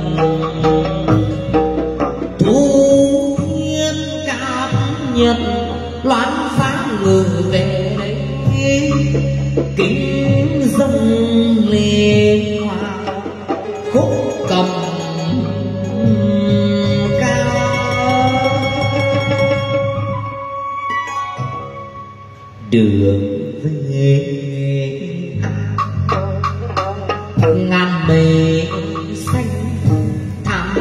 thu thiên cảm nhận loan sáng ngự về kính dâng lên hoa khúc cầm cao. Đường về ngàn bề xanh thẳm,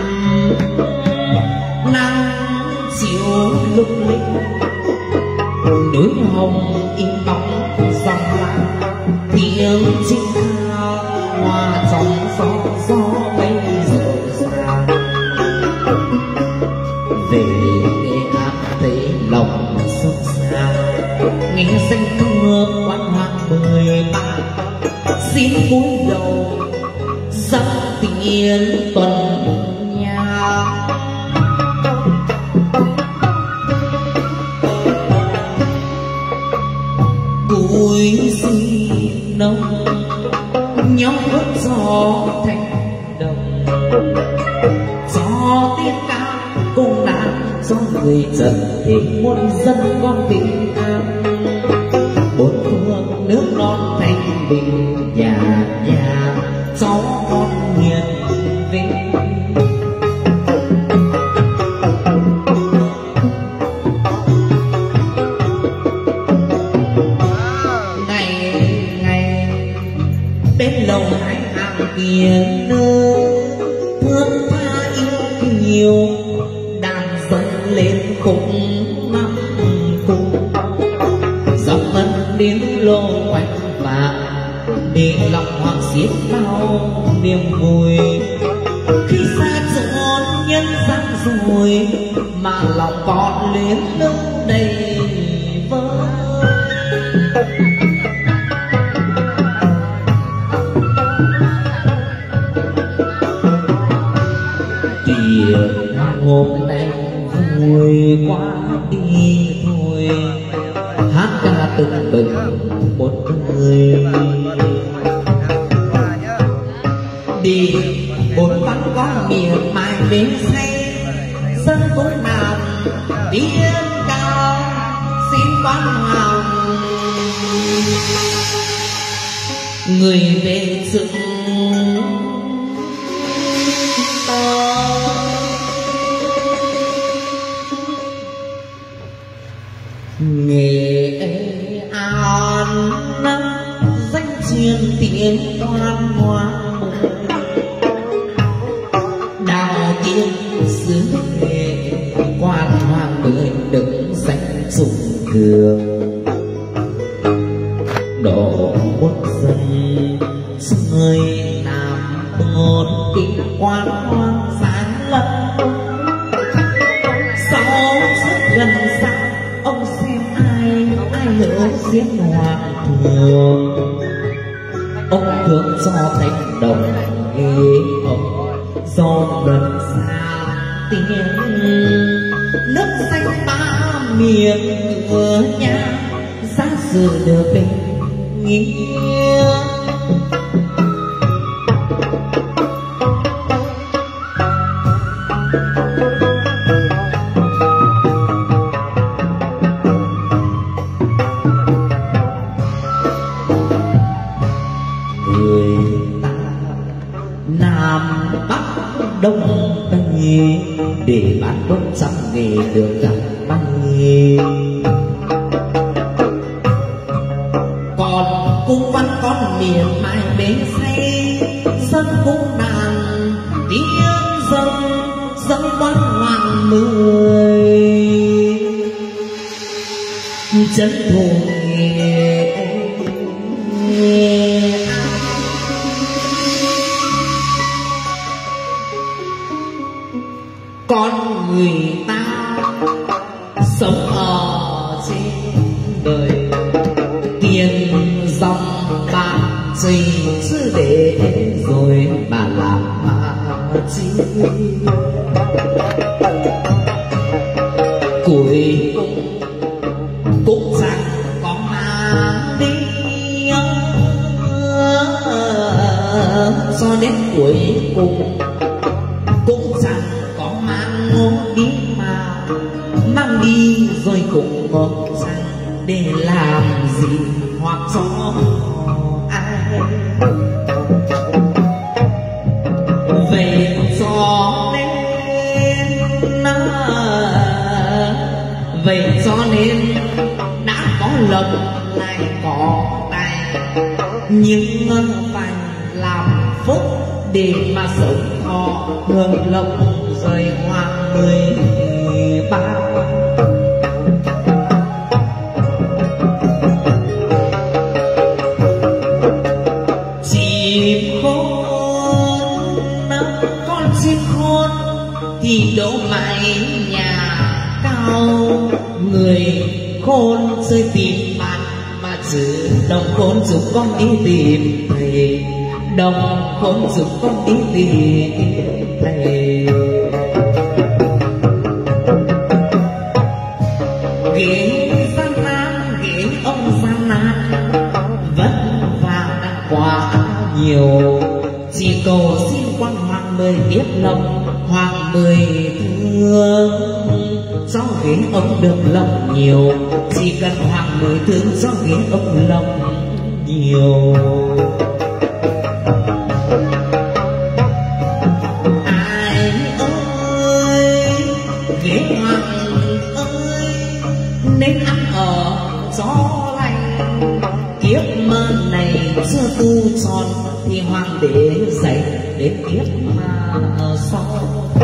nắng chiều lung linh, núi hồng in bóng dòng làng, tiếng chim cao hoa trong gió bay rộn ràng. Về nghe hát thấy lòng xót xa, nghe danh thưa quan hoàng 13, xin cúi đầu dâng tiền tuần nhà. Cúi xin nông nhóm vớt gió thành đồng, cho tiếng ca cùng đàn cho người trần thì muôn dân con bình an, bốn phương nước non thanh bình, nhà nhà cháu con hiền vinh. Ngày ngày bên lầu hai hàng tiền thương tha yêu nhiều, đàn dâng lên khúc năm cùng, dòng ân đến lô quanh vàng để lòng hoàng xiết bao niềm vui. Khi xa chốn nhân gian rồi mà lòng còn luyến lưu đầy vơi. Tiệc hôm nay vui quá đi thôi, hát ca từng bừng một người. Đi bốn bắn có miệng mai đến say, dân cũng nào tiếng cao xin quán hoàng người về rừng to. Nghệ An danh truyền tiếng quan hoa đào tiên xứ Nghệ quan hoàng người đứng danh sùng cường độ quốc dân người nam ngôn tiếng quan hoang sáng lấp sau rất gần xa ông xem ai hiểu giết hoàng thường ông thương cho thành đồng ghế ông do gần xa tiếng nước xanh ba miền cửa nhà giá sự được bình nghĩa đông tây để bán công trăm nghề được gặp bay còn cung văn con miền mai bến say dân cung đàn tiếng dân quan hoàng mười chân thủ nghề con người ta sống ở trên đời tiền dòng bạc gì chứ để rồi bà làm mà chi cuối cũng chẳng có mà đi cho đến cuối cùng cũng chẳng đi mà mang đi rồi cũng ngọt rằng để làm gì hoặc cho ai về cho nên đã có lộc lại có tài nhưng phải làm phúc để mà sống thọ hưởng lộc rồi hoàng 13 chim khôn con chim khôn thì đỗ mái nhà cao người khôn chơi tìm bạn mà chứ đồng khôn giúp con đi tìm thầy đồng khôn giúp con đi tìm thầy ghế gian nan ghế ông gian nan vất vả đã quá nhiều chỉ cầu xin quan hoàng mười biết lòng hoàng mười thương cho ghế ông được lòng nhiều chỉ cần hoàng mười thương cho ghế ông lòng nhiều ai ơi ghế hoàng ơi nên ăn ở gió lạnh kiếp mơ này chưa tu tròn thì hoàng đế dạy đến kiếp mà sau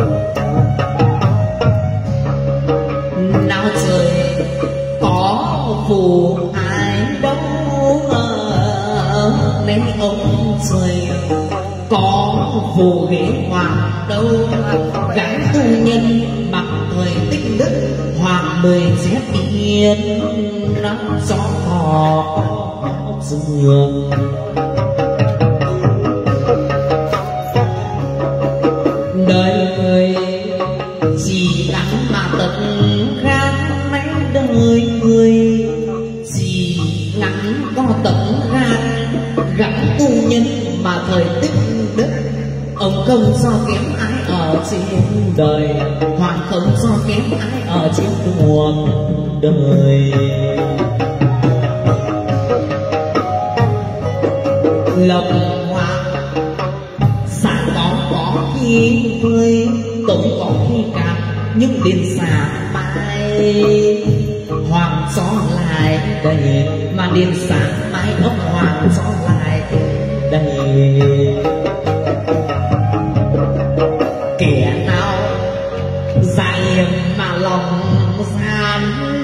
nào trời có phù ai đâu nên ông trời có phù ghế hoàng đâu gái tu nhân mặc thời tích đức hoàng mười chép yên nắm gió cỏ giường đời người chỉ gắn mà tận gắn mấy đời người chỉ gắn có tận gắn tu nhân mà thời tích đức ông không cho kém ai ở trên đời hoàng không cho kém ai ở trên cuộc đời lộc hoàng xả có khi vơi tổng có khi cạn nhưng điền xả mãi hoàng gió lại đầy mà đêm sáng mái ốc hoàng gió lại đầy. Kẻ nào dạy mà lòng gian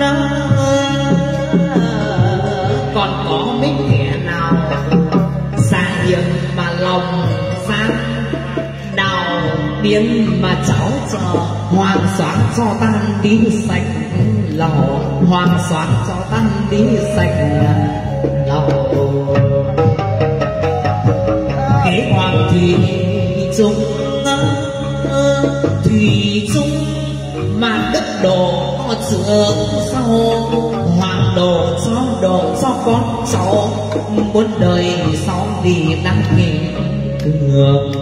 còn có mấy kẻ nào dạy mà lòng gian nào biến mà cháu chờ hoàng soán cho tan đi sạch lò, hoàng soán cho tan đi sạch lò. Kế hoàng thủy chung thủy chung mà đất đổ có trường sau, hoàng đổ cho con cháu muốn đời sau vì đang kể cường.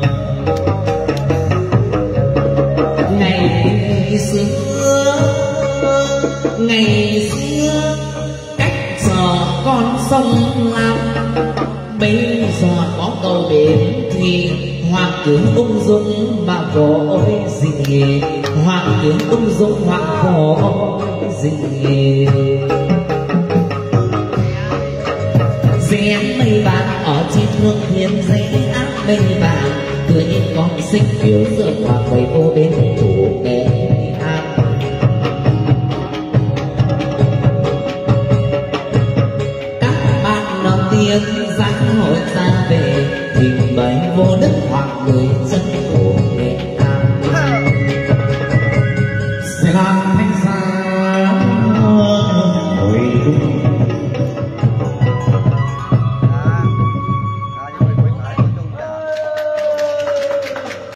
Ngày xưa cách giờ con sông Lam, bây giờ có cầu bến thì hoàng tướng ung dung mà vội gì, hoàng tướng ung dung hoàng vội gì. Rẽ mây vàng ở trên hương thiên rẽ áp mây vàng, tươi con xinh phiếu dựa vào quầy vô bên thủ kẻ